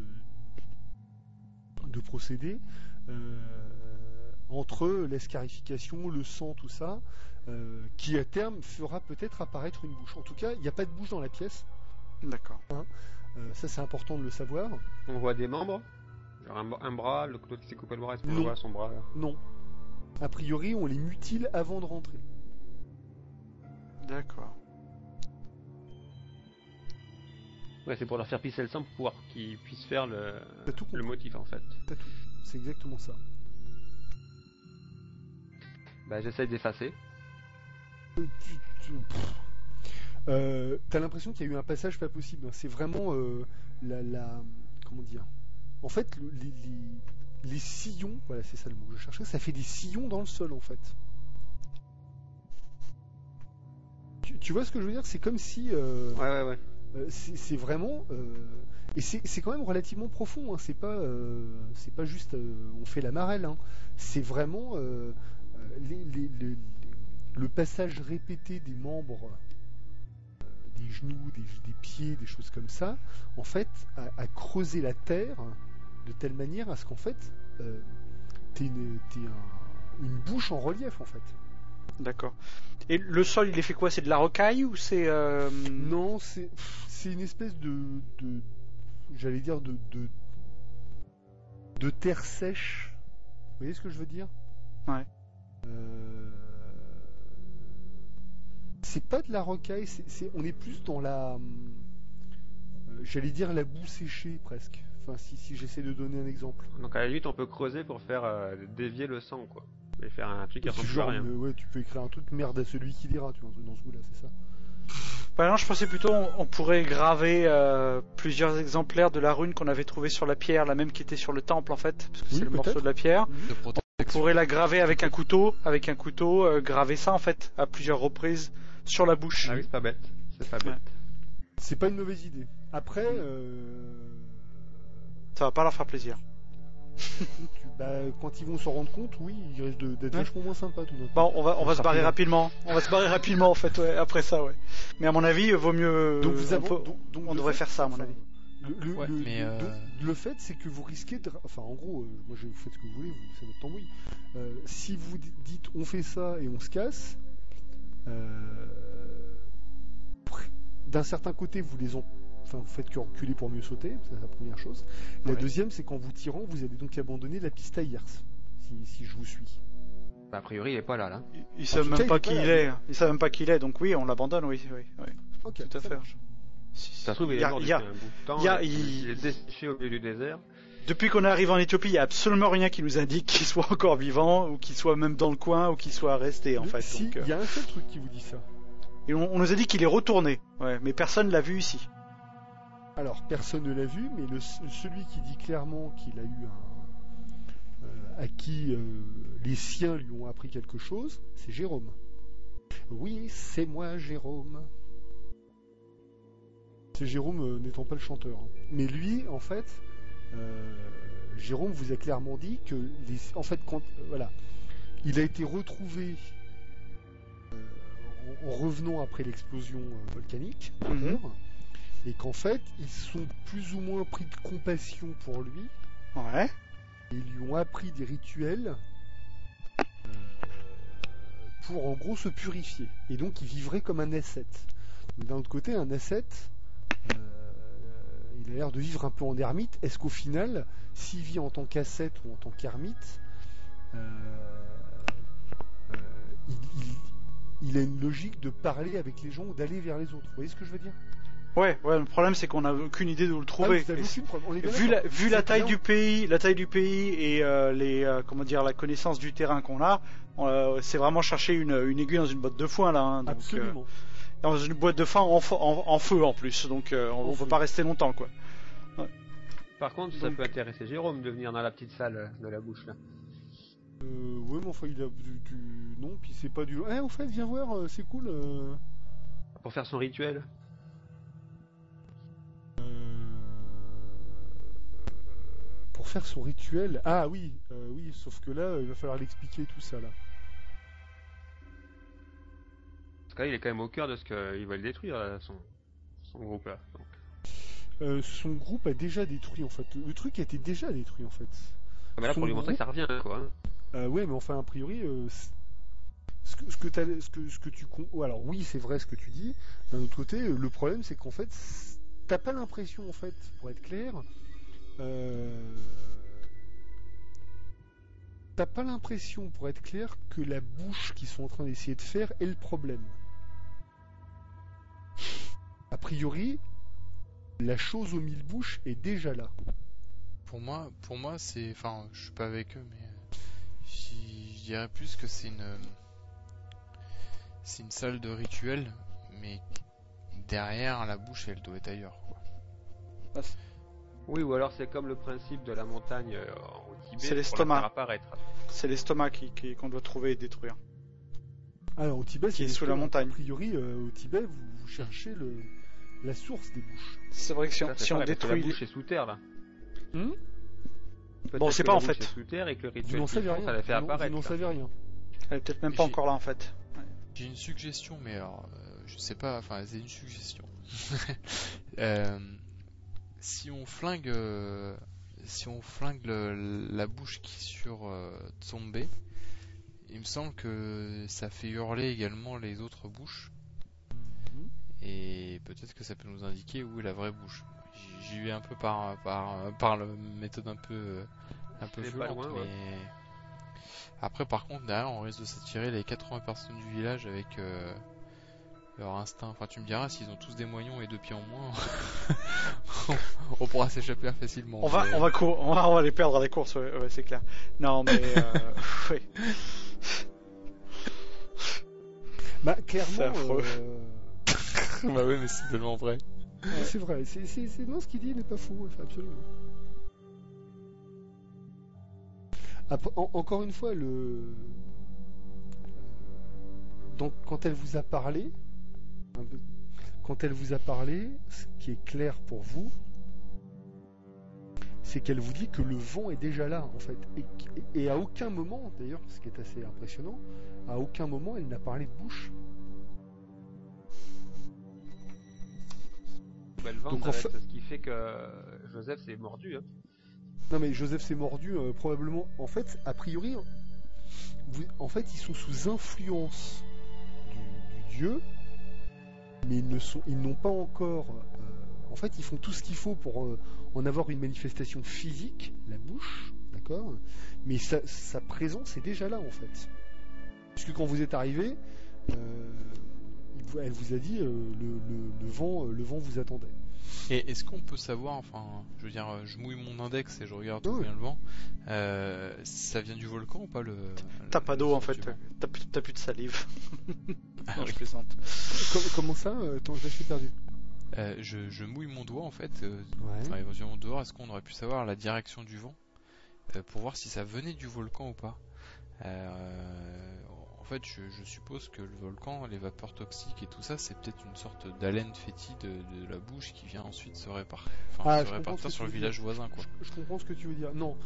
de procédé entre l'escarification, le sang, tout ça, qui à terme fera peut-être apparaître une bouche. En tout cas, il n'y a pas de bouche dans la pièce. D'accord. Hein, ça, c'est important de le savoir. On voit des membres, genre un bras, l'autre qui s'est coupé le bras, est-ce qu'on voit son bras là? Non. A priori, on les mutile avant de rentrer. D'accord. Ouais, c'est pour leur faire pisser le sang pour pouvoir qu'ils puissent faire le compris. motif en fait. T'as tout. C'est exactement ça. Bah, j'essaye d'effacer. T'as l'impression qu'il y a eu un passage pas possible. C'est vraiment comment dire. En fait, les sillons, voilà, c'est ça le mot que je cherchais, ça fait des sillons dans le sol en fait. Tu vois ce que je veux dire? C'est comme si. Ouais. C'est vraiment. Et c'est quand même relativement profond. Hein. C'est pas juste on fait la marelle. Hein. C'est vraiment le passage répété des membres, des genoux, des pieds, des choses comme ça. En fait, à creuser la terre de telle manière à ce qu'en fait, t'es une bouche en relief en fait. D'accord. Et le sol, il est fait quoi? C'est de la rocaille ou c'est Non, c'est une espèce de j'allais dire de terre sèche. Vous voyez ce que je veux dire? Ouais. C'est pas de la rocaille, on est plus dans la j'allais dire la boue séchée presque. Enfin, si j'essaie de donner un exemple. Donc à la limite, on peut creuser pour faire dévier le sang, quoi. Et faire un truc qui ressemble plus à rien. Ouais, tu peux écrire un truc merde à celui qui lira, tu vois, un truc dans ce goût-là, c'est ça. Bah non, je pensais plutôt on pourrait graver plusieurs exemplaires de la rune qu'on avait trouvée sur la pierre, la même qui était sur le temple en fait, parce que c'est le morceau de la pierre. On pourrait la graver avec un couteau, graver ça en fait à plusieurs reprises sur la bouche. Ah oui, c'est pas bête. Ouais. C'est pas une mauvaise idée. Après, ça va pas leur faire plaisir. Quand ils vont s'en rendre compte, oui, il risque d'être vachement moins sympa tout d'un coup. Bon, on va se barrer rapidement. On va se barrer rapidement en fait, ouais, après ça, ouais. Mais à mon avis, vaut mieux. Donc on devrait faire ça, à mon avis. Le fait, c'est que vous risquez de. Enfin, en gros, moi, vous faites ce que vous voulez, c'est votre tambouille. Si vous dites on fait ça et on se casse, d'un certain côté, vous faites que reculer pour mieux sauter, c'est la première chose. La deuxième, c'est qu'en vous tirant, vous allez donc abandonner la piste à Yers, si je vous suis. Bah, a priori, il est pas là. Ils savent même pas qui il est. Ils savent même pas qui il est, donc oui, on l'abandonne, oui. Ok, tout à fait. Ça se trouve, il est mort depuis un bout de temps. Il est desséché au milieu du désert. Depuis qu'on est arrivé en Éthiopie, il n'y a absolument rien qui nous indique qu'il soit encore vivant, ou qu'il soit même dans le coin, ou qu'il soit resté, en fait. Si, il y a un seul truc qui vous dit ça. Et on nous a dit qu'il est retourné, mais personne l'a vu ici. Alors, personne ne l'a vu, mais celui qui dit clairement qu'il a eu à qui les siens lui ont appris quelque chose, c'est Jérôme. Oui, c'est moi, Jérôme. C'est Jérôme n'étant pas le chanteur. Hein. Mais lui, en fait, Jérôme vous a clairement dit que, il a été retrouvé en revenant après l'explosion volcanique, Mhm. d'accord, et qu'en fait, ils sont plus ou moins pris de compassion pour lui, Ouais. et ils lui ont appris des rituels pour en gros se purifier. Et donc, il vivrait comme un ascète. Donc, d'un autre côté, un ascète, il a l'air de vivre un peu en ermite. Est-ce qu'au final, s'il vit en tant qu'ascète ou en tant qu'ermite, il a une logique de parler avec les gens ou d'aller vers les autres. Vous voyez ce que je veux dire? Ouais, le problème c'est qu'on n'a aucune idée d'où le trouver. Vous avez aucune preuve. On est bien Vu d'accord. la C'est taille bien. du pays, et comment dire, la connaissance du terrain qu'on a, c'est vraiment chercher une aiguille dans une botte de foin là. Hein, donc, Absolument. dans une boîte de foin en feu en plus, donc on feu. peut pas rester longtemps quoi. Par contre, ça peut intéresser Jérôme de venir dans la petite salle de la bouche là. Ouais, mais enfin, il a non, puis c'est pas du. Eh, au fait, viens voir, c'est cool. Pour faire son rituel. Pour faire son rituel. Ah oui, oui, sauf que là, il va falloir l'expliquer tout ça là. Parce que là, il est quand même au cœur de ce qu'ils veulent détruire, là, son groupe là. Donc. Son groupe a déjà détruit en fait. Le truc a été déjà détruit en fait. Mais là, Son pour lui montrer que ça revient, quoi. Hein. Ouais, mais enfin, a priori, ce que tu oh, alors oui, c'est vrai ce que tu dis. D'un autre côté, le problème, c'est qu'en fait, t'as pas l'impression, en fait, pour être clair, t'as pas l'impression, pour être clair, que la bouche qu'ils sont en train d'essayer de faire est le problème. A priori, la chose aux mille bouches est déjà là. Pour moi, c'est, enfin, je suis pas avec eux, mais je dirais plus que c'est une salle de rituel, mais derrière la bouche, elle doit être ailleurs, quoi. Oui, ou alors c'est comme le principe de la montagne au Tibet. C'est pour l'estomac. la faire apparaître. C'est l'estomac qu'on doit trouver et détruire. Alors au Tibet, Qui est sous la montagne. A priori, au Tibet, vous cherchez la source des bouches. C'est vrai que si Ça, c'est on pareil, parce que détruit. la bouche est sous terre là. Hmm Peut-être Bon, c'est que pas la en bouche fait. est sous terre et que le Vous rituel n'en qu'ils savez font, rien. ça la fait Vous apparaître. n'en quoi. savez rien. Elle est peut-être même pas J'ai- encore là en fait. J'ai une suggestion, mais alors, je sais pas, enfin, c'est une suggestion. Si on flingue la bouche qui est sur Tsombé, il me semble que ça fait hurler également les autres bouches, et peut-être que ça peut nous indiquer où est la vraie bouche. J'y vais un peu par la méthode un peu C'est pas violente, loin, ouais. mais après, par contre, derrière, on risque de s'attirer les 80 personnes du village avec leur instinct. Enfin, tu me diras, s'ils ont tous des moignons et 2 pieds en moins, on pourra s'échapper facilement. On va les perdre à la course, ouais, c'est clair. Non, mais ouais. Bah C'est clairement, affreux. Bah oui, mais c'est tellement vrai. c'est vrai. Non, ce qu'il dit n'est pas faux, enfin, absolument. Encore une fois, donc quand elle vous a parlé, ce qui est clair pour vous, c'est qu'elle vous dit que le vent est déjà là, en fait, et à aucun moment, d'ailleurs, ce qui est assez impressionnant, à aucun moment elle n'a parlé de bouche. Bah, le vent, Donc, ça en va fait- être ce qui fait que Joseph s'est mordu. Hein. Non mais Joseph s'est mordu probablement. En fait, a priori, en fait, ils sont sous influence du dieu, mais ils n'ont pas encore. En fait, ils font tout ce qu'il faut pour en avoir une manifestation physique, la bouche, d'accord. Mais sa présence est déjà là en fait. Puisque quand vous êtes arrivé, elle vous a dit le vent vous attendait. Et est-ce qu'on peut savoir, enfin, je veux dire, je mouille mon index et je regarde où Oui. vient le vent, ça vient du volcan ou pas T'as pas d'eau en fait, du vent t'as plus de salive. Non, je oui. plaisante. Comment ça Attends, je suis perdu. Je mouille mon doigt en fait, Ouais. enfin, éventuellement dehors, est-ce qu'on aurait pu savoir la direction du vent pour voir si ça venait du volcan ou pas. En fait, je suppose que le volcan, les vapeurs toxiques et tout ça, c'est peut-être une sorte d'haleine fétide de la bouche qui vient ensuite se répartir, Ah, je comprends ce répartir que sur le tu veux village voisin, quoi. Je comprends ce que tu veux dire. Non,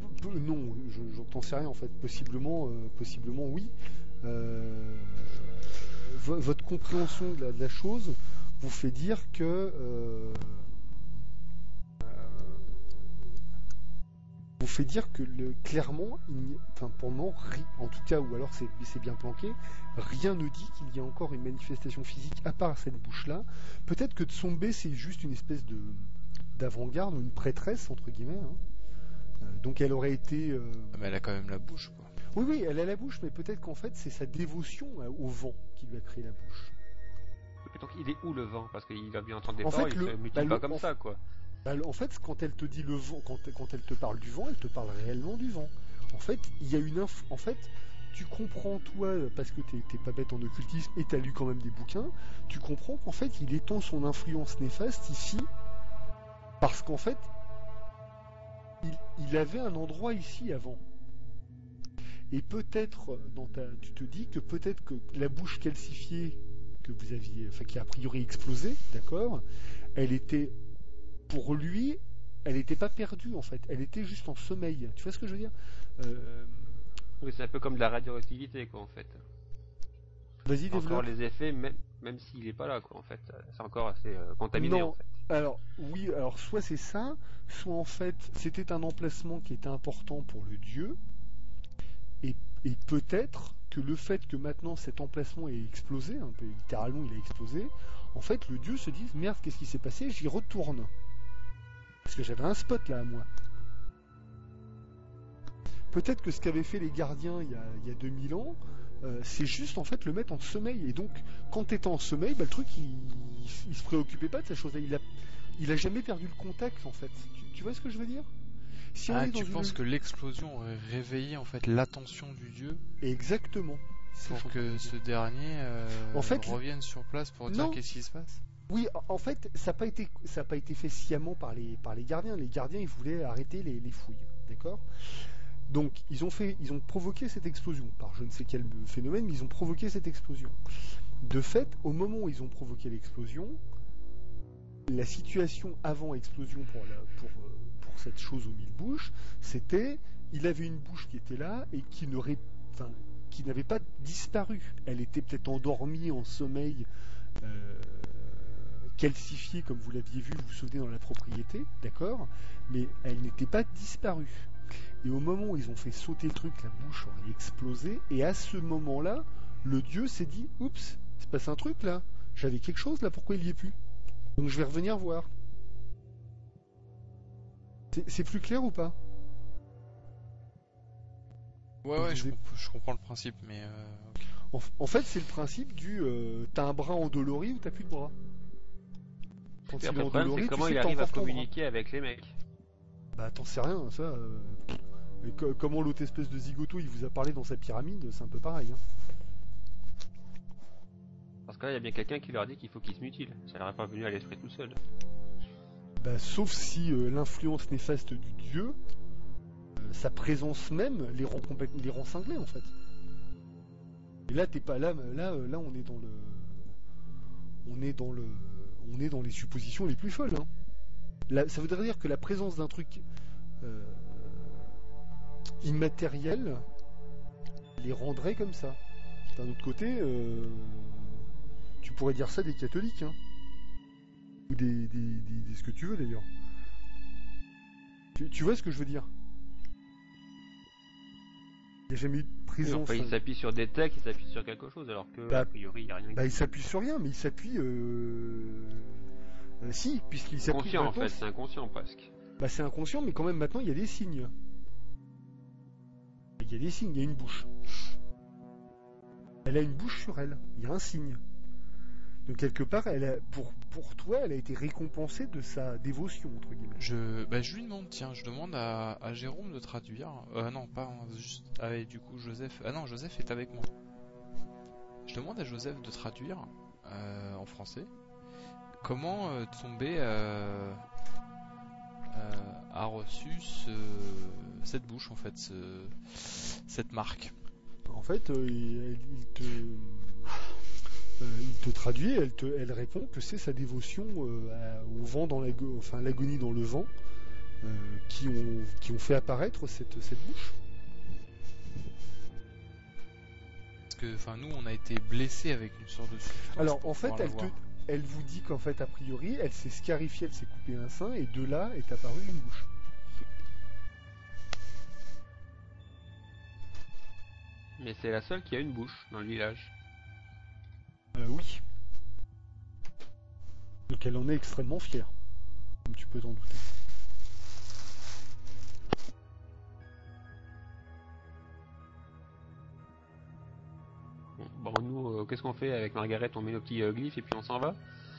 non, j'en sais rien en fait. Possiblement oui. votre compréhension de la chose vous fait dire que clairement, pour le moment, en tout cas, ou alors c'est bien planqué, rien ne dit qu'il y a encore une manifestation physique à part cette bouche-là. Peut-être que Tsombé, c'est juste une espèce d'avant-garde, ou une prêtresse, entre guillemets. Donc elle aurait été... Mais elle a quand même la bouche, quoi. Oui, elle a la bouche, mais peut-être qu'en fait, c'est sa dévotion au vent qui lui a créé la bouche. Donc il est où le vent? Parce qu'il va bien entendre des En paroles, fait, il se multiplie pas comme ça, quoi. En fait, quand elle te dit le vent, quand elle te parle du vent, elle te parle réellement du vent. En fait, il y a en fait, tu comprends, toi, parce que t'es pas bête en occultisme et t'as lu quand même des bouquins, tu comprends qu'en fait, il étend son influence néfaste ici, parce qu'en fait, il avait un endroit ici avant. Et peut-être, tu te dis que peut-être que la bouche calcifiée que vous aviez, enfin qui a priori explosé, d'accord, elle était, pour lui, elle n'était pas perdue en fait, elle était juste en sommeil. Tu vois ce que je veux dire? Oui, c'est un peu comme de la radioactivité, quoi, en fait. Vas-y, développe. Encore les effets, même s'il n'est pas là, quoi, en fait. C'est encore assez contaminé, non. en fait. Alors, oui, alors soit c'est ça, soit en fait, c'était un emplacement qui était important pour le dieu, et peut-être que le fait que maintenant cet emplacement ait explosé, un peu littéralement il a explosé, en fait le dieu se dit merde, qu'est-ce qui s'est passé, j'y retourne. Parce que j'avais un spot là à moi. Peut-être que ce qu'avaient fait les gardiens il y a 2000 ans, c'est juste en fait le mettre en sommeil. Et donc quand t'étais en sommeil, le truc il se préoccupait pas de cette chose-là. Il a jamais perdu le contact en fait. Tu vois ce que je veux dire? Si tu penses que l'explosion aurait réveillé en fait l'attention du dieu? Exactement. Pour que ce dernier revienne sur place pour dire qu'est-ce qui se passe? Oui, en fait, ça n'a pas été fait sciemment par les gardiens. Les gardiens, ils voulaient arrêter les fouilles, d'accord? Donc, ils ont provoqué cette explosion par je ne sais quel phénomène, mais ils ont provoqué cette explosion. De fait, au moment où ils ont provoqué l'explosion, la situation avant explosion pour cette chose aux 1000 bouches, c'était, il avait une bouche qui était là et qui n'avait pas disparu. Elle était peut-être endormie en sommeil, calcifiée comme vous l'aviez vu, vous vous souvenez dans la propriété, d'accord, mais elle n'était pas disparue. Et au moment où ils ont fait sauter le truc, la bouche aurait explosé, et à ce moment-là, le dieu s'est dit, oups, il se passe un truc là, j'avais quelque chose là, pourquoi il y est plus? Donc je vais revenir voir. C'est plus clair ou pas? Ouais, je comprends le principe, mais... Okay. En fait, c'est le principe du... t'as un bras endolori ou t'as plus de bras. Quand il est endolori, c'est comment il arrive à communiquer avec les mecs. Bah t'en sais rien, ça... comment l'autre espèce de zigoto, il vous a parlé dans sa pyramide, c'est un peu pareil. Hein. Parce que là, il y a bien quelqu'un qui leur a dit qu'il faut qu'ils se mutilent. Ça leur est pas venu à l'esprit tout seul. Bah, sauf si l'influence néfaste du dieu, sa présence même les rend cinglés en fait. Et là t'es pas là on est dans les suppositions les plus folles. Hein. Là, ça voudrait dire que la présence d'un truc immatériel les rendrait comme ça. D'un autre côté, tu pourrais dire ça des catholiques. Hein. Ou des ce que tu veux d'ailleurs. Tu vois ce que je veux dire? Il n'y a jamais eu de présence. Enfin, il s'appuie sur des textes, il s'appuie sur quelque chose, alors que a priori il n'y a rien. Il s'appuie sur rien, mais il s'appuie. Si, puisqu'il s'appuie. Conscient en fait, c'est inconscient presque. Bah c'est inconscient, mais quand même maintenant il y a des signes. Il y a des signes, il y a une bouche. Elle a une bouche sur elle, il y a un signe. Donc quelque part, pour toi, elle a été récompensée de sa dévotion, entre guillemets. Je lui demande, je demande à Jérôme de traduire. Non, pas juste avec du coup Joseph. Ah non, Joseph est avec moi. Je demande à Joseph de traduire en français comment Tsombé a reçu cette bouche, en fait, cette marque. En fait, il te traduit, elle répond que c'est sa dévotion au vent dans l'agonie dans le vent qui ont fait apparaître cette bouche. Parce que, enfin, nous, on a été blessés avec une sorte de substance. Alors, pour en fait, pouvoir l'avoir. elle vous dit qu'en fait, a priori, elle s'est scarifiée, elle s'est coupée un sein, et de là est apparue une bouche. Mais c'est la seule qui a une bouche dans le village. Oui. Donc elle en est extrêmement fière, comme tu peux t'en douter. Bon, nous, qu'est-ce qu'on fait avec Margaret? On met nos petits glyphes et puis on s'en va?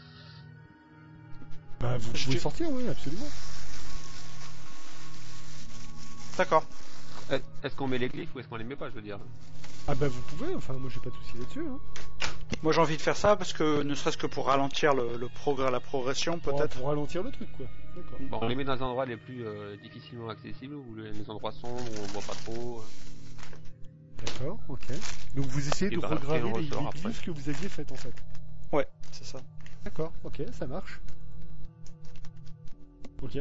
Bah, vous pouvez sortir, oui, absolument. D'accord. Est-ce qu'on met les glyphes ou est-ce qu'on les met pas, je veux dire? Ah bah vous pouvez, enfin moi j'ai pas de soucis là-dessus. Hein. Moi j'ai envie de faire ça parce que ne serait-ce que pour ralentir le progrès, la progression peut-être. Pour ralentir le truc quoi. D'accord. Bon, on les met dans les endroits les plus difficilement accessibles ou les endroits sombres où on voit pas trop. D'accord, ok. Donc vous essayez de bah, après, regraver on les ressort après. glyphes que vous aviez faites en fait. Ouais, c'est ça. D'accord, ok, ça marche. Ok.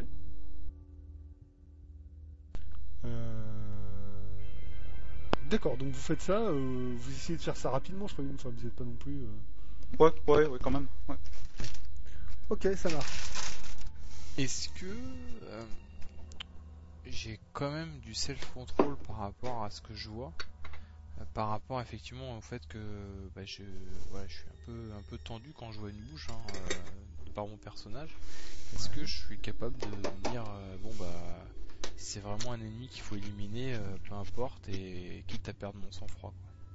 D'accord, donc vous faites ça, vous essayez de faire ça rapidement, je crois, enfin vous n'êtes pas non plus... Ouais, quand même. Ouais. Ok, ça marche. Est-ce que j'ai quand même du self-control par rapport à ce que je vois, par rapport effectivement au fait que je suis un peu tendu quand je vois une bouche par mon personnage. Est-ce que je suis capable de me dire c'est vraiment un ennemi qu'il faut éliminer, peu importe, et quitte à perdre mon sang-froid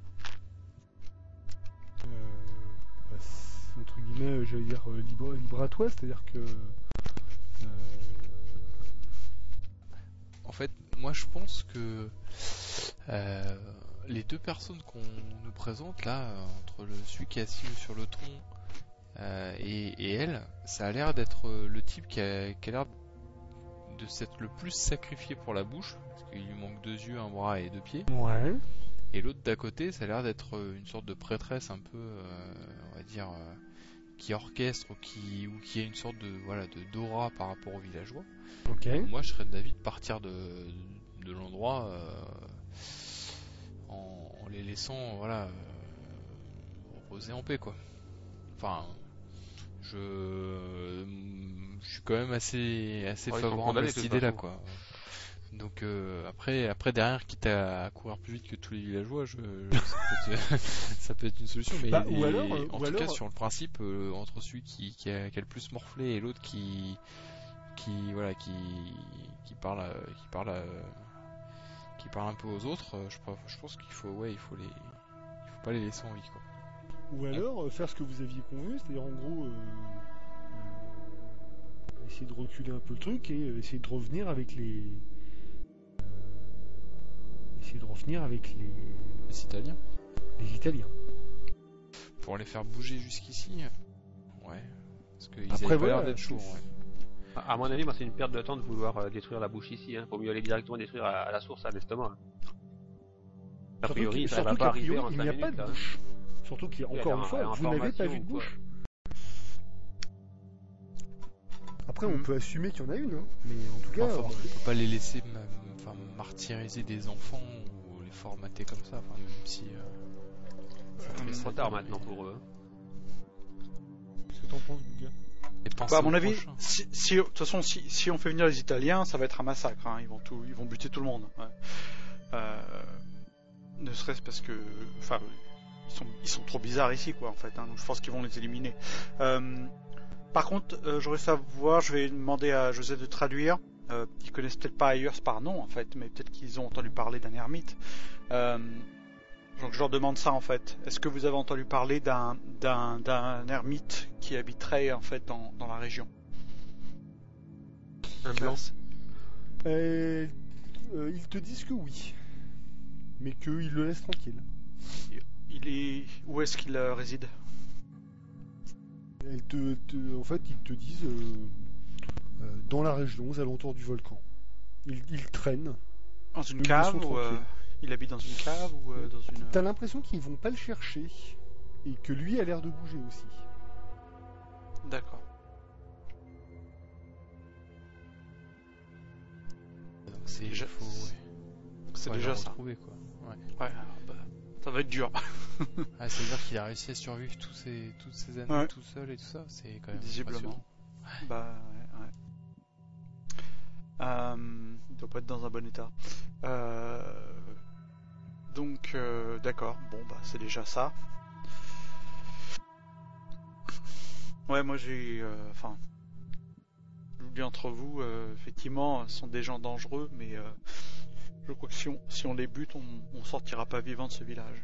quoi. Entre guillemets, j'allais dire libre à toi, c'est-à-dire que... En fait, moi je pense que les deux personnes qu'on nous présente là, entre celui qui est assis sur le tronc et elle, ça a l'air d'être le type qui a l'air de s'être le plus sacrifié pour la bouche, parce qu'il lui manque 2 yeux, un bras et 2 pieds. Ouais. Et l'autre d'à côté, ça a l'air d'être une sorte de prêtresse un peu, on va dire, qui orchestre ou qui a une sorte de d'aura par rapport aux villageois. Ok. Moi, je serais d'avis de partir de l'endroit en les laissant reposer en paix quoi. Enfin, je suis quand même assez favorable à cette idée là quoi. Donc après derrière, quitte à courir plus vite que tous les villageois, ça peut être une solution. Mais en tout cas sur le principe, entre celui qui a le plus morflé et l'autre qui parle un peu aux autres, je pense qu'il faut pas les laisser en vie quoi. Ou alors faire ce que vous aviez convenu, c'est-à-dire en gros essayer de reculer un peu le truc et essayer de revenir avec les Italiens. Les Italiens. Pour les faire bouger jusqu'ici, ouais. Parce qu'ils Après, avaient pas l'air d'être chauds, ouais. À mon avis, moi c'est une perte de temps de vouloir détruire la bouche ici. Faut mieux aller directement détruire à la source, à l'estomac. A priori, ça va pas arriver en 5 minutes. Il n'y a pas de bouche. Surtout qu'il y a encore une fois, vous n'avez pas vu de bouche. Après, on peut assumer qu'il y en a une, hein. Mais en tout cas, on peut pas les laisser martyriser des enfants ou les formater comme ça. Enfin, même si c'est trop tard maintenant pour eux. Qu'est-ce que t'en penses, Bouga? À mon avis, de toute façon, si on fait venir les Italiens, ça va être un massacre. Hein. Ils vont buter tout le monde. Ouais. Ne serait-ce parce que, ils sont trop bizarres ici, quoi, en fait. Hein, donc je pense qu'ils vont les éliminer. Par contre, j'aurais savoir, je vais demander à José de traduire. Ils connaissent peut-être pas ailleurs par nom, en fait, mais peut-être qu'ils ont entendu parler d'un ermite. Donc je leur demande ça, en fait. Est-ce que vous avez entendu parler d'un ermite qui habiterait, en fait, dans la région? Un blanc. Ils te disent que oui, mais qu'ils le laissent tranquille. Où est-ce qu'il réside? En fait, ils te disent dans la région, aux alentours du volcan. Il traîne. Dans une cave ou il habite dans une cave ou dans une... T'as l'impression qu'ils vont pas le chercher et que lui a l'air de bouger aussi. D'accord. Donc c'est déjà c'est déjà ça. Retrouver, quoi. Ouais. Ouais. Ça va être dur. Ah, c'est-à-dire qu'il a réussi à survivre toutes ces années tout seul et tout ça, c'est quand même visiblement. Bah ouais. Il doit pas être dans un bon état. Donc d'accord, bon bah c'est déjà ça. Ouais, moi j'ai j'oublie entre vous, effectivement, ce sont des gens dangereux, mais je crois que si on les bute, on sortira pas vivant de ce village.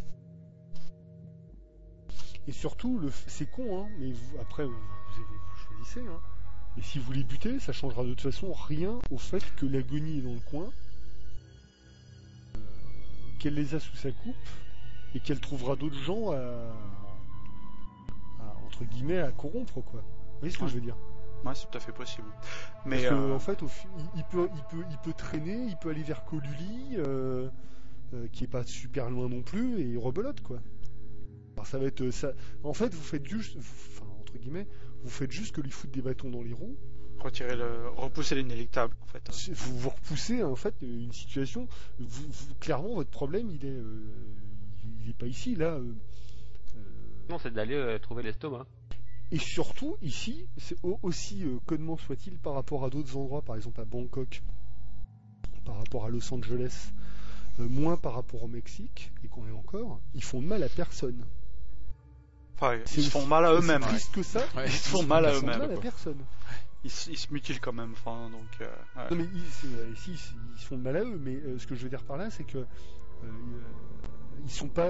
Et surtout, c'est con, hein, mais après vous choisissez, hein. Et si vous les butez, ça changera de toute façon rien au fait que l'agonie est dans le coin, qu'elle les a sous sa coupe, et qu'elle trouvera d'autres gens entre guillemets à corrompre, quoi. Vous voyez ce que je veux dire? Ouais, c'est tout à fait possible. Mais parce que, en fait, il peut traîner, il peut aller vers Coluli, qui est pas super loin non plus, et rebelote, quoi. Alors ça va être ça. En fait, vous faites juste, entre guillemets, vous faites juste que lui foutre des bâtons dans les roues. Repousser l'inéluctable, en fait. Vous repoussez en fait une situation. Clairement, votre problème, il est pas ici, là. Non, c'est d'aller trouver l'estomac. Et surtout, ici, c'est aussi connement soit-il par rapport à d'autres endroits, par exemple à Bangkok, par rapport à Los Angeles, moins par rapport au Mexique, et qu'on est encore, ils font de mal à personne. Enfin, ils se font mal à eux-mêmes. C'est triste que ça. Ouais, ils se font mal à eux-mêmes. Ils se font mal à personne. Ils se mutilent quand même. Enfin, donc. Ouais. Non mais ils se font mal à eux. Mais ce que je veux dire par là, c'est que ils sont pas.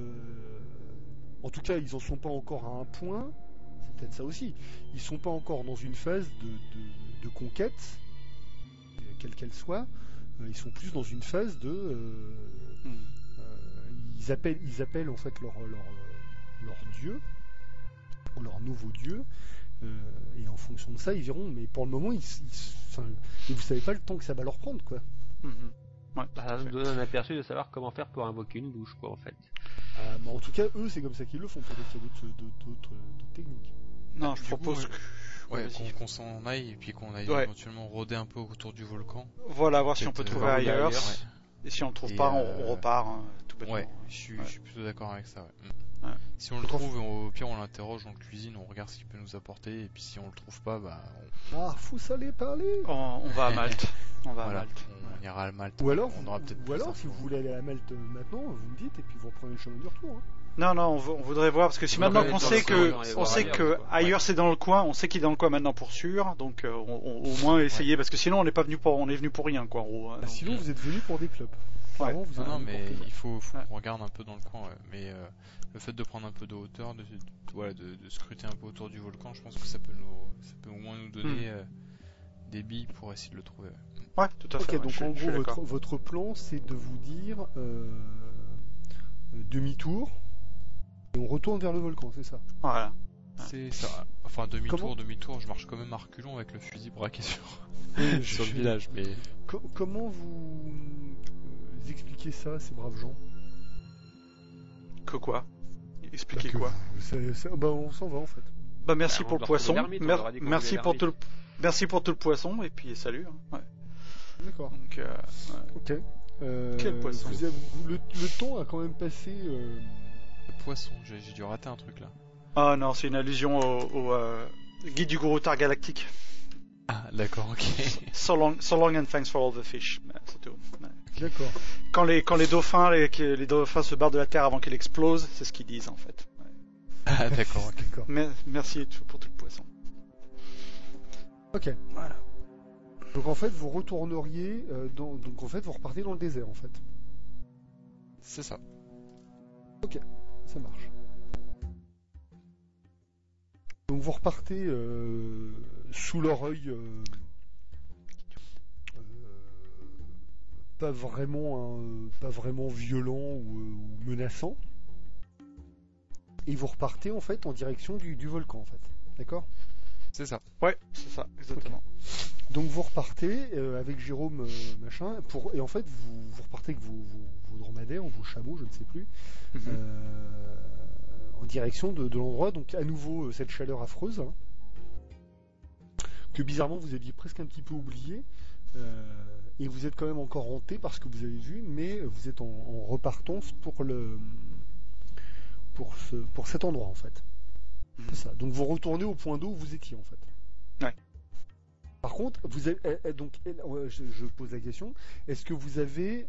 En tout cas, ils en sont pas encore à un point. C'est peut-être ça aussi. Ils sont pas encore dans une phase de conquête, quelle qu'elle soit. Ils sont plus dans une phase de. Ils appellent en fait leur dieu, ou leur nouveau dieu, et en fonction de ça, ils verront. Mais pour le moment, et vous savez pas le temps que ça va leur prendre, quoi. Ouais, ça nous donne un aperçu de savoir comment faire pour invoquer une bouche, quoi, en fait. En tout cas, eux, c'est comme ça qu'ils le font. Peut-être qu'il y a d'autres techniques. Non, je propose qu'on s'en aille et puis qu'on aille éventuellement rôder un peu autour du volcan. Voilà, voir si on peut trouver ailleurs. Et si on le trouve pas, on repart tout bêtement. Ouais, je suis plutôt d'accord avec ça. Ouais. Si on le trouve, au pire on l'interroge, on le cuisine, on regarde ce qu'il peut nous apporter, et puis si on le trouve pas, faut s'aller parler. On va à Malte. On ira à Malte. Ou alors, si vous voulez aller à Malte maintenant, vous me dites, et puis vous reprenez le chemin du retour. Hein. Non, on voudrait voir, parce que si maintenant qu'on sait que ailleurs c'est dans le coin, on sait qu'il est dans le coin maintenant pour sûr, donc au moins essayer, parce que sinon on est venu pour rien, quoi, en gros. Donc, sinon vous êtes venu pour des clubs. Non, mais il faut qu'on regarde un peu dans le coin, mais le fait de prendre un peu de hauteur, de scruter un peu autour du volcan, je pense que ça peut au moins nous donner des billes pour essayer de le trouver. Ouais, tout à fait. Ok, donc en gros, votre plan, c'est de vous dire demi-tour, et on retourne vers le volcan, c'est ça? Voilà. C'est ça. Enfin, demi-tour, je marche quand même à reculons avec le fusil braqué sur le village, mais... Comment vous expliquez ça, ces braves gens? Que quoi? Expliquez quoi? On s'en va, en fait. Merci pour le poisson. Merci pour tout le poisson, et puis salut. Ouais. D'accord. Donc, ok. Quel poisson? Le temps a quand même passé. Le poisson, j'ai dû rater un truc là. Ah non, c'est une allusion au guide du Gouroutar galactique. Ah, d'accord, ok. So long and thanks for all the fish. C'est tout. Ouais. D'accord. Quand les dauphins se barrent de la Terre avant qu'elle explose, c'est ce qu'ils disent en fait. Ouais. Ah, d'accord, ok. D'accord. Merci pour tout le poisson. Ok. Voilà. Donc en fait, vous retourneriez donc en fait, vous repartez dans le désert en fait. C'est ça. Ok, ça marche. Donc vous repartez sous leur œil, pas vraiment violent ou menaçant, et vous repartez en fait en direction du volcan en fait. D'accord? C'est ça. Ouais, c'est ça, exactement. Okay. Donc vous repartez avec Jérôme et en fait vous repartez avec vos dromadaires ou vos chameaux, je ne sais plus, en direction de l'endroit. Donc à nouveau cette chaleur affreuse que bizarrement vous aviez presque un petit peu oublié, et vous êtes quand même encore hanté par ce que vous avez vu, mais vous êtes en repartance pour cet endroit en fait. C'est ça. Donc vous retournez au point d'eau où vous étiez en fait. Ouais. Par contre, je pose la question, est-ce que vous avez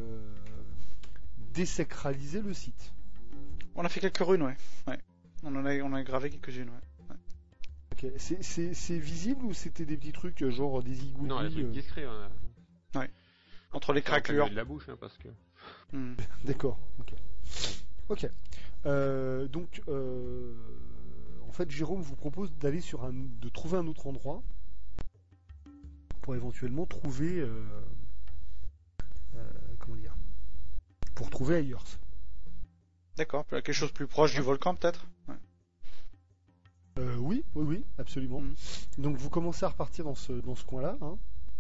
désacralisé le site? On a fait quelques runes, ouais. On a gravé quelques-unes, ouais. Ok. C'est visible ou c'était des petits trucs genre des igouis? Non, des trucs discrets. Ouais. Entre les craquelures. De la bouche, parce que. D'accord. Ok. Donc, en fait, Jérôme vous propose d'aller de trouver un autre endroit pour éventuellement trouver, pour trouver ailleurs. D'accord. Quelque chose plus proche du volcan, peut-être. Ouais. Oui, absolument. Donc, vous commencez à repartir dans ce coin-là. Hein.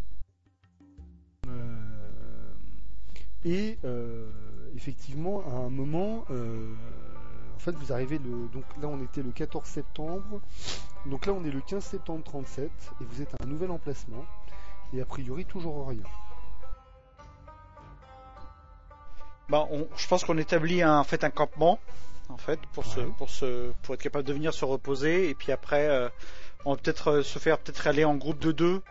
Et effectivement, à un moment, en fait, vous arrivez donc là, on était le 14 septembre. Donc là, on est le 15 septembre 37, et vous êtes à un nouvel emplacement. Et a priori, toujours rien. Je pense qu'on établit un campement, en fait, pour être capable de venir se reposer, et puis après, on va peut-être se faire aller en groupe de 2,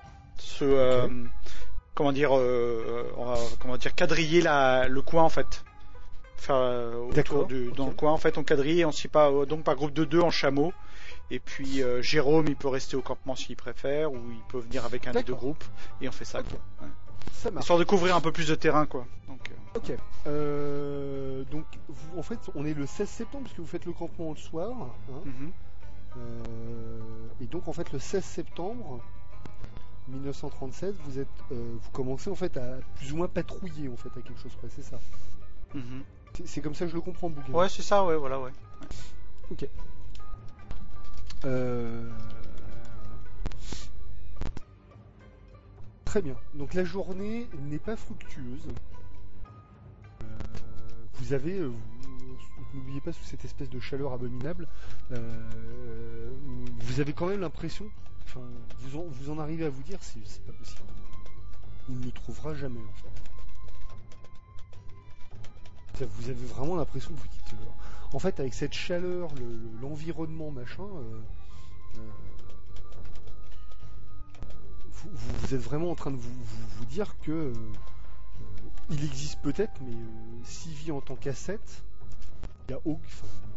on va quadriller le coin en fait. Autour dans le coin en fait, on quadrille et on s'y part donc par groupe de 2 en chameau. Et puis Jérôme, il peut rester au campement s'il préfère, ou il peut venir avec un des deux groupes, et on fait ça. Quoi. Ouais. Ça marche. Histoire de couvrir un peu plus de terrain, quoi. Donc, Ok. Donc, en fait, on est le 16 septembre parce que vous faites le campement le soir. Hein. Et donc, en fait, le 16 septembre 1937, vous commencez en fait à plus ou moins patrouiller en fait à quelque chose près, c'est ça. C'est comme ça que je le comprends, Bouguin. Ouais, c'est ça, ouais, voilà, ouais. Ok. Très bien. Donc la journée n'est pas fructueuse. Vous avez, n'oubliez pas, sous cette espèce de chaleur abominable, vous avez quand même l'impression, enfin, vous en arrivez à vous dire, c'est pas possible. On ne le trouvera jamais en fait. Vous avez vraiment l'impression que vous dites, en fait, avec cette chaleur, l'environnement, machin, vous êtes vraiment en train de vous dire que il existe peut-être, mais s'il vit en tant qu'ascète, il y a vous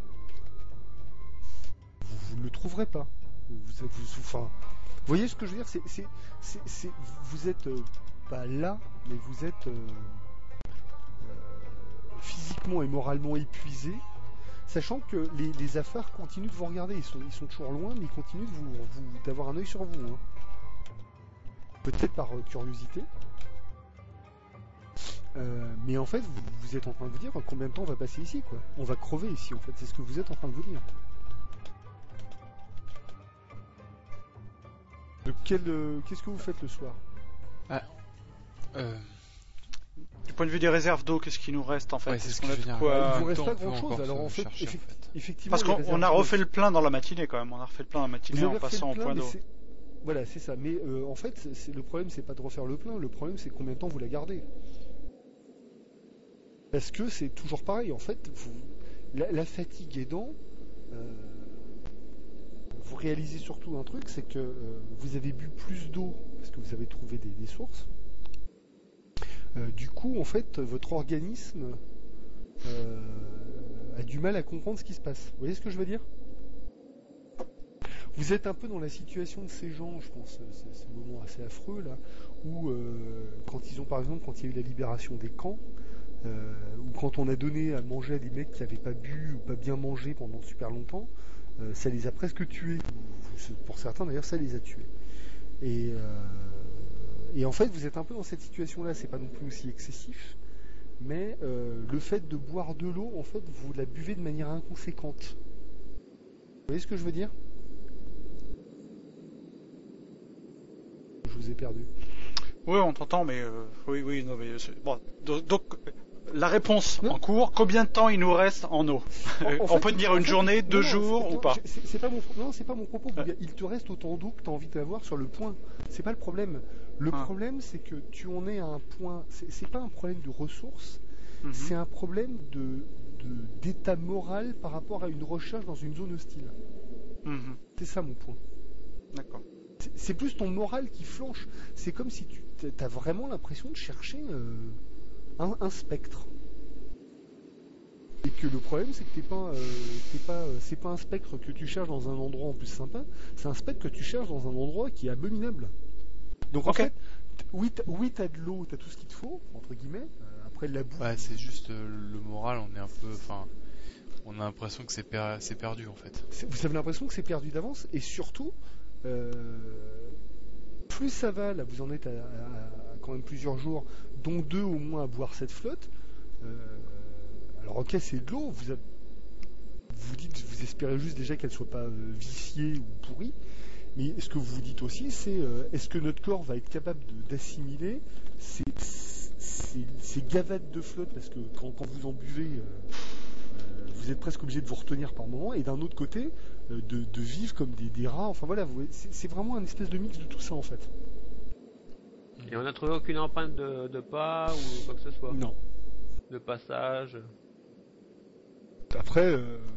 ne le trouverez pas. Vous voyez ce que je veux dire, vous êtes pas là, mais vous êtes physiquement et moralement épuisé, sachant que les affaires continuent de vous regarder. Ils sont toujours loin, mais ils continuent d'avoir un œil sur vous. Hein. Peut-être par curiosité. Mais en fait, vous êtes en train de vous dire combien de temps on va passer ici, quoi. On va crever ici, en fait. C'est ce que vous êtes en train de vous dire. Donc, qu'est-ce que vous faites le soir? Du point de vue des réserves d'eau, qu'est-ce qui nous reste en fait? Ouais, c'est ce que Il vous reste pas grand-chose. Alors en fait, effectivement, parce qu'on a refait le plein dans la matinée quand même. On a refait le plein dans la matinée en passant au point d'eau. Voilà, c'est ça. Mais en fait, le problème, c'est pas de refaire le plein. Le problème, c'est combien de temps vous la gardez. Parce que c'est toujours pareil. En fait, la fatigue aidant, vous réalisez surtout un truc, c'est que vous avez bu plus d'eau parce que vous avez trouvé des sources. Du coup, en fait, votre organisme a du mal à comprendre ce qui se passe. Vous voyez ce que je veux dire? Vous êtes un peu dans la situation de ces gens, je pense, c'est un moment assez affreux là, où quand il y a eu la libération des camps, ou quand on a donné à manger à des mecs qui n'avaient pas bu ou pas bien mangé pendant super longtemps, ça les a presque tués. Pour certains d'ailleurs, ça les a tués. Et en fait, vous êtes un peu dans cette situation-là. C'est pas non plus aussi excessif, mais le fait de boire de l'eau, en fait, vous la buvez de manière inconséquente. Vous voyez ce que je veux dire? Je vous ai perdu. Oui, on t'entend, mais oui, non, mais bon, donc la réponse en cours, combien de temps il nous reste en eau? On peut tenir une journée, 2 jours ou pas? C'est pas mon propos. Il te reste autant d'eau que tu as envie d'avoir sur le point. C'est pas le problème. Le problème, c'est que tu en es à un point. C'est pas un problème de ressources. C'est un problème d'état moral par rapport à une recherche dans une zone hostile. C'est ça mon point. D'accord. C'est plus ton moral qui flanche. C'est comme si tu as vraiment l'impression de chercher un spectre. Et que le problème, c'est que c'est pas un spectre que tu cherches dans un endroit en plus sympa. C'est un spectre que tu cherches dans un endroit qui est abominable. Donc en fait, oui, t'as de l'eau, t'as tout ce qu'il te faut entre guillemets. Après la boue. Ouais, c'est juste le moral. On est un peu, on a l'impression que c'est perdu en fait. Vous avez l'impression que c'est perdu d'avance, et surtout, plus ça va, là vous en êtes à quand même plusieurs jours, dont 2 au moins à boire cette flotte. Alors ok, c'est de l'eau, vous dites, vous espérez juste déjà qu'elle soit pas viciée ou pourrie, mais ce que vous vous dites aussi, c'est est-ce que notre corps va être capable d'assimiler ces gavades de flotte, parce que quand vous en buvez, vous êtes presque obligé de vous retenir par moment, et d'un autre côté, de vivre comme des rats. Enfin voilà, c'est vraiment un espèce de mix de tout ça en fait. Et on n'a trouvé aucune empreinte de pas ou quoi que ce soit? Non. De passage? Après,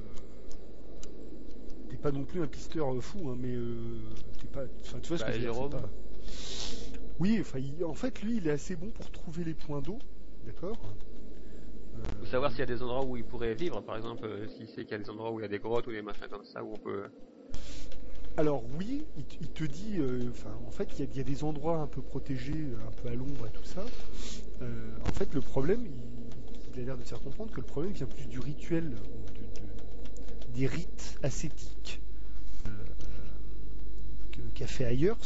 t'es pas non plus un pisteur fou, hein, mais t'es pas. Enfin, tu vois ce que je veux dire, Jérôme. pas... Oui, enfin, en fait, lui, il est assez bon pour trouver les points d'eau, d'accord. Faut savoir s'il y a des endroits où il pourrait vivre, par exemple, s'il sait qu'il y a des endroits où il y a des grottes ou des machins comme ça où on peut. Alors oui, il te dit, en fait, il y a des endroits un peu protégés, un peu à l'ombre et tout ça. En fait, le problème, il a l'air de faire comprendre que le problème vient plus du rituel, des rites ascétiques qu'a fait Ayers,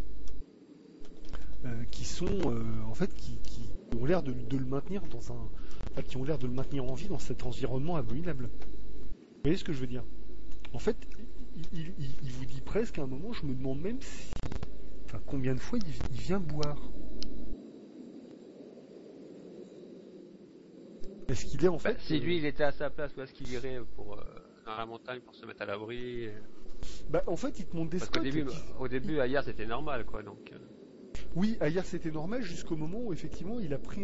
qui sont, en fait, qui ont l'air de le maintenir qui ont l'air de le maintenir en vie dans cet environnement abominable. Vous voyez ce que je veux dire? En fait, il vous dit presque à un moment, je me demande même combien de fois il vient boire. Est-ce qu'il est en fait... Si lui il était à sa place, où est-ce qu'il irait dans la montagne pour se mettre à l'abri? En fait, il te montre des spots. Au début, Ayers c'était normal, quoi. Donc. Oui, Ayers c'était normal jusqu'au moment où effectivement il a pris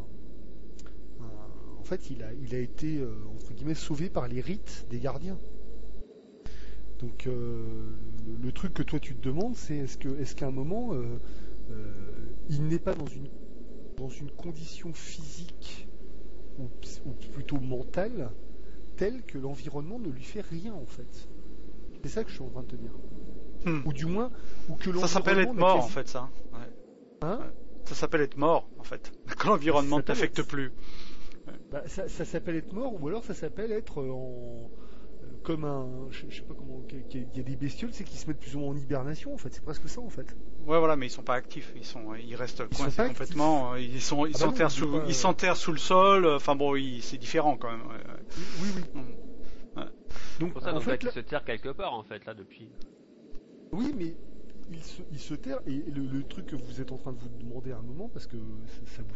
en fait, il a été entre guillemets sauvé par les rites des gardiens. Donc le truc que toi tu te demandes, c'est est-ce qu'à un moment il n'est pas dans une condition physique ou plutôt mentale telle que l'environnement ne lui fait rien en fait. C'est ça que je suis en train de te dire. Ou du moins, ou que l'environnement... Ça s'appelle être mort en fait, ça. Ouais. Hein? Ouais. Ça s'appelle être mort en fait. Quand l'environnement ne t'affecte plus. Ça s'appelle être mort, ou alors ça s'appelle être comme un, je sais pas comment, il y a des bestioles, c'est qu'ils se mettent plus ou moins en hibernation en fait, c'est presque ça en fait. Ouais, voilà, mais ils sont pas actifs, ils restent coincés complètement, ils s'enterrent sous le sol, enfin bon, c'est différent quand même. Oui. Ouais. Donc pour ça, en fait, il se terre quelque part en fait là depuis. Oui, mais il se terre, et le truc que vous êtes en train de vous demander à un moment, parce que ça vous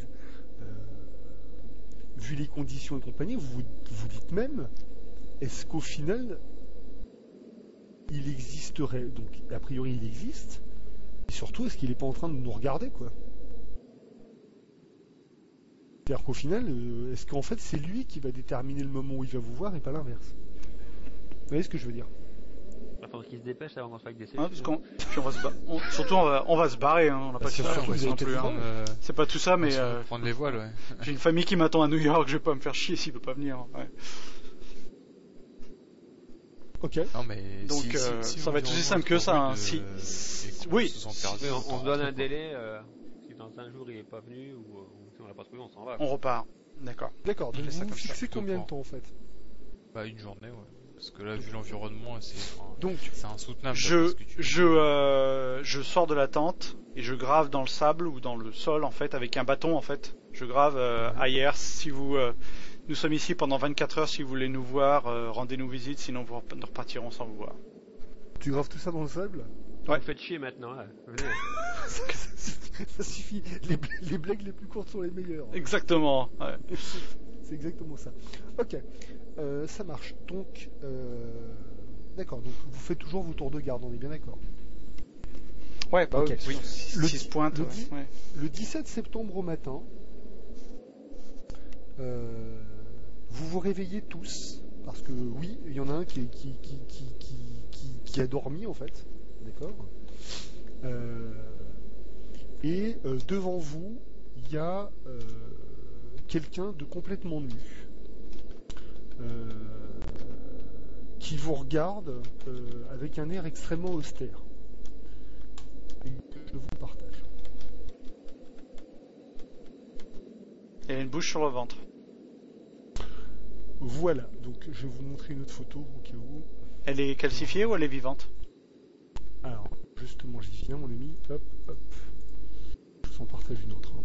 vu les conditions et compagnie, vous dites même, est-ce qu'au final, il existerait, donc a priori il existe, et surtout est-ce qu'il n'est pas en train de nous regarder, quoi? C'est-à-dire qu'au final, est-ce qu'en fait c'est lui qui va déterminer le moment où il va vous voir et pas l'inverse? Vous voyez ce que je veux dire? Il faudrait qu'il se dépêche avant qu'on se fasse des parce surtout on va se barrer, hein. On n'a pas de non plus. C'est pas tout ça, mais prendre les voiles. Ouais. J'ai une famille qui m'attend à New York, je vais pas me faire chier s'il peut pas venir. Ouais. Ok. Non, mais donc si ça va être aussi simple que ça. Hein. Oui. On se donne un délai. Si dans un jour il est pas venu ou si on l'a pas trouvé, on s'en va. On repart. D'accord. Donc vous fixez combien de temps en fait? Une journée, ouais. Parce que là, vu l'environnement, c'est insoutenable. Je sors de la tente et je grave dans le sable ou dans le sol en fait avec un bâton en fait. Je grave Ayers. Si nous sommes ici pendant 24 heures, si vous voulez nous voir, rendez-nous visite. Sinon, nous repartirons sans vous voir. Tu graves tout ça dans le sable? Vous faites chier maintenant, là. Venez. Ça suffit. Les blagues les plus courtes sont les meilleures. Exactement. Ouais. C'est exactement ça. Ok, ça marche. Donc, d'accord. Donc, vous faites toujours vos tours de garde. On est bien d'accord. Ouais, bah Ok. oui. 6 pointes. Le, Ouais. le 17 septembre au matin, vous vous réveillez tous parce que oui, il y en a un qui a dormi en fait. D'accord. Et devant vous, il y a quelqu'un de complètement nu qui vous regarde avec un air extrêmement austère et que je vous partage. Il a une bouche sur le ventre. Voilà, donc je vais vous montrer une autre photo au cas où. Elle est calcifiée ou elle est vivante? Alors, justement, j'y viens, mon ami. Hop, hop. Je vous en partage une autre.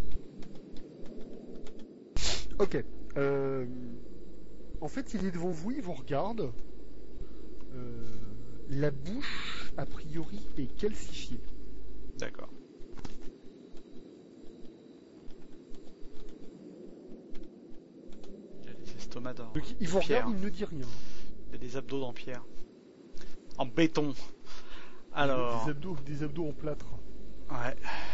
Ok. En fait, il est devant vous, il vous regarde. La bouche, a priori, est calcifiée. D'accord. Il a des estomacs d'or. Donc, il vous pierre. regarde, il ne dit rien. Il a des abdos en pierre. En béton. Alors. Des abdos en plâtre. Ouais.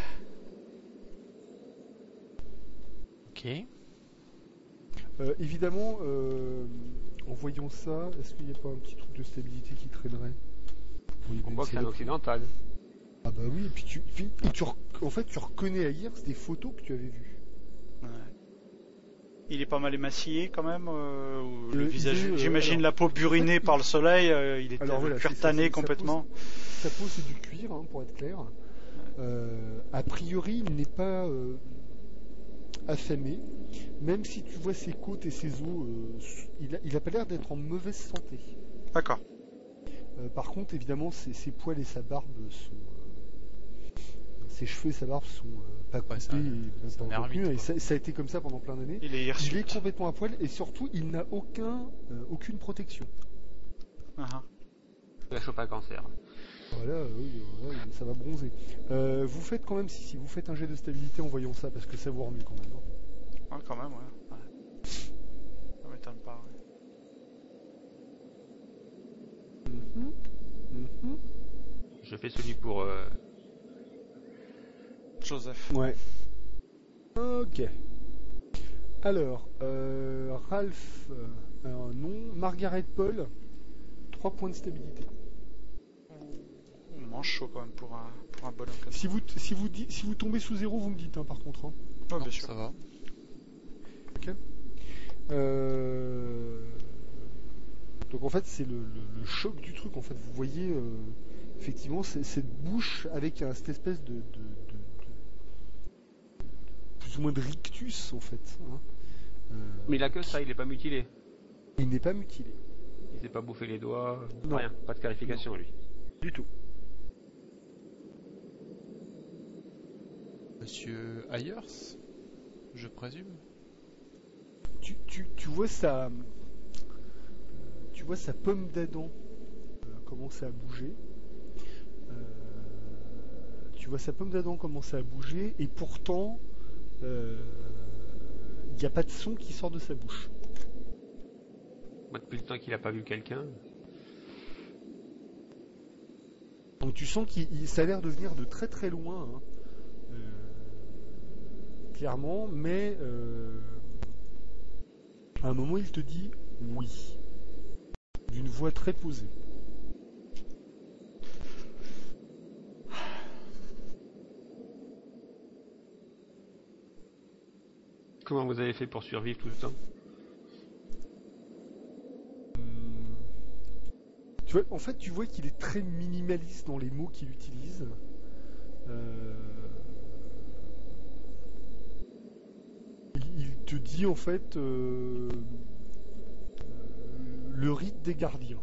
Ok. Évidemment, en voyant ça, est-ce qu'il n'y a pas un petit truc de stabilité qui traînerait? Oui, On voit que c'est un occidental. Ah bah oui, et puis en fait, tu reconnais ailleurs, c'est des photos que tu avais vues. Ouais. Il est pas mal émacié quand même. Ou le il visage, est, j'imagine la peau burinée par le soleil. Il était cuirtané complètement. Sa peau c'est du cuir, hein, pour être clair. A priori, il n'est pas affamé. Même si tu vois ses côtes et ses os, il a pas l'air d'être en mauvaise santé. D'accord. Par contre, évidemment, ses poils et sa barbe sont... ses cheveux et sa barbe sont pas coupés et pas retenus. Et ça a été comme ça pendant plein d'années. Il est complètement à poil et surtout, il n'a aucune protection. Il a chopé un cancer. Voilà, oui, ça va bronzer. Vous faites quand même, si vous faites un jet de stabilité en voyant ça, parce que ça vous remue quand même. Ouais, quand même, ouais. Ça m'étonne pas, ouais. Je fais celui pour... Joseph. Ouais. Ok. Alors, Ralph, non. Margaret Paul, 3 points de stabilité. On mange chaud quand même pour un bonhomme comme ça. Si vous tombez sous 0, vous me dites, hein, par contre. Hein. Oh, Non, bien sûr. ça va. Ok. Donc en fait, c'est le choc du truc. En fait, vous voyez effectivement cette bouche avec cette espèce de plus ou moins de rictus en fait. Hein. Mais il a que ça, il est pas mutilé. Il n'est pas mutilé. Il s'est pas bouffé les doigts, Non. rien, pas de scarification lui. Du tout. Monsieur Ayers, je présume. Tu vois sa pomme d'Adam commencer à bouger. Tu vois sa pomme d'Adam commencer à bouger et pourtant il n'y a pas de son qui sort de sa bouche. Moi, depuis le temps qu'il a pas vu quelqu'un. Donc tu sens ça a l'air de venir de très très loin, hein. Clairement, mais à un moment il te dit oui, d'une voix très posée. Comment vous avez fait pour survivre tout le temps? En fait, tu vois qu'il est très minimaliste dans les mots qu'il utilise. Il te dit en fait le rite des gardiens.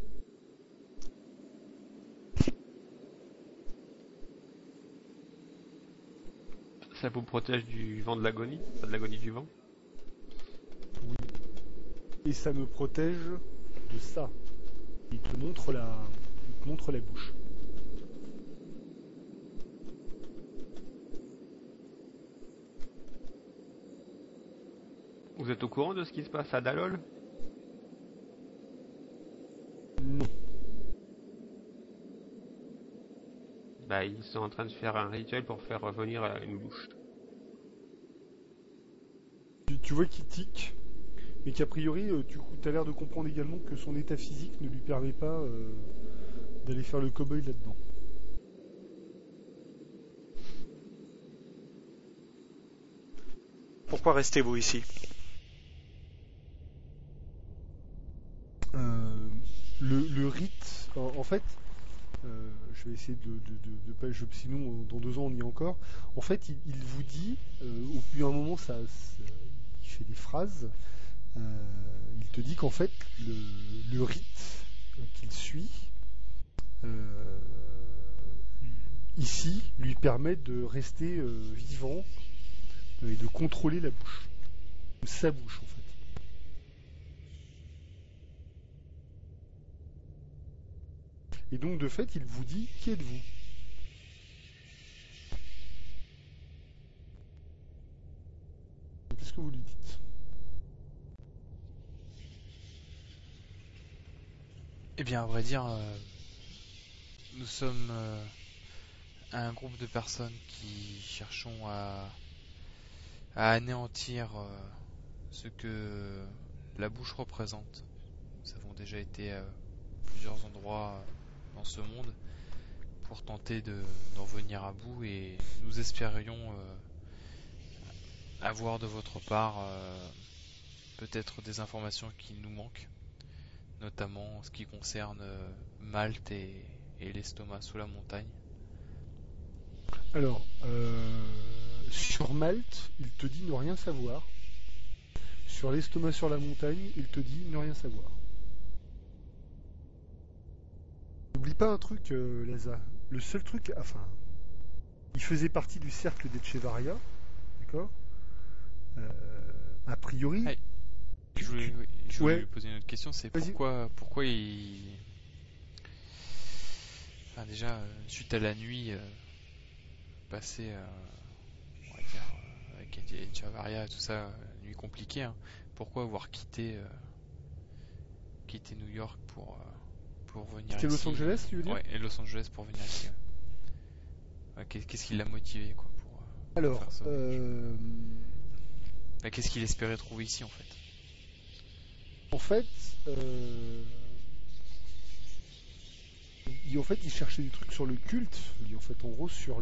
Ça vous protège du vent de l'agonie, pas de l'agonie du vent? Oui. Et ça me protège de ça. Il te montre la bouche. Vous êtes au courant de ce qui se passe à Dalol? Non. Bah, ils sont en train de faire un rituel pour faire revenir une bouche. Tu vois qu'il tique, mais qu'a priori, tu as l'air de comprendre également que son état physique ne lui permet pas d'aller faire le cow-boy là-dedans. Pourquoi restez-vous ici? Le rite, en fait, je vais essayer de pas, sinon dans 2 ans on y est encore. En fait, il vous dit, au bout d'un moment, il fait des phrases. Il te dit qu'en fait, le rite qu'il suit ici lui permet de rester vivant et de contrôler la bouche, sa bouche en fait. Et donc de fait, il vous dit qui êtes-vous? Qu'est-ce que vous lui dites? Eh bien, à vrai dire, nous sommes un groupe de personnes qui cherchons à anéantir ce que la bouche représente. Nous avons déjà été à plusieurs endroits dans ce monde pour tenter d'en venir à bout, et nous espérions avoir de votre part peut-être des informations qui nous manquent, notamment en ce qui concerne Malte et l'estomac sous la montagne. Alors, sur Malte, il te dit ne rien savoir. Sur l'estomac sur la montagne, il te dit ne rien savoir. N'oublie pas un truc, Laza. Le seul truc, enfin, il faisait partie du cercle d'Echevarria, d'accord? A priori. Hey. Je voulais lui poser une autre question, c'est pourquoi il... Enfin déjà, suite à la nuit passée on va dire, avec Echevarria et tout ça, nuit compliquée, hein, pourquoi avoir quitté New York pour venir ici? C'était Los Angeles, tu veux dire? Ouais, et Los Angeles pour venir ici. Ouais, qu'est-ce qui l'a motivé quoi, pour faire ça? Qu'est-ce qu'il espérait trouver ici en fait? En fait, il cherchait des trucs sur le culte, en fait, en gros, sur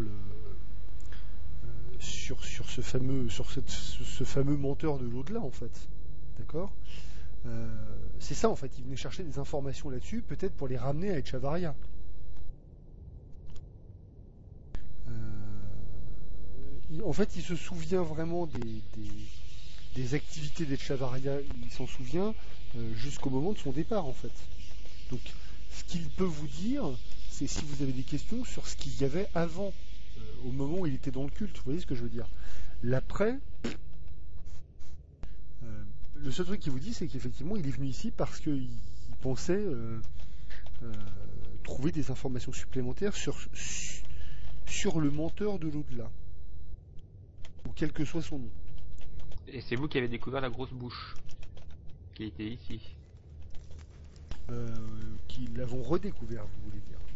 ce fameux menteur de l'au-delà, en fait. D'accord? C'est ça, en fait, il venait chercher des informations là-dessus, peut-être pour les ramener à Echevarria. En fait, il se souvient vraiment des activités d'Echevarria, il s'en souvient jusqu'au moment de son départ, en fait. Donc, ce qu'il peut vous dire, c'est si vous avez des questions sur ce qu'il y avait avant, au moment où il était dans le culte. Vous voyez ce que je veux dire? L'après, le seul truc qu'il vous dit, c'est qu'effectivement, il est venu ici parce qu'il pensait trouver des informations supplémentaires sur le menteur de l'au-delà, ou quel que soit son nom. Et c'est vous qui avez découvert la grosse bouche qui était ici. Qui l'avons redécouvert, vous voulez dire?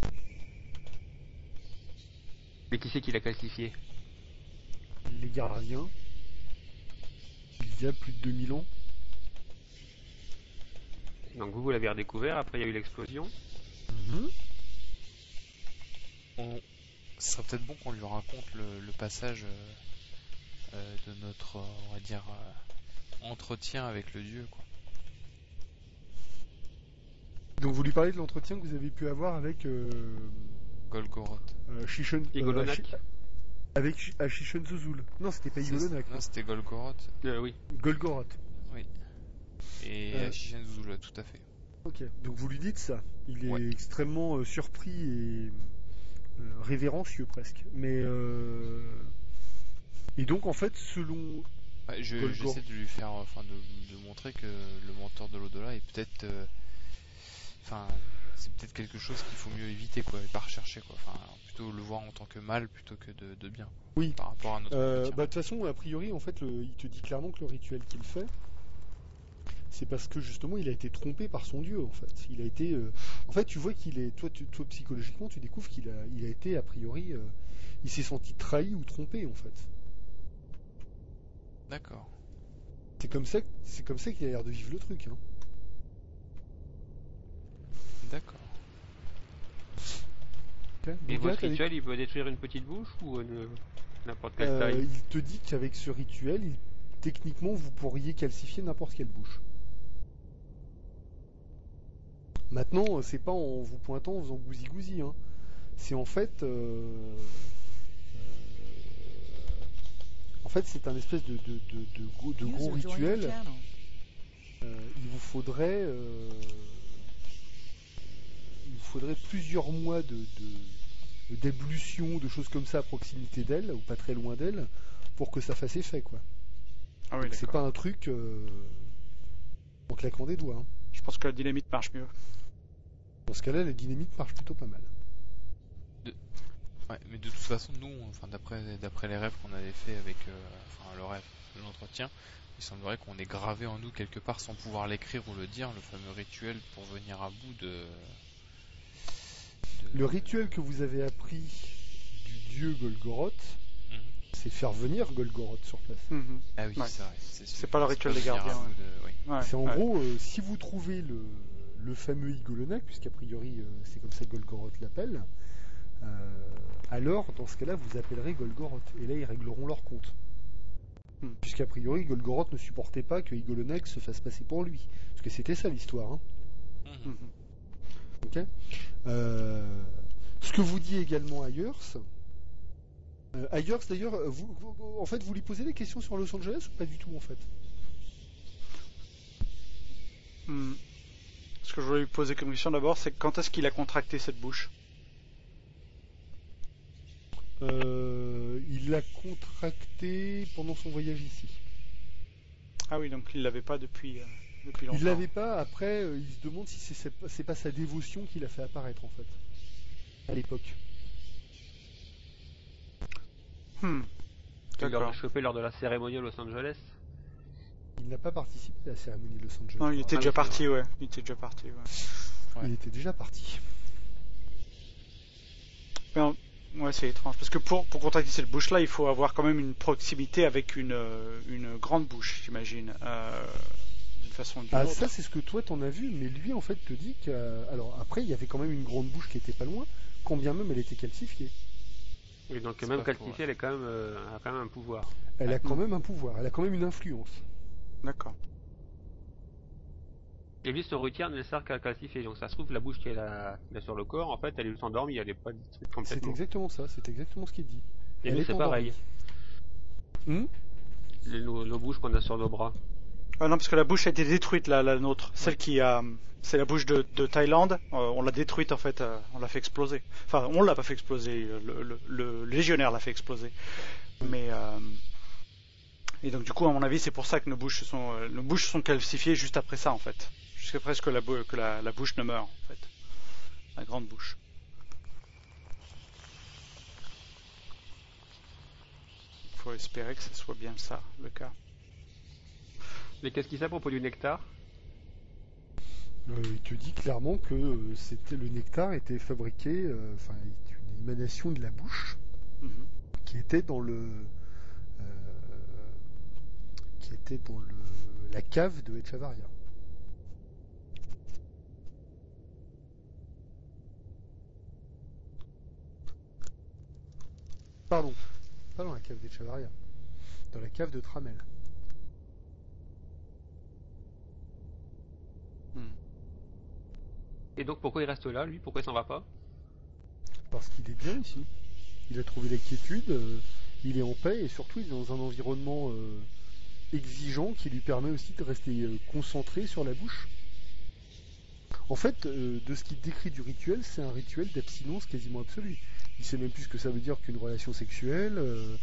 Mais qui c'est qui l'a classifié? Les gardiens. Il y a plus de 2000 ans. Donc vous l'avez redécouvert, après il y a eu l'explosion. Ce serait peut-être bon qu'on lui raconte le passage de notre, on va dire, entretien avec le dieu, quoi. Donc vous lui parlez de l'entretien que vous avez pu avoir avec Golgoroth. Avec Shishan Zuzul. Non, c'était pas Igolonak. Non, c'était Golgoroth. Oui. Golgoroth. Oui. Et Shishan Zuzul, tout à fait. Ok. Donc vous lui dites ça. Il est extrêmement surpris et révérencieux presque. Mais et donc en fait, selon j'essaie de lui faire, de montrer que le menteur de l'au-delà est peut-être, c'est peut-être quelque chose qu'il faut mieux éviter, quoi, et pas rechercher, quoi. Enfin, plutôt le voir en tant que mal plutôt que de bien. Oui. Par rapport à notre de toute façon, a priori, en fait, il te dit clairement que le rituel qu'il fait, c'est parce que justement, il a été trompé par son dieu, en fait. Il a été, en fait, tu vois qu'il est, toi, psychologiquement, tu découvres qu'il a été a priori, il s'est senti trahi ou trompé, en fait. D'accord. C'est comme ça qu'il a l'air de vivre le truc, hein. D'accord. Okay. Et votre rituel, il peut détruire une petite bouche ou n'importe quelle taille? Il te dit qu'avec ce rituel, techniquement, vous pourriez calcifier n'importe quelle bouche. Maintenant, c'est pas en vous pointant, en faisant gousi-gousi, hein. C'est en fait, c'est un espèce de gros rituel. Il vous faudrait plusieurs mois d'ébullition, de choses comme ça à proximité d'elle, ou pas très loin d'elle, pour que ça fasse effet, quoi. Ah oui, donc c'est pas un truc en claquant des doigts, hein. Je pense que la dynamite marche mieux. Dans ce cas-là, la dynamite marche plutôt pas mal. Ouais, mais de toute façon, nous, enfin, d'après les rêves qu'on avait fait avec, le rêve de l'entretien, il semblerait qu'on ait gravé en nous quelque part, sans pouvoir l'écrire ou le dire, le fameux rituel pour venir à bout de... Le rituel que vous avez appris du dieu Golgoroth, c'est faire venir Golgoroth sur place. Ah oui, ouais. c'est vrai. C'est pas le rituel des gardiens. Ouais, c'est en gros, si vous trouvez le fameux Igolonak, puisqu'a priori c'est comme ça que Golgoroth l'appelle, alors dans ce cas-là vous appellerez Golgoroth, et là ils régleront leur compte. Puisqu'a priori Golgoroth ne supportait pas que Igolonak se fasse passer pour lui, parce que c'était ça l'histoire, hein. Ok. Ce que vous dit également Ayers, d'ailleurs, vous lui posez des questions sur Los Angeles ou pas du tout en fait? Ce que je voulais lui poser comme question d'abord, c'est quand est-ce qu'il a contracté cette bouche? Il l'a contracté pendant son voyage ici. Ah oui, donc il l'avait pas depuis longtemps. Il l'avait pas. Après, il se demande si c'est pas sa dévotion qui l'a fait apparaître en fait à l'époque. Il l'a chopé lors de la cérémonie à Los Angeles. Il n'a pas participé à la cérémonie de Los Angeles. Non, il était déjà parti, ouais. Il était déjà parti, ouais. Il était déjà parti. Ouais, c'est étrange. Parce que pour contracter cette bouche-là, il faut avoir quand même une proximité avec une grande bouche, j'imagine. D'une façon ou d'une autre. Ça, c'est ce que toi t'en as vu, mais lui, en fait, te dit que. Alors, après, il y avait quand même une grande bouche qui était pas loin, quand bien même elle était calcifiée. Et donc, même calcifiée, elle est quand même, a quand même un pouvoir. Elle a quand même un pouvoir, elle a quand même une influence. D'accord. Et lui, son rutière ne sert qu'à calcifier. Donc, ça se trouve, la bouche qu'il a sur le corps, en fait, elle est endormie, elle est pas détruite complètement. C'est exactement ça, c'est exactement ce qu'il dit. Et nous, c'est pareil. Nos bouches qu'on a sur nos bras. Ah non, parce que la bouche a été détruite, la nôtre. Celle qui a. C'est la bouche de Thaïlande. On l'a détruite, en fait. On l'a fait exploser. Enfin, on l'a pas fait exploser. Le légionnaire l'a fait exploser. Mais. Et donc, du coup, à mon avis, c'est pour ça que nos bouches sont calcifiées juste après ça, en fait. Jusqu'à presque que la bouche ne meure, en fait. La grande bouche. Il faut espérer que ce soit bien ça, le cas. Mais qu'est-ce qu'il sait à propos du nectar? Il te dit clairement que le nectar était fabriqué, une émanation de la bouche, qui était dans la cave de Echevarria. Pardon, pas dans la cave d'Echevarria, dans la cave de Tramel. Et donc pourquoi il reste là, lui? Pourquoi il s'en va pas? Parce qu'il est bien ici. Il a trouvé la quiétude, il est en paix et surtout il est dans un environnement exigeant qui lui permet aussi de rester concentré sur la bouche. En fait, de ce qu'il décrit du rituel, c'est un rituel d'abstinence quasiment absolue. Il sait même plus ce que ça veut dire qu'une relation sexuelle.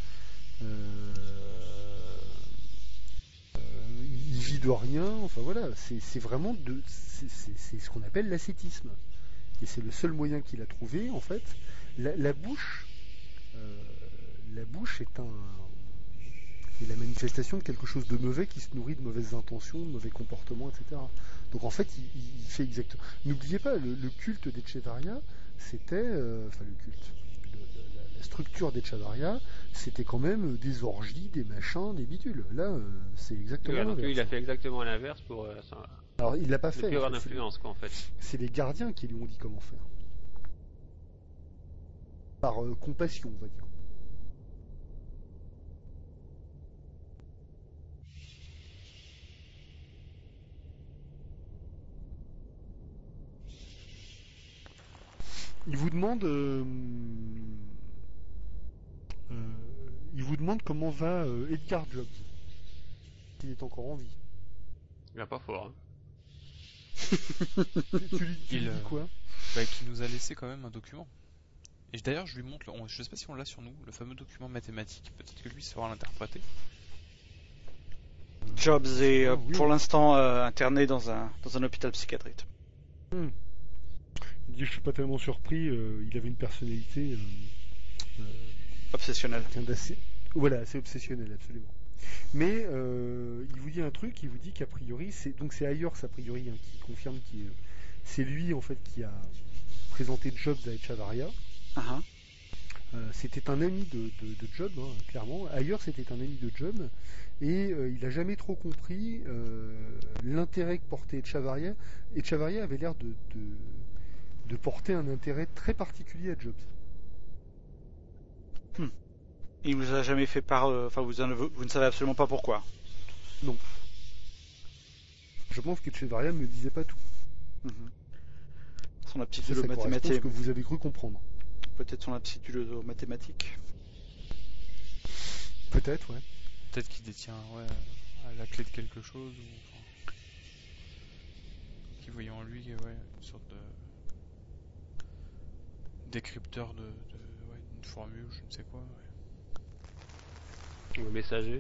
Il vit de rien. Enfin voilà, c'est vraiment c'est ce qu'on appelle l'ascétisme. et c'est le seul moyen qu'il a trouvé, en fait, la bouche est la manifestation de quelque chose de mauvais qui se nourrit de mauvaises intentions, de mauvais comportements, etc. Donc en fait, il fait exactement. N'oubliez pas, le culte d'Echevarria, c'était, enfin le culte, la structure d'Echevarria, c'était quand même des orgies, des machins, des bidules. Là, c'est exactement donc l'inverse. lui, il a fait exactement l'inverse pour. Alors il l'a pas fait. Il avoir d'influence, quoi, en fait. C'est les gardiens qui lui ont dit comment faire. Par compassion, on va dire. Il vous demande comment va Edgar Jobs. Il est encore en vie. Il va pas fort. Hein. tu lui dis quoi? Qu'il nous a laissé quand même un document. Et d'ailleurs, je lui montre, je sais pas si on l'a sur nous, le fameux document mathématique. Peut-être que lui saura l'interpréter. Jobs est pour l'instant interné dans un hôpital psychiatrique. Il dit, je suis pas tellement surpris, il avait une personnalité obsessionnelle. Voilà, assez obsessionnelle, absolument. Mais il vous dit un truc, il vous dit qu'a priori, c'est Ayers a priori qui confirme que c'est lui en fait qui a présenté Jobs à Echevarria. C'était un ami de Jobs, clairement. Ayers était un ami de Jobs et il n'a jamais trop compris l'intérêt que portait Echevarria. Echevarria avait l'air de porter un intérêt très particulier à Jobs. Il vous a jamais fait part, vous ne savez absolument pas pourquoi. Non. Je pense qu'Echevarria ne me disait pas tout. Son aptitude aux mathématiques. C'est ce que vous avez cru comprendre. Peut-être son aptitude aux mathématiques. Peut-être, ouais. Peut-être qu'il détient la clé de quelque chose, ou qui voyait en lui une sorte de décrypteur d'une formule, je ne sais quoi. Ou un messager.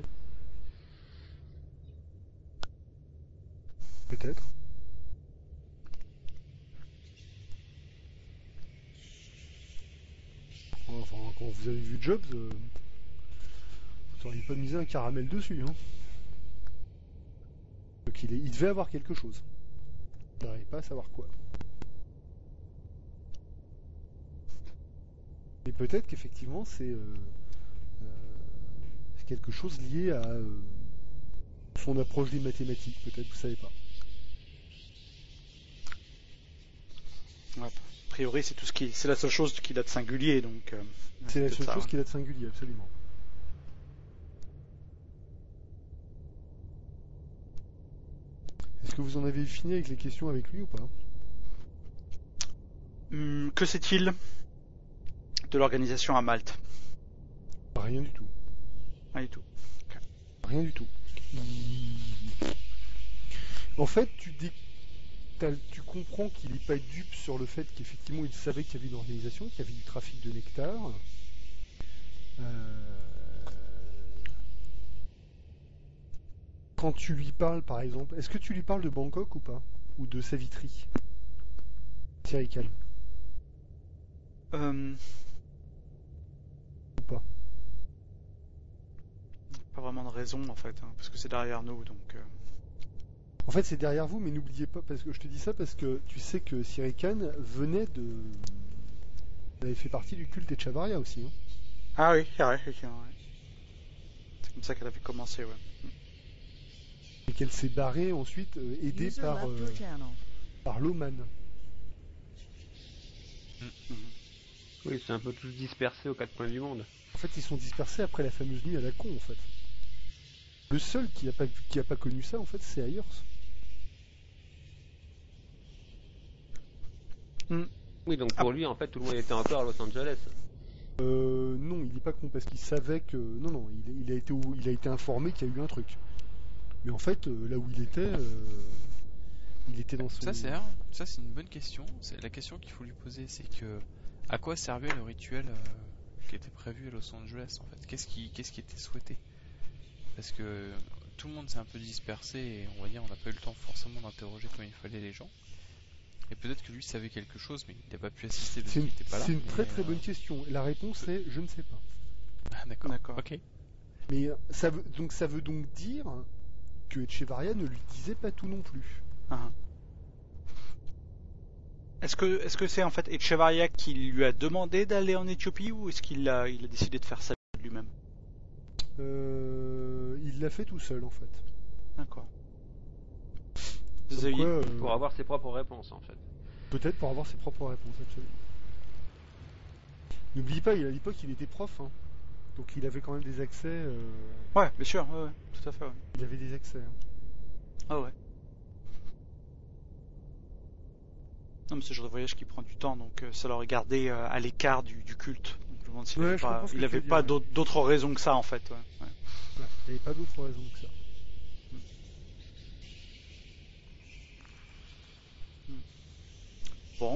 Peut-être. Enfin, quand vous avez vu Jobs, vous n'auriez pas misé un caramel dessus. Hein. Donc il devait avoir quelque chose. Vous n'arrivez pas à savoir quoi. Et peut-être qu'effectivement c'est quelque chose lié à son approche des mathématiques. Peut-être, vous savez pas. A priori, c'est la seule chose qu'il a de singulier, donc. C'est la seule chose qu'il a de singulier, absolument. Est-ce que vous en avez fini avec les questions avec lui ou pas? Que sait-il de l'organisation à Malte? Rien du tout. Rien du tout. Okay. Rien du tout. En fait, tu comprends qu'il n'est pas dupe sur le fait qu'effectivement il savait qu'il y avait une organisation, qu'il y avait du trafic de nectar. Quand tu lui parles, par exemple, est-ce que tu lui parles de Bangkok ou pas? Ou de Savitri? Thierry Cal. Ou pas? Pas vraiment de raison en fait, parce que c'est derrière nous, donc. En fait, c'est derrière vous, mais n'oubliez pas, parce que je te dis ça parce que tu sais que Thierry Khan venait de. Elle avait fait partie du culte Echevarria aussi. Hein. Ah oui, ouais. C'est comme ça qu'elle avait commencé, ouais. Et qu'elle s'est barrée ensuite, aidée par Loman. Oui, c'est un peu tous dispersés aux quatre coins du monde. En fait, ils sont dispersés après la fameuse nuit à la con, en fait. Le seul qui a pas connu ça, en fait, c'est Ayers. Oui, donc pour lui, en fait, tout le monde était encore à Los Angeles. Non, il n'est pas con parce qu'il savait que non, il a été informé qu'il y a eu un truc. Mais en fait, là où il était dans son. Ça c'est une bonne question. C'est la question qu'il faut lui poser, c'est que à quoi servait le rituel qui était prévu à Los Angeles en fait? Qu'est-ce qui était souhaité? Parce que tout le monde s'est un peu dispersé et on va dire on n'a pas eu le temps forcément d'interroger comme il fallait les gens. Et peut-être que lui savait quelque chose, mais il n'a pas pu assister parce C'est qu'il n'était pas là. une très très bonne question. La réponse est je ne sais pas. Ah, d'accord. Ok. Mais ça veut donc dire que Echevarria ne lui disait pas tout non plus. Ah. Est-ce que c'est en fait Echevarria qui lui a demandé d'aller en Éthiopie ou est-ce qu'il a décidé de faire ça lui-même? Il l'a fait tout seul en fait. D'accord. Comme quoi, pour avoir ses propres réponses en fait. Peut-être pour avoir ses propres réponses, absolument. N'oublie pas, à l'époque il était prof, hein. Donc il avait quand même des accès. Ouais, bien sûr, ouais, tout à fait. Ouais. Il avait des accès. Hein. Ah ouais. Non, mais c'est le genre de voyage qui prend du temps, donc ça l'aurait gardé à l'écart du culte. Donc, je me demande s'il n'avait pas d'autres raisons que ça en fait. Ouais. Ouais, il n'y avait pas d'autres raisons que ça. Bon.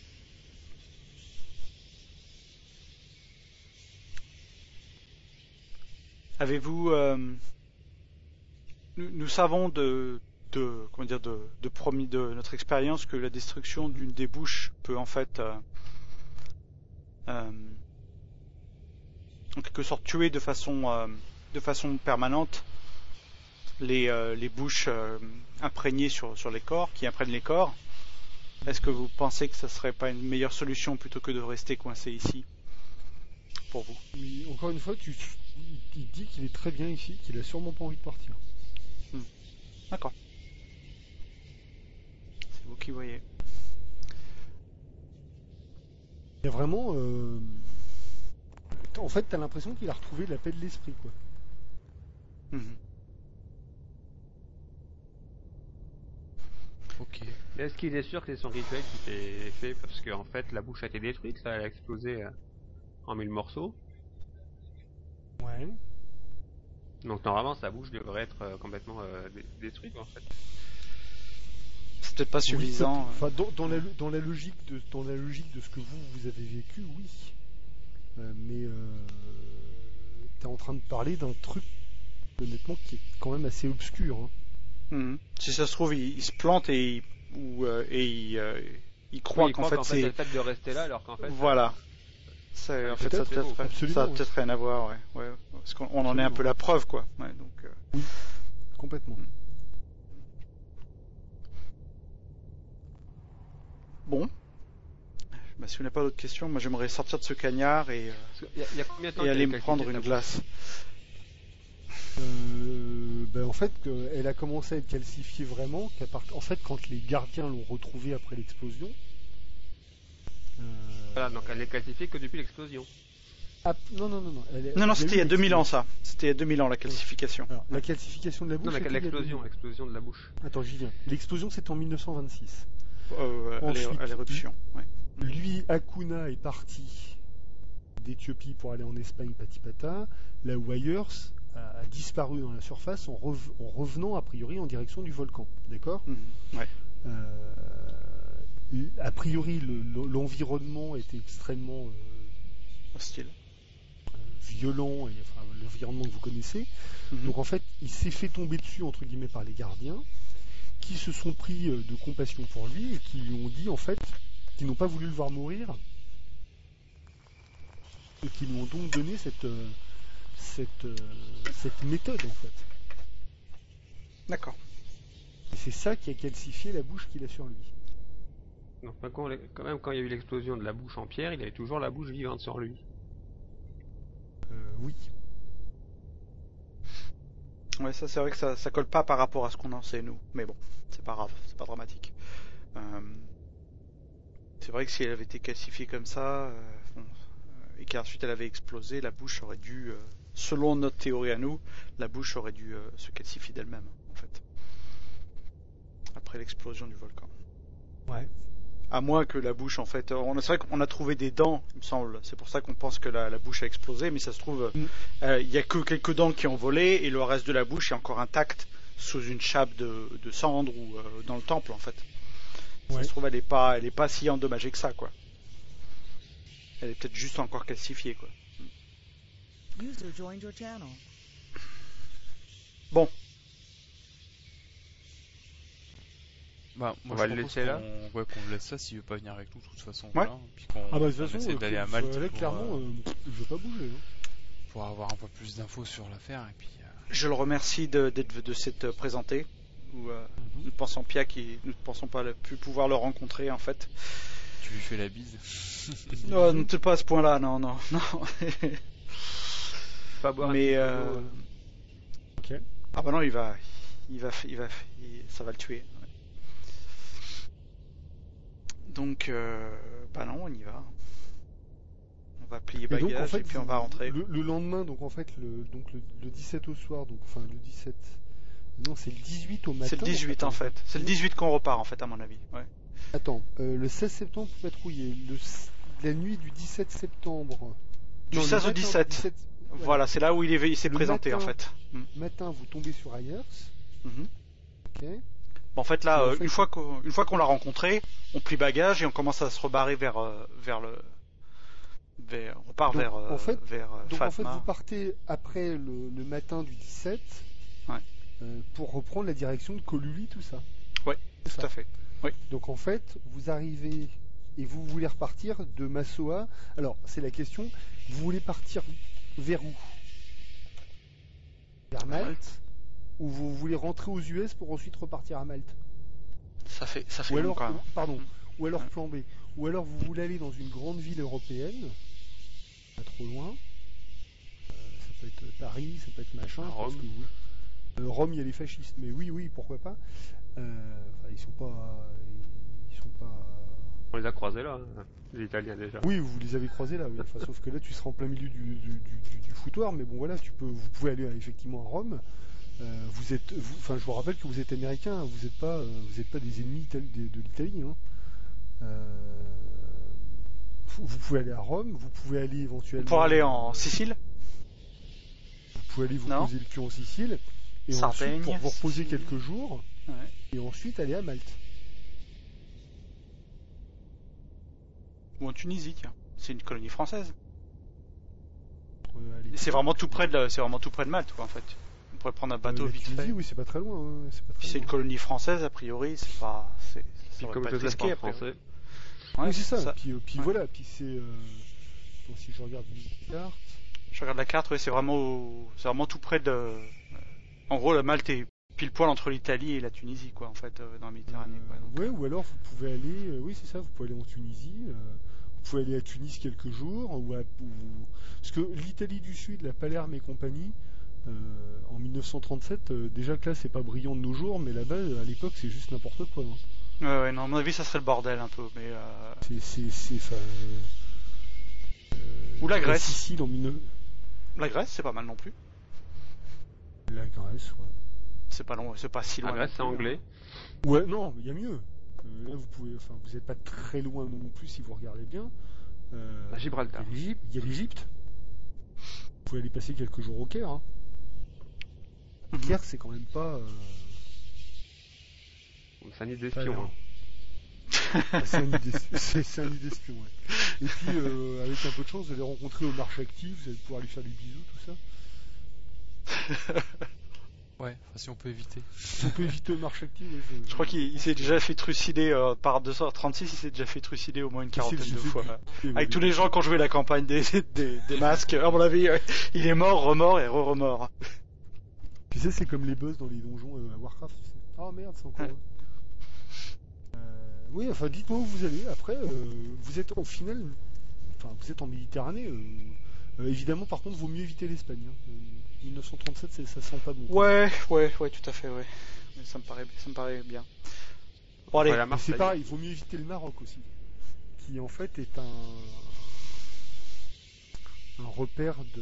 Avez-vous... Nous savons de notre expérience que la destruction d'une des bouches peut en fait en quelque sorte tuer de façon permanente les bouches imprégnées sur les corps, qui imprègnent les corps. Est-ce que vous pensez que ça serait pas une meilleure solution plutôt que de rester coincé ici pour vous? Mais encore une fois, il dit qu'il est très bien ici, qu'il a sûrement pas envie de partir. D'accord. C'est vous qui voyez. Il y a vraiment... En fait, t'as l'impression qu'il a retrouvé la paix de l'esprit, quoi. Ok. Est-ce qu'il est sûr que c'est son rituel qui s'est fait parce qu'en fait la bouche a été détruite, ça a explosé en 1000 morceaux. Ouais. Donc normalement sa bouche devrait être complètement détruite en fait. C'est peut-être pas suffisant. Enfin, dans la logique de ce que vous avez vécu, oui. Mais t'es en train de parler d'un truc honnêtement qui est quand même assez obscur. Hein. Si ça se trouve, il se plante et il croit qu'en fait c'est le fait de rester là alors qu'en fait. Voilà. Ça a peut-être rien à voir, ouais. Parce qu'on en est un peu la preuve, quoi. Ouais, donc. Oui, complètement. Bon. Bah, si vous n'avez pas d'autres questions, moi j'aimerais sortir de ce cagnard et aller me prendre une glace. En fait, elle a commencé à être calcifiée vraiment. En fait, quand les gardiens l'ont retrouvée après l'explosion. Voilà, donc elle est calcifiée que depuis l'explosion. Non. Non, c'était il y a 2000 ans ça. C'était il y a 2000 ans la calcification. Alors, la calcification de la bouche. Non, l'explosion de la bouche. Attends, j'y viens. L'explosion, c'est en 1926. À l'éruption. Ouais. Lui, Hakuna est parti d'Éthiopie pour aller en Espagne, Patipata. Là où Ayers a disparu dans la surface en revenant a priori en direction du volcan. D'accord ? Ouais. A priori, l'environnement était extrêmement hostile, violent, et enfin l'environnement que vous connaissez. Donc en fait, il s'est fait tomber dessus entre guillemets par les gardiens, qui se sont pris de compassion pour lui et qui lui ont dit en fait qu'ils n'ont pas voulu le voir mourir et qui lui ont donc donné cette méthode en fait. D'accord. Et c'est ça qui a calcifié la bouche qu'il a sur lui. Donc quand il y a eu l'explosion de la bouche en pierre, il avait toujours la bouche vivante sur lui. Oui. Ouais, ça c'est vrai que ça colle pas par rapport à ce qu'on en sait nous, mais bon, c'est pas grave, c'est pas dramatique. C'est vrai que si elle avait été calcifiée comme ça, et qu'ensuite elle avait explosé, la bouche aurait dû, selon notre théorie à nous, la bouche aurait dû se calcifier d'elle-même, en fait, après l'explosion du volcan. Ouais. À moins que la bouche, en fait, c'est vrai qu'on a trouvé des dents, il me semble. C'est pour ça qu'on pense que la bouche a explosé, mais ça se trouve, il y a que quelques dents qui ont volé et le reste de la bouche est encore intact sous une chape de cendre ou dans le temple, en fait. Ouais. Ça se trouve, elle est pas si endommagée que ça, quoi. Elle est peut-être juste encore calcifiée, quoi. User joined your channel. Bon. Bah, moi, On va le laisser là. qu'on le laisse là s'il veut pas venir avec nous, de toute façon. Ouais. Voilà. Puis qu'on Ah bah de toute façon, essaie d'aller à Malte là, pour, clairement, je veux pas bouger. pour avoir un peu plus d'infos sur l'affaire. Et puis, Je le remercie de s'être présenté. Nous ne pensons pas plus pouvoir le rencontrer en fait. tu lui fais la bise. Non, peut-être pas à ce point-là, non. Pas boire. Mais Ok. ah bah non, ça va le tuer. Donc bah non, on y va. On va plier Et donc, bagages en fait, et puis on va rentrer. Le lendemain, donc en fait, le 17 au soir, donc enfin le 17. Non, c'est le 18 au matin. C'est le 18 en fait. C'est le 18 qu'on repart en fait, à mon avis. Ouais. Attends, le 16 septembre pour patrouiller. La nuit du 17 septembre. Du Non, 16 au le matin 17. Voilà, c'est là où il s'est Le présenté en matin. fait. Matin, vous tombez sur Ayers. Mhm. Ok. Bon, en fait là, Et en fait, une fois qu'on l'a rencontré, on plie bagage et on commence à se rebarrer on part Donc, vers en fait, vers Donc en fait, Fatma. vous partez après le matin du 17 Ouais. pour reprendre la direction de Coluli, tout ça. Ouais, C'est tout ça. à fait. Oui. Donc en fait, vous arrivez et vous voulez repartir de Massoa. Alors, c'est la question, vous voulez partir vers où? Vers Malte? Ou vous voulez rentrer aux US pour ensuite repartir à Malte? Ça fait Ou long alors, quand même. pardon, ou alors plan B. Ou alors vous voulez aller dans une grande ville européenne, pas trop loin. Ça peut être Paris, ça peut être machin. Rome. parce que, Rome, il y a les fascistes, mais oui, pourquoi pas. Enfin, ils sont pas. On les a croisés là, les Italiens déjà. Oui, vous les avez croisés là, oui. Enfin, sauf que là, tu seras en plein milieu du foutoir, mais bon, voilà, vous pouvez aller effectivement à Rome. Enfin, je vous rappelle que vous êtes américain, vous n'êtes pas des ennemis de l'Italie. Hein. Vous pouvez aller à Rome, vous pouvez aller éventuellement. Pour aller en Sicile. Vous pouvez aller vous Non. poser le cul en Sicile et Sardaigne, ensuite pour vous reposer Sicile. quelques jours Ouais. et ensuite aller à Malte. Ou en Tunisie, tiens. C'est une colonie française. Allez, C'est vraiment tout près de Malte, quoi, en fait. On pourrait prendre un bateau la vite Tunisie, fait. oui, c'est pas très loin. Hein, c'est pas très Puis c'est une loin. colonie française, a priori, ça Puis aurait comme pas je été sais risqué, pas après. français. Ouais, Oui, c'est ça. Puis Ouais. voilà, puis c'est. Donc, si je regarde une carte. Je regarde la carte, ouais, c'est vraiment tout près de. En gros, la Malte est pile poil entre l'Italie et la Tunisie, quoi, en fait, dans la Méditerranée. Quoi, donc. Ouais, ou alors vous pouvez aller. Oui, c'est ça, vous pouvez aller en Tunisie. Vous pouvez aller à Tunis quelques jours. Parce que l'Italie du Sud, la Palerme et compagnie, en 1937, déjà que là, c'est pas brillant de nos jours, mais là-bas, à l'époque, c'est juste n'importe quoi. Hein. Ouais, non, à mon avis, ça serait le bordel un peu, mais. Enfin, Ou la Grèce. Sicile en 19... La Grèce, c'est pas mal non plus. La Grèce, ouais. C'est pas long, c'est pas si loin. La Grèce, c'est non plus, anglais. Ouais, non, il y a mieux. Là, vous n'êtes pas très loin non plus si vous regardez bien. À Gibraltar. Il y a l'Égypte. Vous pouvez aller passer quelques jours au Caire. Hein. Mhm. Caire, c'est quand même pas. C'est un nid d'espion. Hein. C'est un nid d'espion, ouais. Et puis, avec un peu de chance, vous allez rencontrer Omar Shakti, vous allez pouvoir lui faire des bisous, tout ça. Ouais, enfin, si on peut éviter. Si on peut éviter Omar Shakti, ouais, Je crois qu'il s'est déjà fait trucider par 236, il s'est déjà fait trucider au moins une quarantaine de fois. Avec tous les gens qui ont joué la campagne des masques, à mon avis, il est mort, remort et remort. Tu sais, c'est comme les boss dans les donjons à Warcraft. Ah merde, c'est encore eux. Oui, enfin, dites-moi où vous allez. Après, vous êtes au final, enfin, vous êtes en Méditerranée. Évidemment, par contre, vaut mieux éviter l'Espagne. Hein. 1937, ça sent pas bon. Ouais, tout à fait, ouais. Ça me paraît bien. Bon, allez. Voilà, Mais c'est Marseille. pareil, il vaut mieux éviter le Maroc aussi, qui en fait est un repère de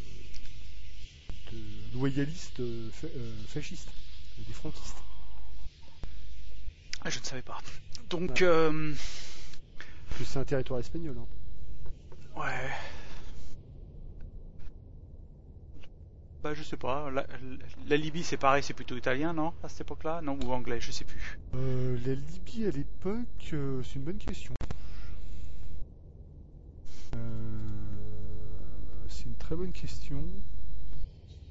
loyalistes fascistes, des franquistes. Ah, je ne savais pas. Donc, Parce que c'est un territoire espagnol. Hein. ouais. Bah, je sais pas. La Libye, c'est pareil, c'est plutôt italien, non? À cette époque-là? Non, ou anglais, je sais plus. La Libye à l'époque, c'est une bonne question. C'est une très bonne question.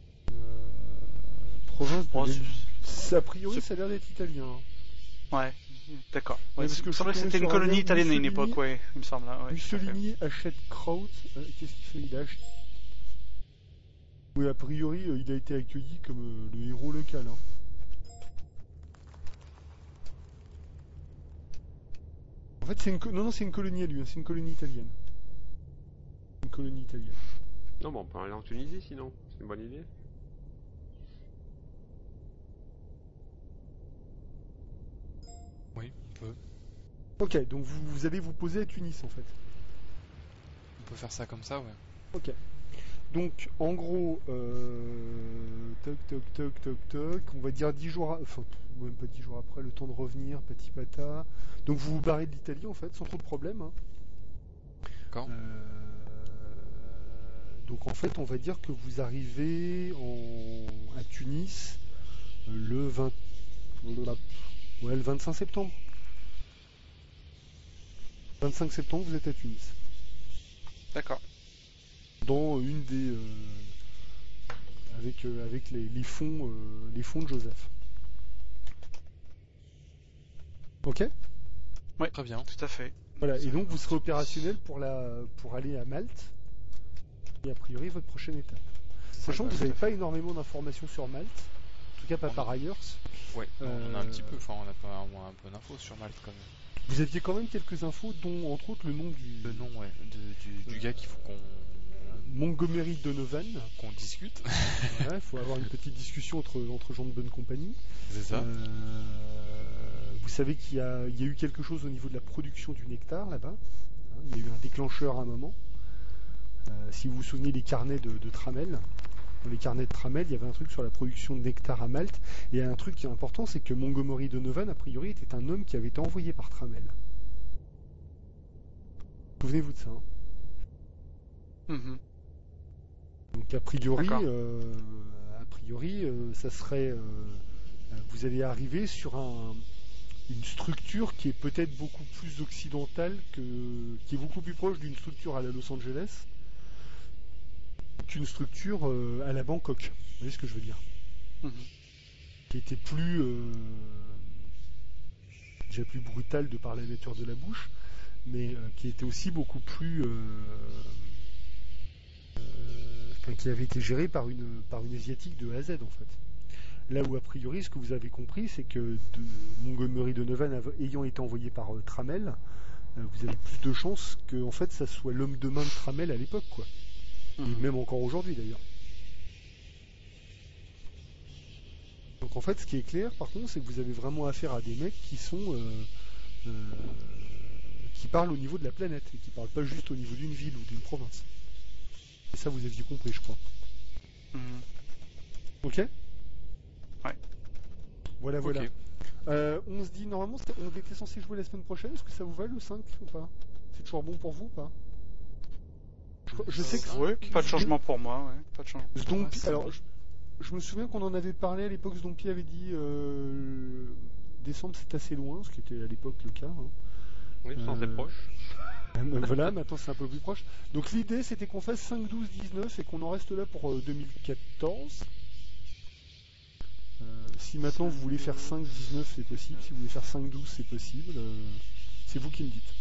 Province de Bon, a priori, ça a l'air d'être italien. Hein. Ouais. D'accord. Ouais, parce que il me semblait que c'était une colonie italienne à une époque, ouais, il me semble. Ouais, Mussolini achète Kraut. Qu'est-ce qu'il fait? Il achète. Oui, a priori, il a été accueilli comme le héros local. Hein. En fait, c'est une colonie à lui. Hein, c'est une colonie italienne. Une colonie italienne. Non, bon, on peut aller en Tunisie sinon. C'est une bonne idée. Oui, on peut. Ok, donc vous allez vous poser à Tunis en fait. On peut faire ça comme ça, ouais. Ok. Donc en gros, toc, on va dire 10 jours, enfin même pas 10 jours après, le temps de revenir, pati pata. Donc vous vous barrez de l'Italie en fait, sans trop de problème. Hein. D'accord. Donc en fait, on va dire que vous arrivez à Tunis le 25 septembre. 25 septembre, vous êtes à Tunis. D'accord. Dans une des avec les fonds de Joseph. Ok. Ouais, très bien, tout à fait. Voilà. Et donc vous serez opérationnel pour aller à Malte. Et a priori votre prochaine étape. Sachant que vous n'avez pas énormément d'informations sur Malte, en tout cas pas par ailleurs. Ouais. On a un petit peu, enfin on a pas un peu d'infos sur Malte quand même. Vous aviez quand même quelques infos, dont entre autres le nom du. Le nom, ouais, du gars qu'il faut qu'on. Montgomery Donovan. Qu'on discute. Voilà, il faut avoir une petite discussion entre gens de bonne compagnie. C'est ça. Vous savez qu'il y a eu quelque chose au niveau de la production du nectar là-bas. Il y a eu un déclencheur à un moment. Si vous vous souvenez des carnets de Tramel, dans les carnets de Tramel, il y avait un truc sur la production de nectar à Malte. Et un truc qui est important, c'est que Montgomery Donovan, a priori, était un homme qui avait été envoyé par Tramel. Souvenez-vous de ça. Hein. Mm-hmm. Donc a priori, ça serait, vous allez arriver sur une structure qui est peut-être beaucoup plus occidentale, qui est beaucoup plus proche d'une structure à la Los Angeles qu'une structure à la Bangkok. Vous voyez ce que je veux dire? Qui était déjà plus brutale de par la nature de la bouche, mais qui était aussi beaucoup plus qui avait été géré par une asiatique de A à Z en fait. Là où a priori ce que vous avez compris, c'est que Montgomery Donovan ayant été envoyé par Tramel, vous avez plus de chances que en fait ça soit l'homme de main de Tramel à l'époque quoi. Et même encore aujourd'hui d'ailleurs. Donc en fait ce qui est clair par contre c'est que vous avez vraiment affaire à des mecs qui sont qui parlent au niveau de la planète et qui parlent pas juste au niveau d'une ville ou d'une province. Et ça, vous aviez compris, je crois. Ok? Ouais. Voilà. Okay. On se dit, normalement, on était censé jouer la semaine prochaine. Est-ce que ça vous va, le 5 ou pas? C'est toujours bon pour vous ou pas? Je sais que... Ouais, pas de changement pour moi, ouais. Pas de changement. Donc, alors, je me souviens qu'on en avait parlé à l'époque. Zdompi avait dit décembre, c'est assez loin, ce qui était à l'époque le cas. Hein. Oui, sans être proche. Voilà, maintenant c'est un peu plus proche. Donc l'idée c'était qu'on fasse 5, 12, 19 et qu'on en reste là pour 2014. Si maintenant vous voulez faire 5, 19 c'est possible, si vous voulez faire 5, 12 c'est possible. C'est vous qui me dites.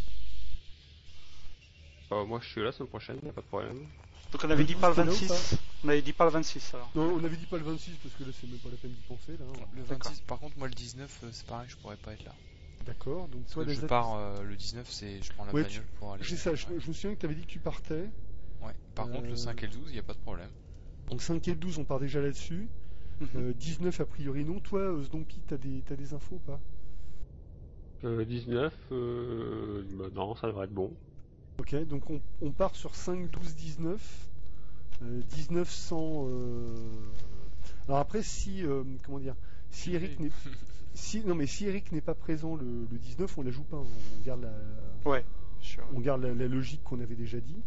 Moi je suis là la semaine prochaine, y a pas de problème. Donc on avait dit pas le 26. On avait dit pas le 26 alors. Non, on avait dit pas le 26 parce que là c'est même pas la peine d'y penser là. Le 26, par contre moi le 19 c'est pareil, je pourrais pas être là. D'accord, donc toi je pars le 19, je prends la bagnole pour aller. C'est ça, je me souviens que tu avais dit que tu partais. Ouais, par contre le 5 et le 12, il n'y a pas de problème. Donc 5 et le 12, on part déjà là-dessus. 19 a priori non. Toi, Zdompi, t'as des infos ou pas? 19, non, ça devrait être bon. Ok, donc on part sur 5, 12, 19. 19 sans... Alors après, si... comment dire? Si Eric n'est... Si Eric n'est pas présent le 19, on la joue pas. On garde la. Ouais. Sure. On garde la logique qu'on avait déjà dit.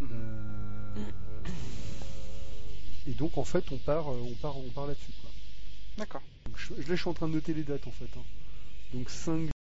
Et donc en fait, on part là-dessus, quoi. D'accord. Je suis en train de noter les dates en fait. Hein. Donc 5